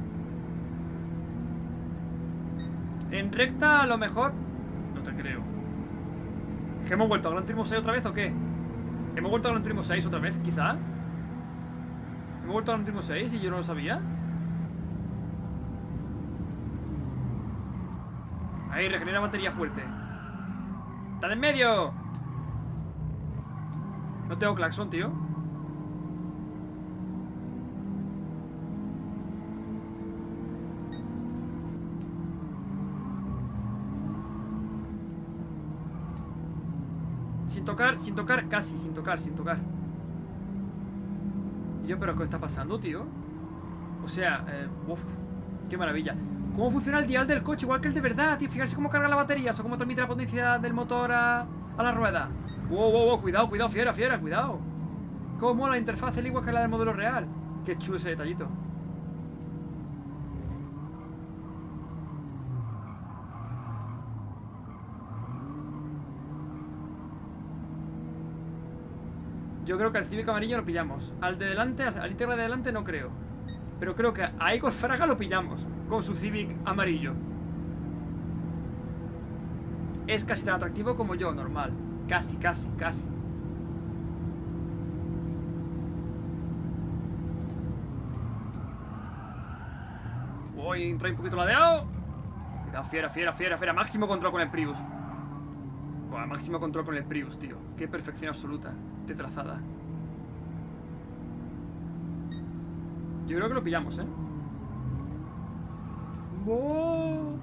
En recta a lo mejor... No te creo. ¿Que hemos vuelto a Gran Turismo seis otra vez o qué? ¿Hemos vuelto a Gran Turismo seis otra vez, quizá? ¿Hemos vuelto a Gran Turismo seis y yo no lo sabía? Ahí, regenera batería fuerte. ¡Está de en medio! No tengo claxon, tío. Sin tocar, sin tocar, casi, sin tocar, sin tocar. Y yo, pero ¿qué está pasando, tío? O sea, eh, uff, qué maravilla. ¿Cómo funciona el dial del coche? Igual que el de verdad, tío. Fijarse cómo carga la batería o cómo transmite la potencia del motor a, a la rueda. Wow, wow, wow, cuidado, cuidado, fiera, fiera, cuidado. Cómo mola la interfaz, el igual que la del modelo real. Qué chulo ese detallito. Yo creo que al Civic amarillo lo pillamos. Al de delante, al, al íntegro de delante no creo. Pero creo que a Igor Fraga lo pillamos con su Civic amarillo. Es casi tan atractivo como yo, normal. Casi, casi, casi. Voy, trae un poquito ladeado. Cuidado, fiera, fiera, fiera, fiera. Máximo control con el Prius. Buah, máximo control con el Prius, tío. Qué perfección absoluta de trazada. Yo creo que lo pillamos, ¿eh? ¡Wow!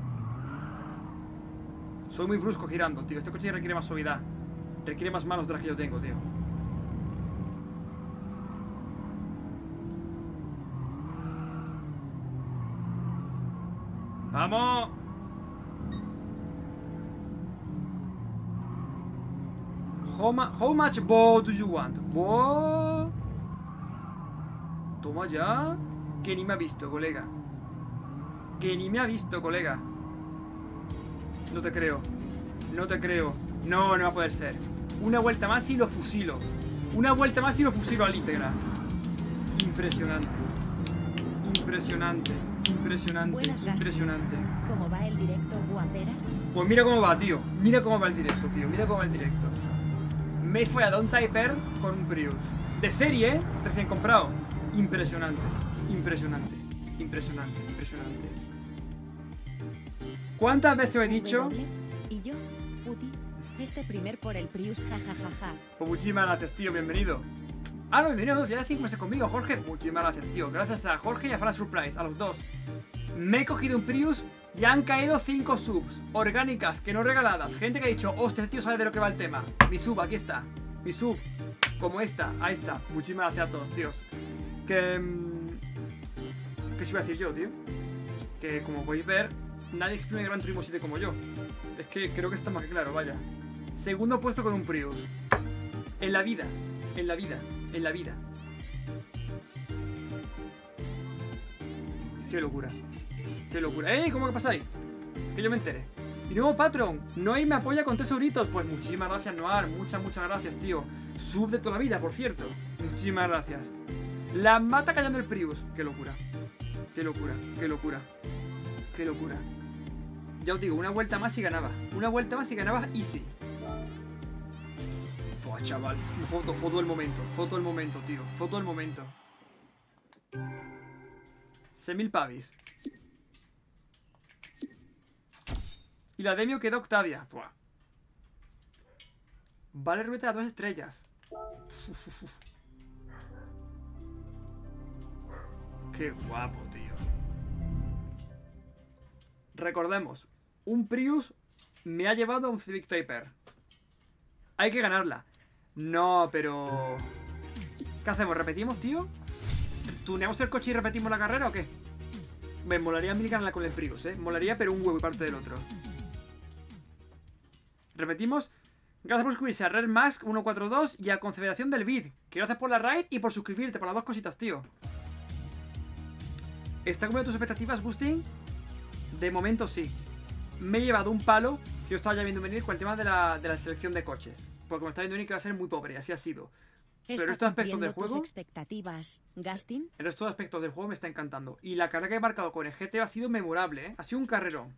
Soy muy brusco girando, tío. Este coche requiere más suavidad. Requiere más manos de las que yo tengo, tío. ¡Vamos! How, ma how much ball do you want? Ball. Toma ya. Que ni me ha visto, colega. Que ni me ha visto, colega. No te creo. No te creo. No, no va a poder ser. Una vuelta más y lo fusilo. Una vuelta más y lo fusilo al íntegra. Impresionante. Impresionante. Impresionante. Buenas, impresionante. ¿Cómo va el directo, guaperas? Pues mira cómo va, tío. Mira cómo va el directo, tío. Mira cómo va el directo. Me fue a un Typer con un Prius. De serie, ¿eh? Recién comprado. Impresionante. Impresionante. Impresionante. Impresionante. ¿Cuántas veces he dicho? W, y yo, puti, este primer por el Prius, jajajaja. Pues muchísimas gracias, tío. Bienvenido. Ah, no, bienvenido. Ya de cinco meses conmigo, Jorge. Muchísimas gracias, tío. Gracias a Jorge y a Flash Surprise, a los dos. Me he cogido un Prius y han caído cinco subs. Orgánicas, que no regaladas. Gente que ha dicho, hostia, este tío sabe de lo que va el tema. Mi sub, aquí está. Mi sub. Como esta. Ahí está. Muchísimas gracias a todos, tíos. Que... ¿Qué se iba a decir yo, tío? Que como podéis ver, nadie exprime Gran Turismo siete como yo. Es que creo que está más que claro, vaya. Segundo puesto con un Prius. En la vida. En la vida. En la vida. Qué locura. Qué locura. ¡Ey! ¿Cómo que pasáis? Que yo me entere. Y nuevo Patreon. Noir me apoya con tres euritos. Pues muchísimas gracias, Noir. Muchas, muchas gracias, tío. Sub de toda la vida, por cierto. Muchísimas gracias. La mata callando el Prius. Qué locura. Qué locura. Qué locura. Qué locura. Ya os digo, una vuelta más y ganaba. Una vuelta más y ganaba easy. Buah, chaval. Foto, foto del momento. Foto del momento, tío. Foto del momento. seis mil pavis. Y la Demio quedó Octavia. Buah. Vale, rueda a dos estrellas. Uf, uf, uf. Qué guapo, tío. Recordemos, un Prius me ha llevado a un Civic Typer. Hay que ganarla. No, pero... ¿Qué hacemos? ¿Repetimos, tío? ¿Tuneamos el coche y repetimos la carrera o qué? Me molaría a mí ganarla con el Prius, ¿eh? Molaría, pero un huevo y parte del otro. Repetimos. Gracias por suscribirse a Red Mask ciento cuarenta y dos y a Confederación del Bit. Que gracias por la raid y por suscribirte, por las dos cositas, tío. ¿Está cumpliendo tus expectativas, Busting? De momento sí. Me he llevado un palo que yo estaba ya viendo venir con el tema de la, de la selección de coches. Porque me estaba viendo venir que va a ser muy pobre y así ha sido. Pero estos aspectos del juego... expectativas, Gastin? En estos aspectos del juego me está encantando. Y la carrera que he marcado con el G T ha sido memorable, ¿eh? Ha sido un carrerón.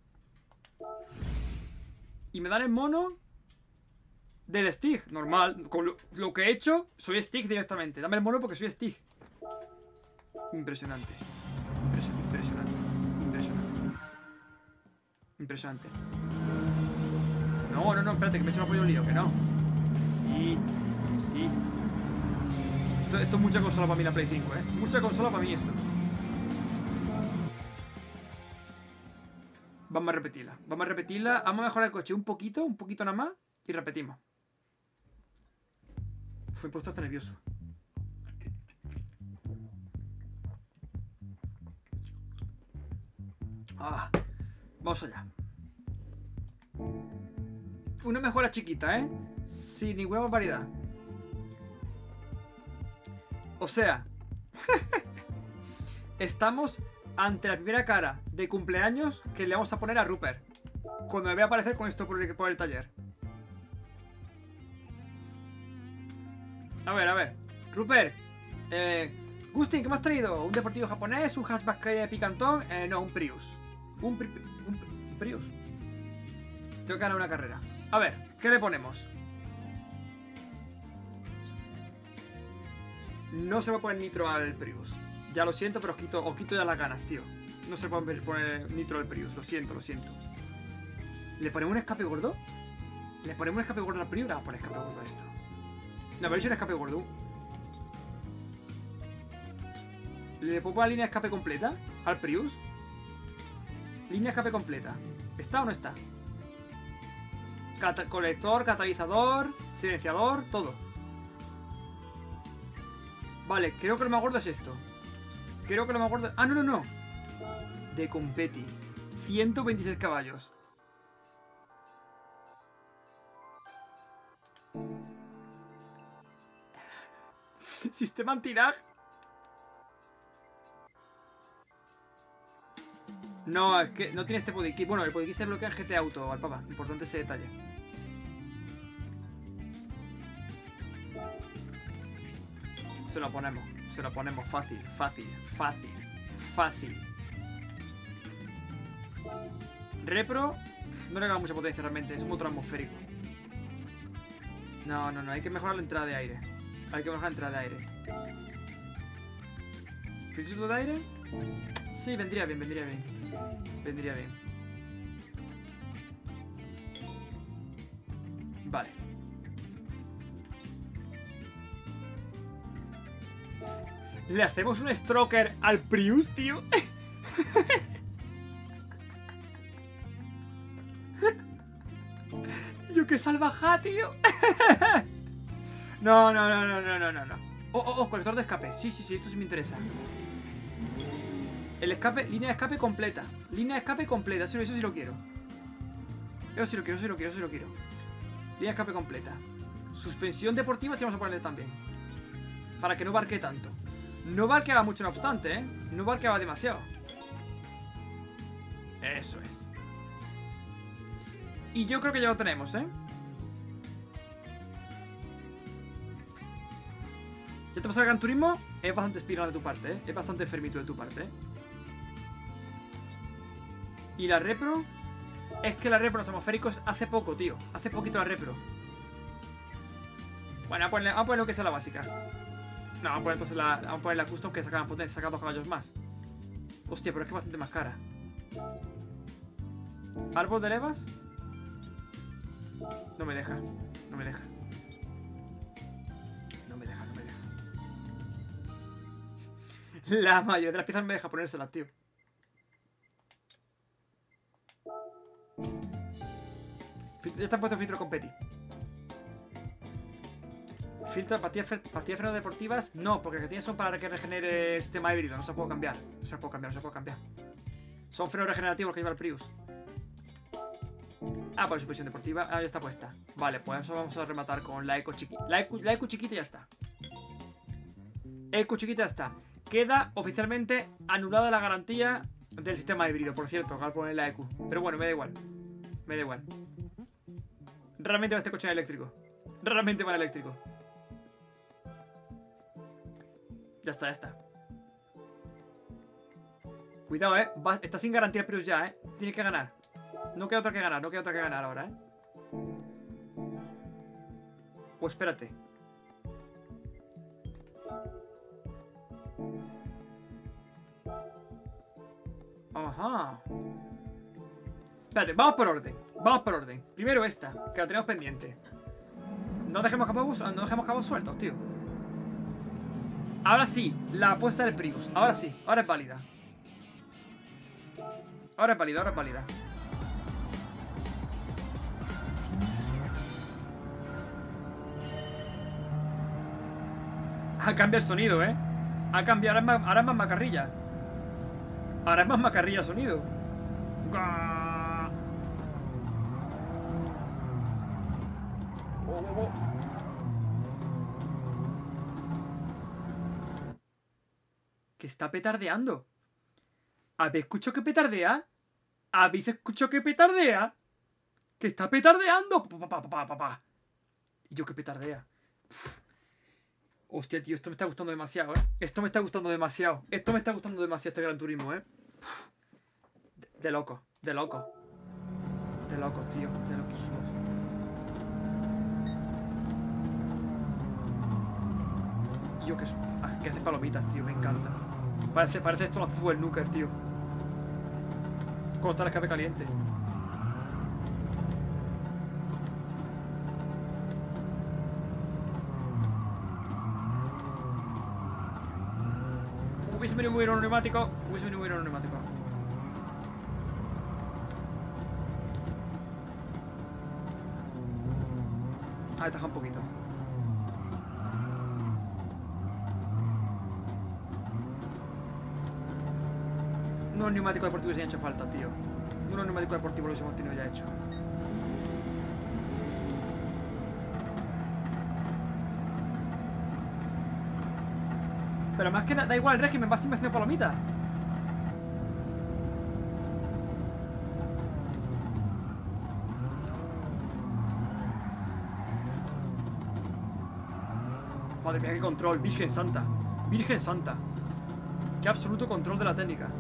Y me dan el mono del Stig, normal. Con lo, lo que he hecho, soy Stig directamente. Dame el mono porque soy Stig. Impresionante. Impresionante. Impresionante. Impresionante. Impresionante. No, no, no, espérate, que me he hecho un apoyo lío, que no. Que sí, que sí. Esto, esto es mucha consola para mí la Play cinco, ¿eh? Mucha consola para mí esto. Vamos a repetirla. Vamos a repetirla. Vamos a mejorar el coche un poquito, un poquito nada más. Y repetimos. Fue puesto hasta nervioso. Ah, vamos allá. Una mejora chiquita, ¿eh? Sin ninguna barbaridad. O sea, estamos ante la primera cara de cumpleaños que le vamos a poner a Rupert cuando me vea aparecer con esto por el, por el taller. A ver, a ver. Rupert, eh, Gustin, ¿qué me has traído? ¿Un deportivo japonés? ¿Un hatchback picantón? Eh, no, un Prius. Un, pri un, un Prius. Tengo que ganar una carrera. A ver, ¿qué le ponemos? No se va a poner nitro al Prius. Ya lo siento, pero os quito, os quito ya las ganas, tío. no se puede poner nitro al Prius. Lo siento, lo siento. ¿Le ponemos un escape gordo? ¿Le ponemos un escape gordo al Prius? Vamos a poner escape gordo a esto. La versión escape gordo. ¿Le pongo la línea de escape completa al Prius? Línea de escape completa. ¿Está o no está? Cata colector, catalizador, silenciador, todo. Vale, creo que lo más gordo es esto. Creo que lo más gordo... Ah, no, no, no. De Competi. ciento veintiséis caballos. Sistema anti-lag. No, es que no tiene este podikey. Bueno, el podikey se bloquea en G T Auto, al papa. Importante ese detalle. Se lo ponemos. Se lo ponemos fácil, fácil, fácil, fácil. Repro. No le da mucha potencia realmente. Es un motor atmosférico. No, no, no. Hay que mejorar la entrada de aire. Hay que mejorar la entrada de aire. ¿Filtro de aire? Sí, vendría bien, vendría bien. Vendría bien. Vale. ¿Le hacemos un stroker al Prius, tío? Yo qué salvaja, tío. No, no, no, no, no, no, no, no. Oh, oh, oh, colector de escape. Sí, sí, sí, esto sí me interesa. El escape, línea de escape completa. Línea de escape completa, eso, eso sí lo quiero. Eso sí lo quiero, eso sí lo quiero, eso sí lo quiero. Línea de escape completa. Suspensión deportiva sí vamos a ponerle también. Para que no barque tanto. No barqueaba mucho, no obstante, ¿eh? No barqueaba demasiado. Eso es. Y yo creo que ya lo tenemos, ¿eh? ¿Ya te pasa el Gran Turismo? Es bastante espiral de tu parte, ¿eh? Es bastante enfermito de tu parte, ¿eh? ¿Y la repro? Es que la repro, los atmosféricos, hace poco, tío. Hace poquito la repro. Bueno, vamos a ponerle, vamos a poner lo que sea la básica. No, vamos a poner entonces la, vamos a poner la custom que saca potencia, saca dos caballos más. Hostia, pero es que es bastante más cara. ¿Árbol de levas? No me deja, no me deja. No me deja, no me deja. La mayoría de las piezas no me deja ponérselas, tío. Ya está puesto el filtro competi. Filtro, pastillas de freno deportivas. No, porque las que tienes son para que regenere el sistema híbrido. No se puede cambiar. No se puede cambiar, no se puede cambiar. Son frenos regenerativos que lleva el Prius. Ah, pues suspensión deportiva. Ah, ya está puesta. Vale, pues eso vamos a rematar con la eco chiquita. La eco, la eco chiquita ya está. Eco chiquita ya está. Queda oficialmente anulada la garantía del sistema híbrido. Por cierto, al poner la eco. Pero bueno, me da igual. Me da igual. Realmente va este coche en eléctrico. Realmente va en eléctrico. Ya está, ya está. Cuidado, eh. Vas, está sin garantía el Prius ya, eh. Tiene que ganar. No queda otra que ganar, no queda otra que ganar ahora, eh. O espérate. Ajá. Espérate, vamos por orden. Vamos por orden. Primero esta, que la tenemos pendiente. No dejemos cabos, no dejemos cabos sueltos, tío. Ahora sí, la apuesta del Prius. Ahora sí, ahora es válida. Ahora es válida, ahora es válida. Ha cambiado el sonido, ¿eh? Ha cambiado, ahora es más, ahora es más macarrilla. Ahora es más macarrilla el sonido. Oh, oh, oh. Que está petardeando. ¿Habéis escuchado que petardea? ¿Habéis escuchado que petardea? Que está petardeando. Pa, pa, pa, pa, pa. Y yo que petardea. Uf. Hostia, tío, esto me está gustando demasiado, ¿eh? Esto me está gustando demasiado. Esto me está gustando demasiado este Gran Turismo, ¿eh? Uf. De, de loco, de loco. De locos, tío, de loquísimos. Y yo que, ah, que hace palomitas, tío, me encanta. Parece, parece esto una fútbol nuker, tío. Cuando está el escape caliente. Hubiese venido muy bien un neumático. Hubiese venido muy bien un neumático. Ahí taja un poquito. Unos neumáticos deportivos se han hecho falta, tío. Unos neumáticos deportivos los hemos tenido ya hecho. Pero más que nada, da igual el régimen, va siempre haciendo palomitas. Madre mía, qué control, Virgen Santa. Virgen Santa. Qué absoluto control de la técnica.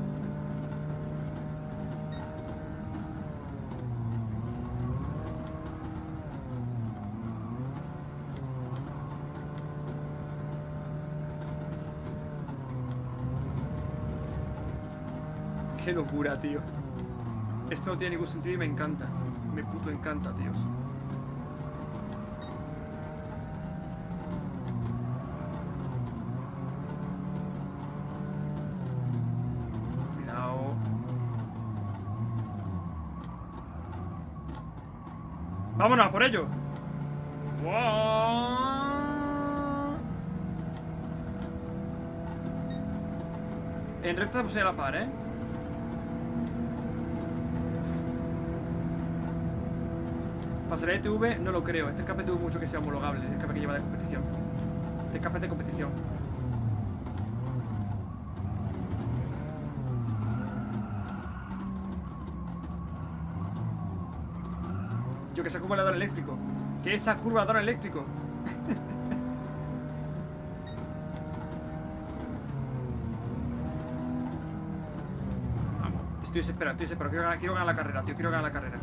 Qué locura, tío. Esto no tiene ningún sentido y me encanta. Me puto encanta, tíos. Cuidado. ¡Vámonos, por ello! ¡Wow! En recta pues a la par, ¿eh? Pasaré T V, no lo creo. Este escape tuvo mucho que sea homologable. El escape que lleva de competición. Este escape es de competición. Yo que esa curva le da eléctrico. Que esa curva da eléctrico. Vamos, estoy desesperado, estoy desesperado. Quiero ganar, quiero ganar la carrera, tío. Quiero ganar la carrera.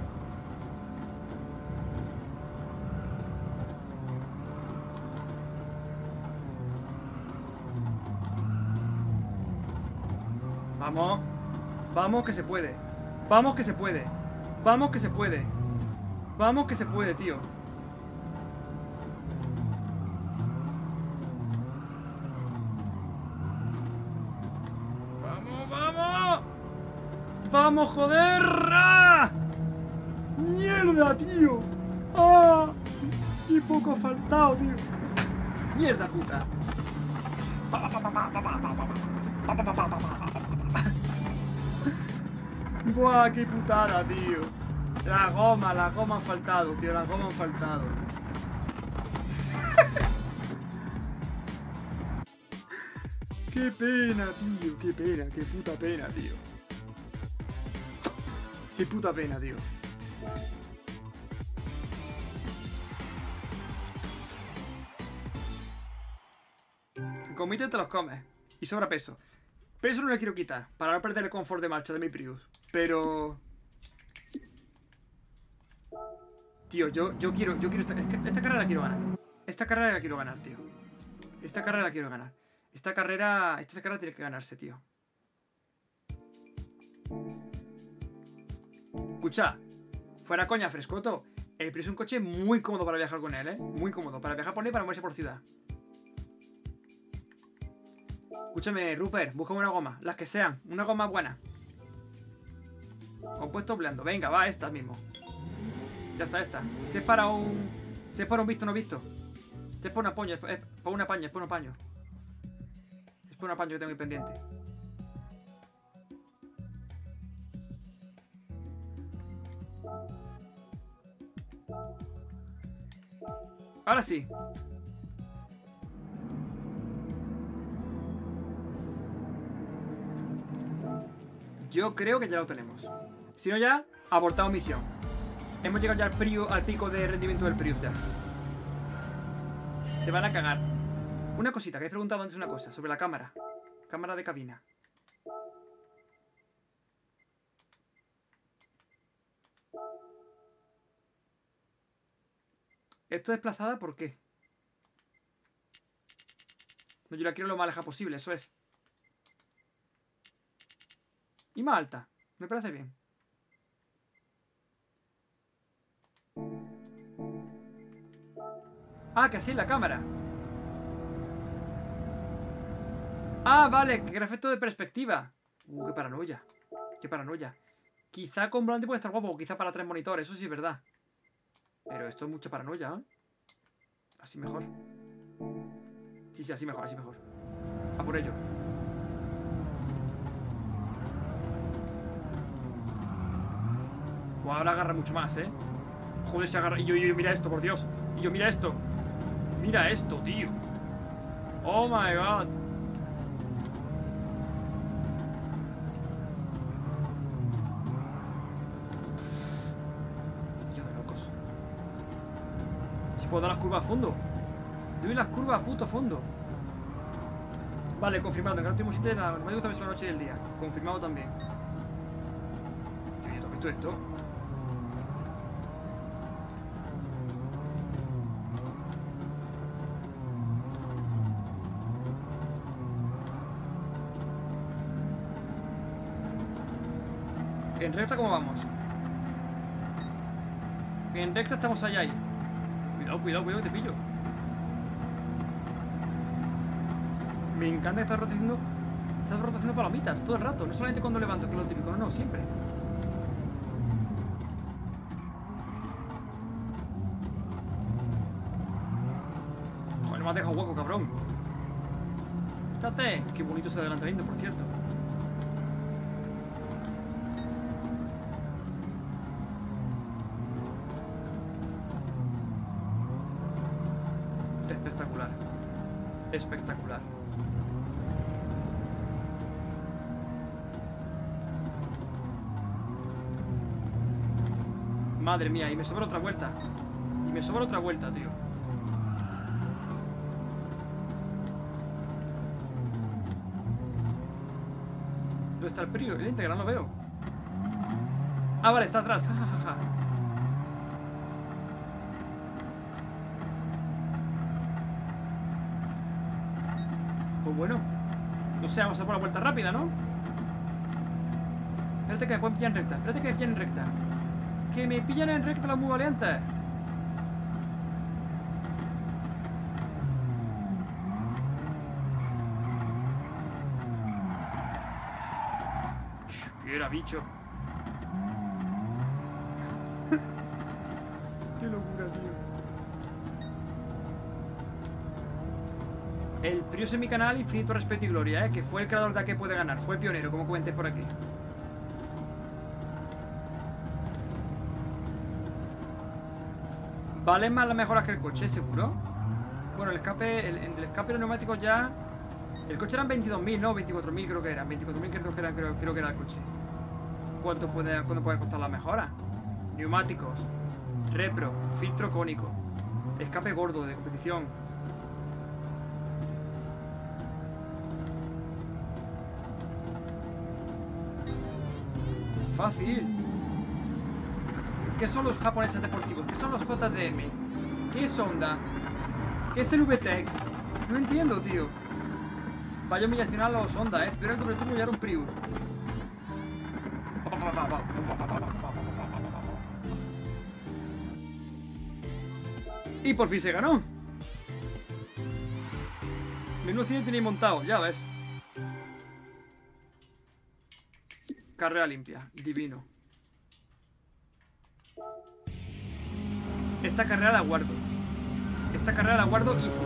Vamos. Vamos que se puede. Vamos que se puede. Vamos que se puede. Vamos que se puede, tío. Vamos, vamos. Vamos, joder. ¡Ah! Mierda, tío. ¡Ah! Qué poco ha faltado, tío. Mierda, puta. Buah, qué putada, tío. La goma, la goma han faltado, tío. La goma han faltado. Qué pena, tío. Qué pena, qué puta pena, tío. Qué puta pena, tío. Comite te los comes. Y sobra peso. Peso no le quiero quitar, para no perder el confort de marcha de mi Prius. Pero... Tío, yo, yo quiero, yo quiero esta, es que esta carrera la quiero ganar. Esta carrera la quiero ganar, tío. Esta carrera la quiero ganar. Esta carrera, esta carrera tiene que ganarse, tío. Escucha, fuera coña, Frescoto. El Prius es un coche muy cómodo para viajar con él, ¿eh? Muy cómodo, para viajar por él y para moverse por ciudad. Escúchame, Rupert, búscame una goma. Las que sean, una goma buena. Compuesto blando. Venga, va, esta mismo. Ya está, esta. Si es para un... Si es para un visto, no visto. Si es para una paña, es para una paña, es para un paño. Es para una paña que tengo ahí pendiente. Ahora sí. Yo creo que ya lo tenemos. Si no ya, abortado misión. Hemos llegado ya al, Prius, al pico de rendimiento del Prius ya. Se van a cagar. Una cosita, que he preguntado antes una cosa. Sobre la cámara. Cámara de cabina. ¿Esto desplazada por qué? Yo la quiero lo más alejada posible, eso es. Y más alta. Me parece bien. Ah, que así es la cámara. Ah, vale, que era efecto de perspectiva. Uh, qué paranoia. Qué paranoia. Quizá con volante puede estar guapo, o quizá para tres monitores, eso sí es verdad. Pero esto es mucha paranoia, ¿eh? Así mejor. Sí, sí, así mejor, así mejor. A por ello. Pues ahora agarra mucho más, ¿eh? Joder, se agarra. Y yo, y yo, mira esto, por Dios. Y yo, mira esto. Mira esto, tío. Oh my god. Yo de locos. Si puedo dar las curvas a fondo. Doy las curvas a puto fondo. Vale, confirmado. En Gran Turismo siete la me gusta ver la noche y el día. Confirmado también. Yo ya toqué todo esto. En recta, ¿cómo vamos? En recta estamos allá ahí. Cuidado, cuidado, cuidado que te pillo. Me encanta que estás rotacionando. Estás rotacionando palomitas todo el rato. No solamente cuando levanto, que es lo típico. No, no, siempre. Joder, no me has dejado hueco, cabrón. Fíjate. Qué bonito ese adelantamiento, por cierto. Espectacular. Espectacular. Madre mía, y me sobra otra vuelta. Y me sobra otra vuelta, tío. ¿Dónde está el Prius? El Integra, no lo veo. Ah, vale, está atrás. Ja, ja, ja, ja. Pues bueno. No sé, vamos a por la vuelta rápida, ¿no? Espérate que me pueden pillar en recta. Espérate que me pillen en recta. Que me pillan en recta las muy valientes. Fiera, bicho. Qué locura, tío. El Prius en mi canal, infinito respeto y gloria, ¿eh? Que fue el creador de A que puede ganar. Fue el pionero, como comenté por aquí. ¿Valen más las mejoras que el coche, seguro? Bueno, el escape, el, el escape de los neumáticos ya... El coche eran veintidós mil, no, veinticuatro mil creo que eran. veinticuatro mil creo que era, creo, creo que era el coche. ¿Cuánto puede, cuánto puede costar las mejoras? Neumáticos, repro, filtro cónico, escape gordo de competición. Fácil. ¿Qué son los japoneses deportivos? ¿Qué son los J D M? ¿Qué es Honda? ¿Qué es el V TEC? No entiendo, tío. Vaya humillación a los Honda, eh. Pero el doble turbo ya era un Prius. Y por fin se ganó. Menudo cine tenéis montado, ya ves. Carrera limpia, divino. Esta carrera la guardo. Esta carrera la guardo easy.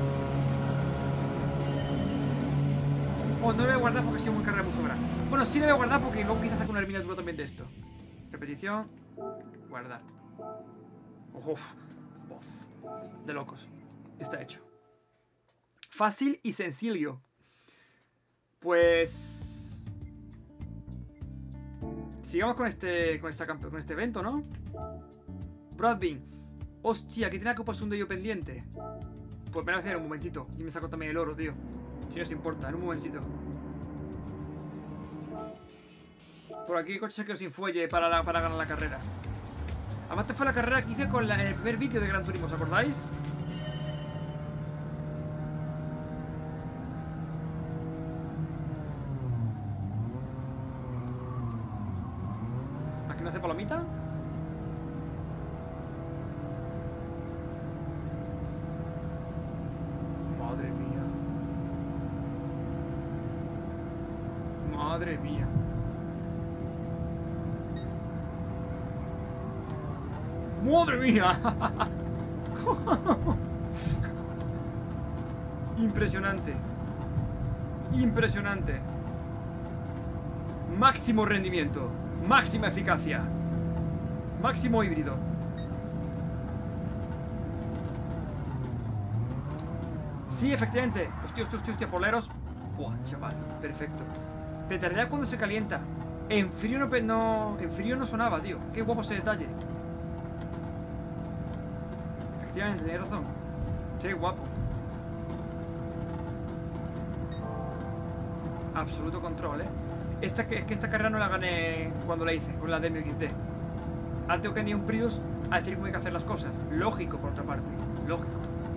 Oh, no la voy a guardar porque ha sido una carrera muy sobrada. Bueno, sí la voy a guardar porque luego quizás saque una miniatura también de esto. Repetición. Guardar. Uf, uf. De locos. Está hecho. Fácil y sencillo. Pues... sigamos con este con, esta, con este evento, ¿no? Bradbean. Hostia, que tiene que pasar un de ello pendiente. Pues me voy a hacer un momentito. Y me saco también el oro, tío. Si no os importa, en un momentito. Por aquí el coche se quedó sin fuelle para, la, para ganar la carrera. Además, esta fue la carrera que hice con la, el primer vídeo de Gran Turismo, ¿os acordáis? ¿Aquí no hace palomita? Madre mía. Madre mía. ¡Madre mía! Impresionante. Impresionante. Máximo rendimiento. Máxima eficacia. Máximo híbrido. Sí, efectivamente. Hostia, hostia, hostia, hostia, poleros. Buah, chaval, perfecto. Petardea cuando se calienta. En frío no, no, en frío no sonaba, tío. Qué guapo ese detalle. Efectivamente, tenéis razón. Qué guapo. Absoluto control, eh. Esta, es que esta carrera no la gané cuando la hice, con la D M X D. Ahora tengo que venir un Prius a decir cómo hay que hacer las cosas. Lógico, por otra parte. Lógico.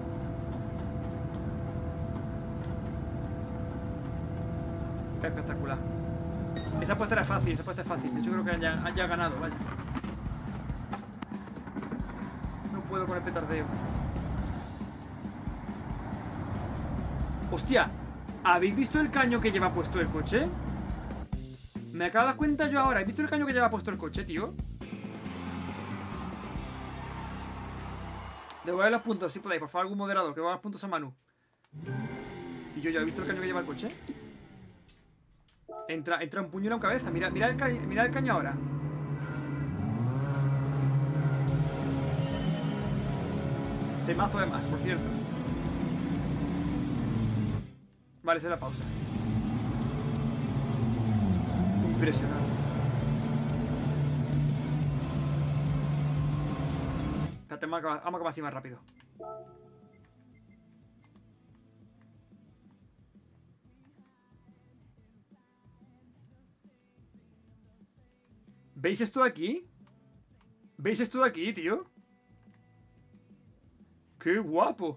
Espectacular. Esa apuesta era fácil, esa apuesta es fácil. De hecho creo que haya, haya ganado, vaya. No puedo con el petardeo. Hostia, ¿habéis visto el caño que lleva puesto el coche? Me acabo de dar cuenta yo ahora. ¿Habéis visto el caño que lleva puesto el coche, tío? Devolver los puntos, si podéis, por favor, algún moderador que va a los puntos a Manu. Y yo ya he visto el caño que lleva el coche. Entra, entra un puño en la cabeza. Mira, mira, el, ca mira el caño ahora. Temazo de más, por cierto. Vale, esa es la pausa. Impresionante. Espérate, vamos a acabar, vamos a acabar así más rápido. ¿Veis esto de aquí? ¿Veis esto de aquí, tío? ¡Qué guapo!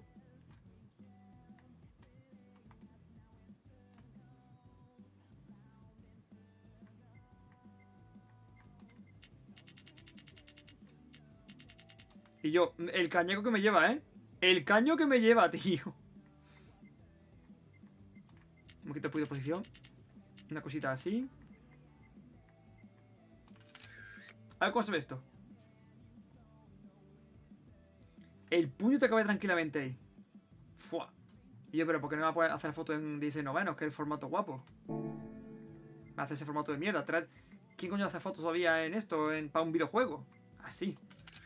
Y yo, el cañaco que me lleva, ¿eh? El caño que me lleva, tío. Un poquito de posición. Una cosita así. A ver cómo se ve esto. El puño te cabe tranquilamente ahí. Fua. Y yo, pero ¿por qué no me va a poder hacer foto en dieciséis novenos? Que es el formato guapo. Me hace ese formato de mierda. Trae... ¿Quién coño hace fotos todavía en esto? En... Para un videojuego. Así.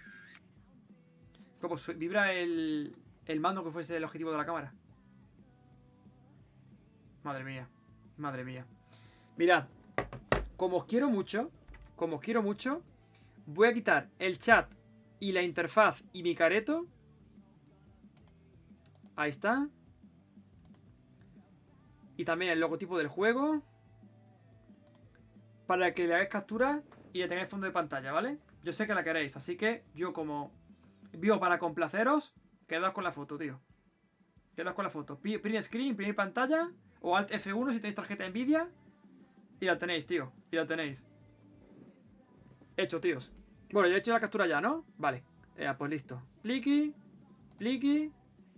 Como vibra el... el mando que fuese el objetivo de la cámara. Madre mía. Madre mía. Mirad. Como os quiero mucho. Como os quiero mucho. Voy a quitar el chat y la interfaz y mi careto. Ahí está. Y también el logotipo del juego. Para que le hagáis captura y le tengáis fondo de pantalla, ¿vale? Yo sé que la queréis, así que yo como vivo para complaceros, quedaos con la foto, tío. Quedaos con la foto. Print screen, imprimir pantalla. O Alt F uno si tenéis tarjeta Nvidia. Y la tenéis, tío. Y la tenéis. Hecho, tíos. Bueno, yo he hecho la captura ya, ¿no? Vale. Eh, pues listo. Pliqui. Pliqui.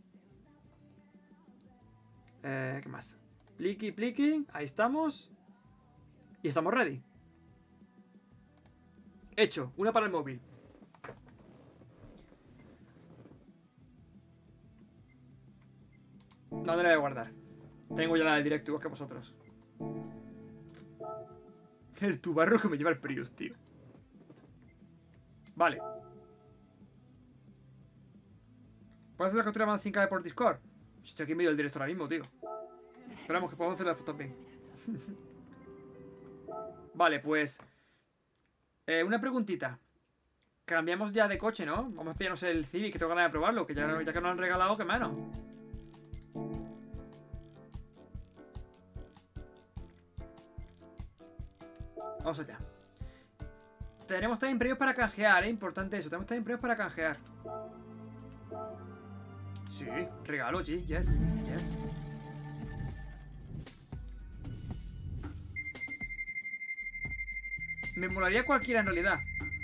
Eh, ¿qué más? Pliqui, pliqui. Ahí estamos. Y estamos ready. Hecho. Una para el móvil. ¿Dónde la voy a guardar? Tengo ya la del directo igual que vosotros. El tubarro que me lleva el Prius, tío. Vale. ¿Puedo hacer una captura más sin caer por Discord? Estoy aquí en medio del directo ahora mismo, tío. Esperamos que podamos hacer las fotos bien. Vale, pues eh, una preguntita. Cambiamos ya de coche, ¿no? Vamos a pillarnos el Civic, que tengo ganas de probarlo. Que ya, ya que nos han regalado, que menos. Vamos allá. Tenemos también premios para canjear, ¿eh? Importante eso. Tenemos también premios para canjear. Sí, regalo, sí, yes, yes. Me molaría cualquiera en realidad.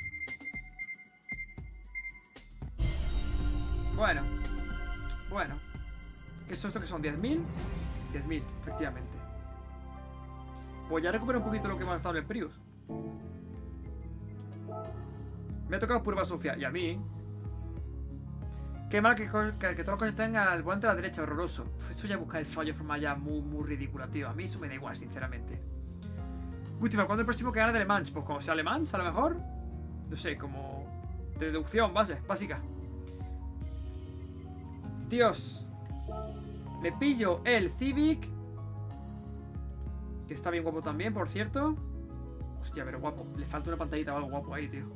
Bueno. Bueno. ¿Qué es esto que son? ¿diez mil? diez mil, efectivamente. Pues ya recupero un poquito lo que me ha estado en el Prius. Me ha tocado purva Sofía. Y a mí. Qué mal que, que, que todos los coches tengan al volante a la derecha, horroroso. Uf, eso ya busca el fallo de forma ya muy, muy ridícula, tío. A mí eso me da igual, sinceramente. Última, ¿cuándo el próximo que gana de Le Mans? Pues como sea Le Mans, a lo mejor. No sé, como de deducción, base, básica. Tíos. Me pillo el Civic. Que está bien guapo también, por cierto. Hostia, pero guapo. Le falta una pantallita o algo guapo ahí, tío.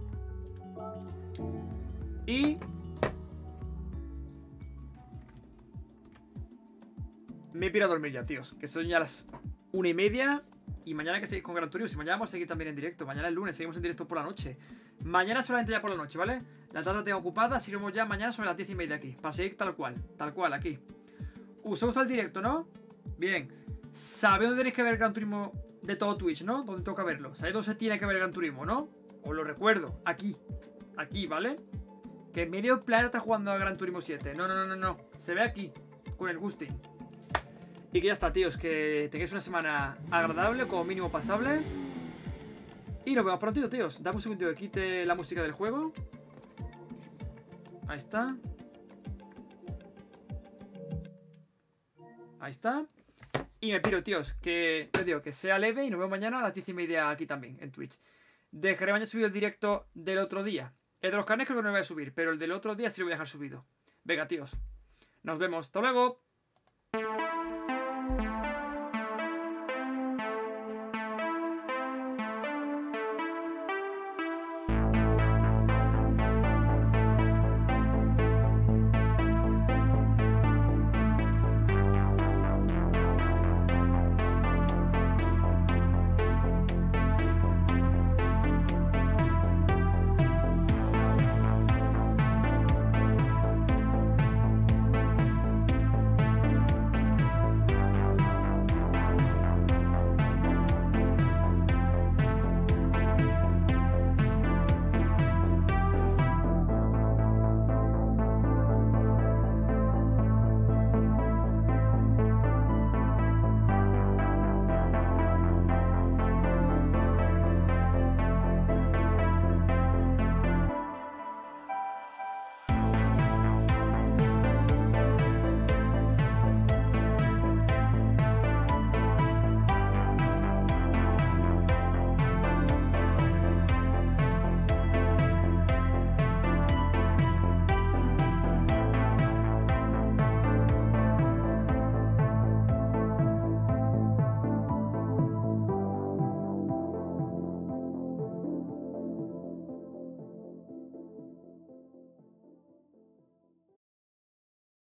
Y... me he pirado a dormir ya, tíos. Que son ya las una y media. Y mañana hay que seguir con Gran Turismo. Y mañana vamos a seguir también en directo. Mañana es lunes, seguimos en directo por la noche. Mañana solamente ya por la noche, ¿vale? La tarde la tengo ocupada. Seguimos ya mañana sobre las diez y media aquí. Para seguir tal cual. Tal cual, aquí. Uh, ¿os gusta el directo, no? Bien. ¿Sabéis dónde tenéis que ver el Gran Turismo de todo Twitch, no? ¿Dónde toca verlo? ¿Sabéis dónde se tiene que ver el Gran Turismo, no? Os lo recuerdo. Aquí. Aquí, ¿vale? Que medio planeta está jugando a Gran Turismo siete. No, no, no, no, no. Se ve aquí. Con el Gustin. Y que ya está, tíos, que tengáis una semana agradable, como mínimo pasable. Y nos vemos prontito, tíos. Dame un segundo que quite la música del juego. Ahí está. Ahí está. Y me piro, tíos, que te digo que sea leve y nos vemos mañana a las diez y media aquí también, en Twitch. Dejaré mañana subido el directo del otro día. El de los carnes creo que no lo voy a subir, pero el del otro día sí lo voy a dejar subido. Venga, tíos. Nos vemos. ¡Hasta luego!